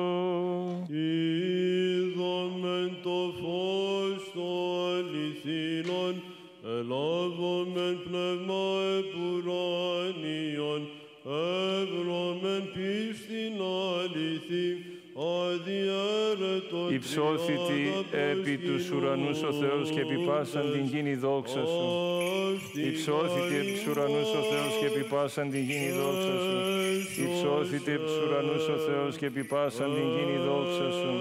Είδομεν το φως το αληθινόν, ελάβομεν πνεύμα επουράνιον, εύρωμεν πίστην αληθή, αδιέρετο Υψώθητη επί τους ουρανούς ο Θεός και επί πάσαν την γήνη δόξα σου. Υψώθητη επί τους ουρανούς ο Θεός και επί πάσαν την γήνη δόξα σου. Υψώθητη επί τους ουρανούς ο Θεός και επί πάσαν την γήνη δόξα σου.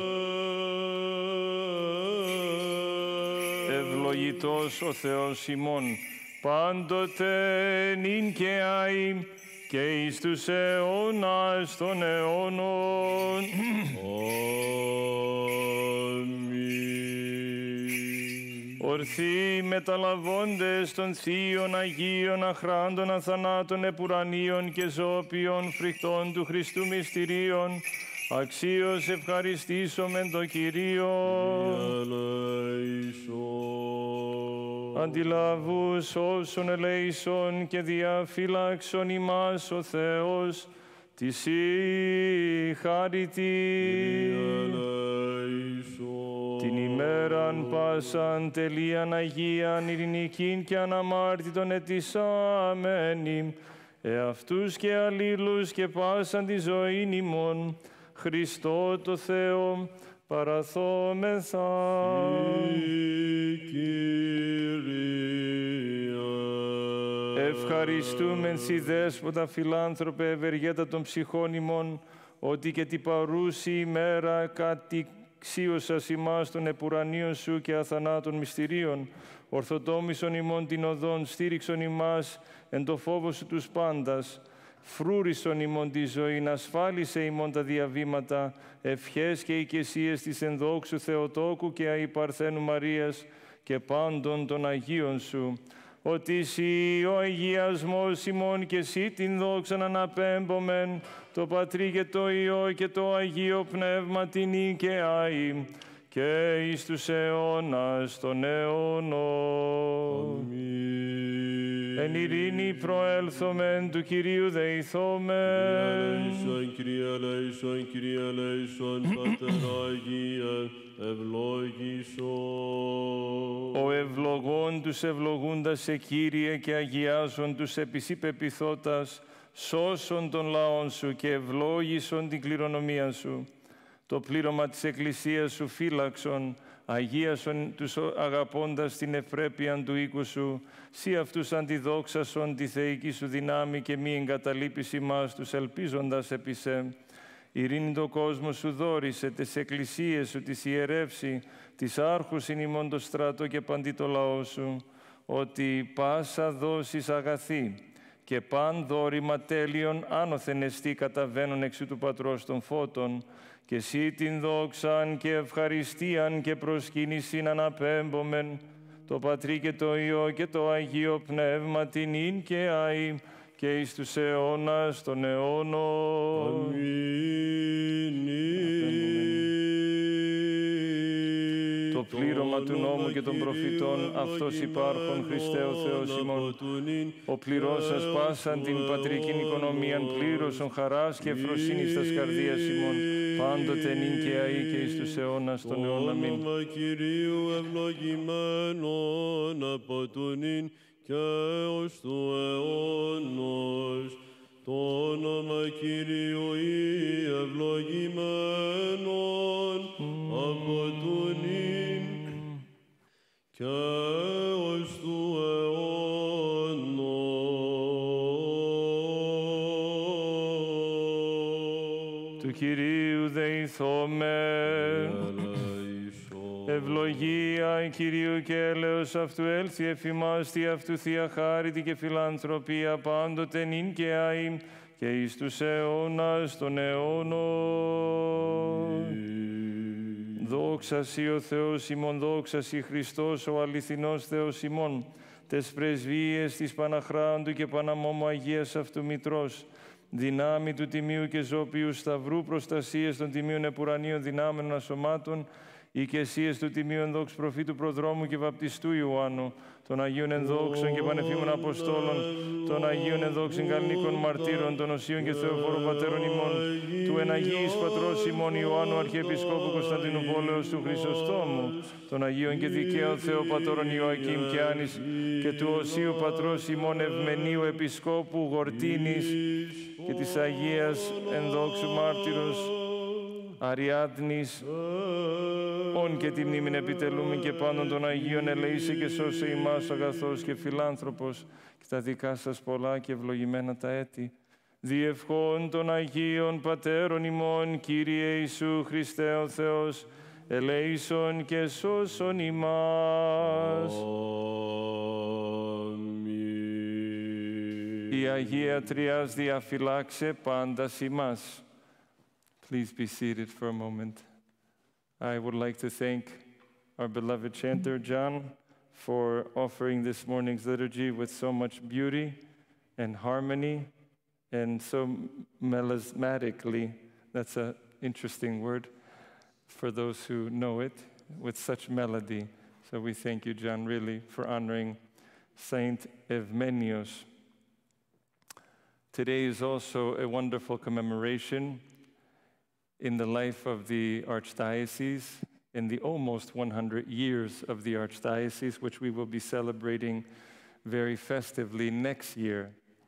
Ευλογητός ο Θεός ημών, πάντοτε νυν και αεί, και εις τους αιώνας των αιώνων. Ορθοί μεταλαβώντες των θείων Αγίων αχράντων αθανάτων επουρανίων και ζώπιων φρικτών του Χριστού μυστηρίων, αξίως ευχαριστήσομεν το Κυρίο. Αντιλαβούς όσων ελέησον και διαφύλαξον ημάς ο Θεός, της η χάρητη. Την ημέραν πάσαν τελείαν Αγίαν ειρηνικήν και αναμάρτητον ετισάμενη, εαυτούς και αλλήλους και πάσαν τη ζωήν ημών, Χριστό το Θεό παραθόμεθα. Ευχαριστούμεν σοι Δέσποτα φιλάνθρωπε ευεργέτα των ψυχών ημών, ότι και την παρούση ημέρα κατηξίωσας ημάς των επουρανίων σου και αθανάτων μυστηρίων, ορθοτόμησον ημών την οδόν, στήριξον ημάς εν το φόβο σου τους πάντας, φρούρισον ημών τη ζωήν, ασφάλισε ημών τα διαβήματα, ευχές και οικεσίες της ενδόξου Θεοτόκου και αϊπαρθένου Μαρίας και πάντων των Αγίων σου, ότι εσύ ο αγιασμός ημών και εσύ την δόξαν αναπέμπομεν, το Πατρί και το Υιό και το Αγίο Πνεύμα την και αεί, και εις τους αιώνας των αιώνων. Εν ειρήνη προέλθομεν του Κυρίου δεηθόμεν. Kyrie eleison, Kyrie eleison, Pater Αγίε, ευλόγησον. Ο ευλογών τους ευλογούντας σε Κύριε και αγιάζον τους επισή πεποιθώτας, σώσον τον λαόν σου και ευλόγησον την κληρονομία σου. Το πλήρωμα της Εκκλησίας σου φύλαξον, αγίασον τους αγαπώντας την ευπρέπεια του οίκου σου, σύ αυτούς αντιδόξασον τη θεϊκή σου δυνάμει και μη εγκαταλείπεις ημάς τους ελπίζοντας επί σε. Ειρήνη το κόσμο σου δόρισε, τις εκκλησίες σου τις ιερεύσει, τις άρχους είναι ημών το στρατό και παντί το λαό σου, ότι πάσα δόσεις αγαθή και παν δόρημα τέλειον άνωθεν εστί καταβαίνουν εξ του Πατρός των φώτων, και εσύ την δόξαν και ευχαριστίαν και προσκύνησιν αναπέμπομεν, το Πατρί και το Υιό και το Αγίο Πνεύμα την ίν και αΐ και εις τους αιώνας των αιώνων. Αμήν. Το πλήρωμα του νόμου και των προφητών, αυτός υπάρχον Χριστέ ο Θεός ημών. Ο πληρώσας πάσαν την πατρικήν οικονομίαν, πλήρωσον χαράς και ευφροσύνης τας καρδίας ημών, πάντοτε νυν και αεί και εις τους αιώνας των αιώνων. Αμήν. Όνομα Κυρίου ευλογημένον από του νυν και ως του αιώνος. Το όνομα Κυρίου ευλογημένον από του νυν και ως του αιώνος. Του Κυρίου δεηθόμεν. Ευλογία Κυρίου και έλεος αυτού έλθει εφημάς τη αυτού θεία χάριτη και φιλανθρωπία πάντοτε νυν και αΐ και εις τους αιώνας των αιώνων. Δόξα σοι ο Θεός ημών, δόξα σοι Χριστός ο αληθινός Θεός ημών, τες πρεσβείες της Παναχράντου και Παναμόμου Αγίας αυτού Μητρός, δυνάμει του Τιμίου και Ζώπιου Σταυρού, προστασίες των Τιμίων Επουρανίων δυνάμενων ασωμάτων, οικεσίες του Τιμίου Ενδόξου Προφήτου Προδρόμου και Βαπτιστού Ιωάννου, των Αγίων Ενδόξων και Πανεφήμων Αποστόλων, των Αγίων Ενδόξων Γαλλικών Μαρτύρων, των Οσίων και Θεοφόρων Πατέρων ημών, του Εναγίης Πατρός ημών Ιωάννου Αρχιεπισκόπου Κωνσταντινούπολεως του Χρυσοστόμου, των Αγίων και Δικαίων Θεοπατώρων Ιωακήμ και Άνης και του Οσίου Πατρός ημών Ευμενίου Επισκόπου Γορτίνης και της Αγίας Ενδόξου Μάρτυρος Αριάδνης, όν και τη μνήμην επιτελούμε και πάντων των Αγίων ελεήσε και σώσε ημάς αγαθός και φιλάνθρωπος και τα δικά σας πολλά και ευλογημένα τα έτη. Διευχών των Αγίων Πατέρων ημών, Κύριε Ιησού Χριστέ ο Θεός, ελέησον και σώσον ημάς. Η Αγία Τριάς διαφυλάξε πάντας ημάς. Please be seated for a moment. I would like to thank our beloved chanter, John, for offering this morning's liturgy with so much beauty and harmony and so melismatically, that's an interesting word for those who know it, with such melody. So we thank you, John, really, for honoring Saint Eumenius. Today is also a wonderful commemoration in the life of the Archdiocese, in the almost 100 years of the Archdiocese, which we will be celebrating very festively next year.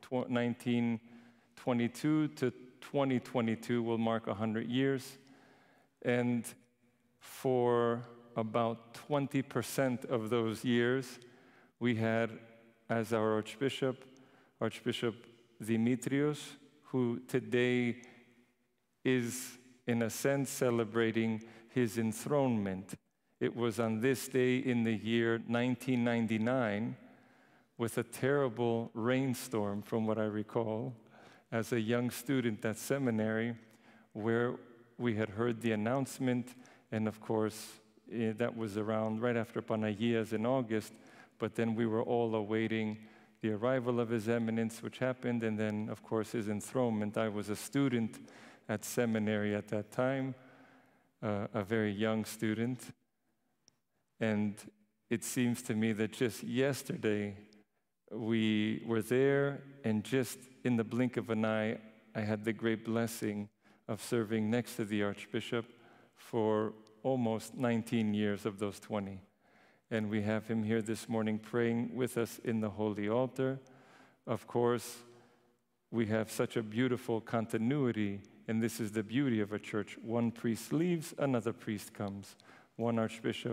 1922 to 2022 will mark 100 years. And for about 20% of those years, we had as our Archbishop, Archbishop Dimitrios, who today is in a sense celebrating his enthronement. It was on this day in the year 1999, with a terrible rainstorm, from what I recall, as a young student at seminary, where we had heard the announcement, and of course, that was around right after Panagias in August, but then we were all awaiting the arrival of His Eminence, which happened, and then, of course, his enthronement. I was a student at seminary at that time, a very young student. And it seems to me that just yesterday we were there, and just in the blink of an eye, I had the great blessing of serving next to the Archbishop for almost 19 years of those 20. And we have him here this morning praying with us in the Holy Altar. Of course, we have such a beautiful continuity, and this is the beauty of a church. One priest leaves, another priest comes. One archbishop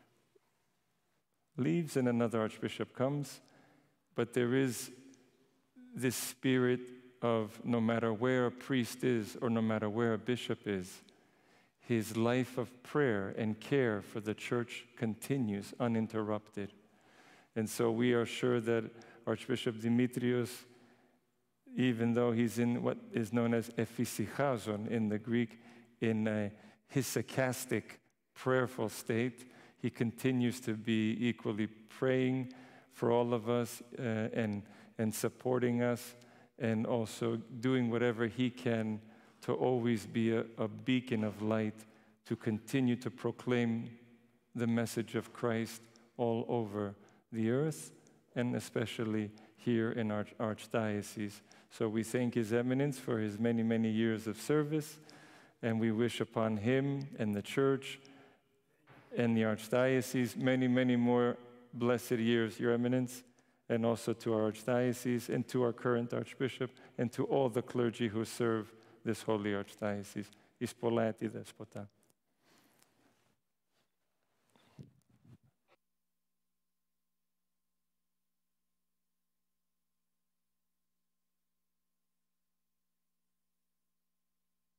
leaves and another archbishop comes. But there is this spirit of no matter where a priest is or no matter where a bishop is, his life of prayer and care for the church continues uninterrupted. And so we are sure that Archbishop Dimitrios, even though he's in what is known as ephysichalon in the Greek, in a hesychastic, prayerful state, he continues to be equally praying for all of us and supporting us, and also doing whatever he can to always be a beacon of light, to continue to proclaim the message of Christ all over the earth, and especially here in our archdiocese. So we thank His Eminence for his many, many years of service, and we wish upon him and the church and the archdiocese many, many more blessed years, Your Eminence, and also to our archdiocese and to our current archbishop and to all the clergy who serve this holy archdiocese. Εις πολλά έτη δέσποτα.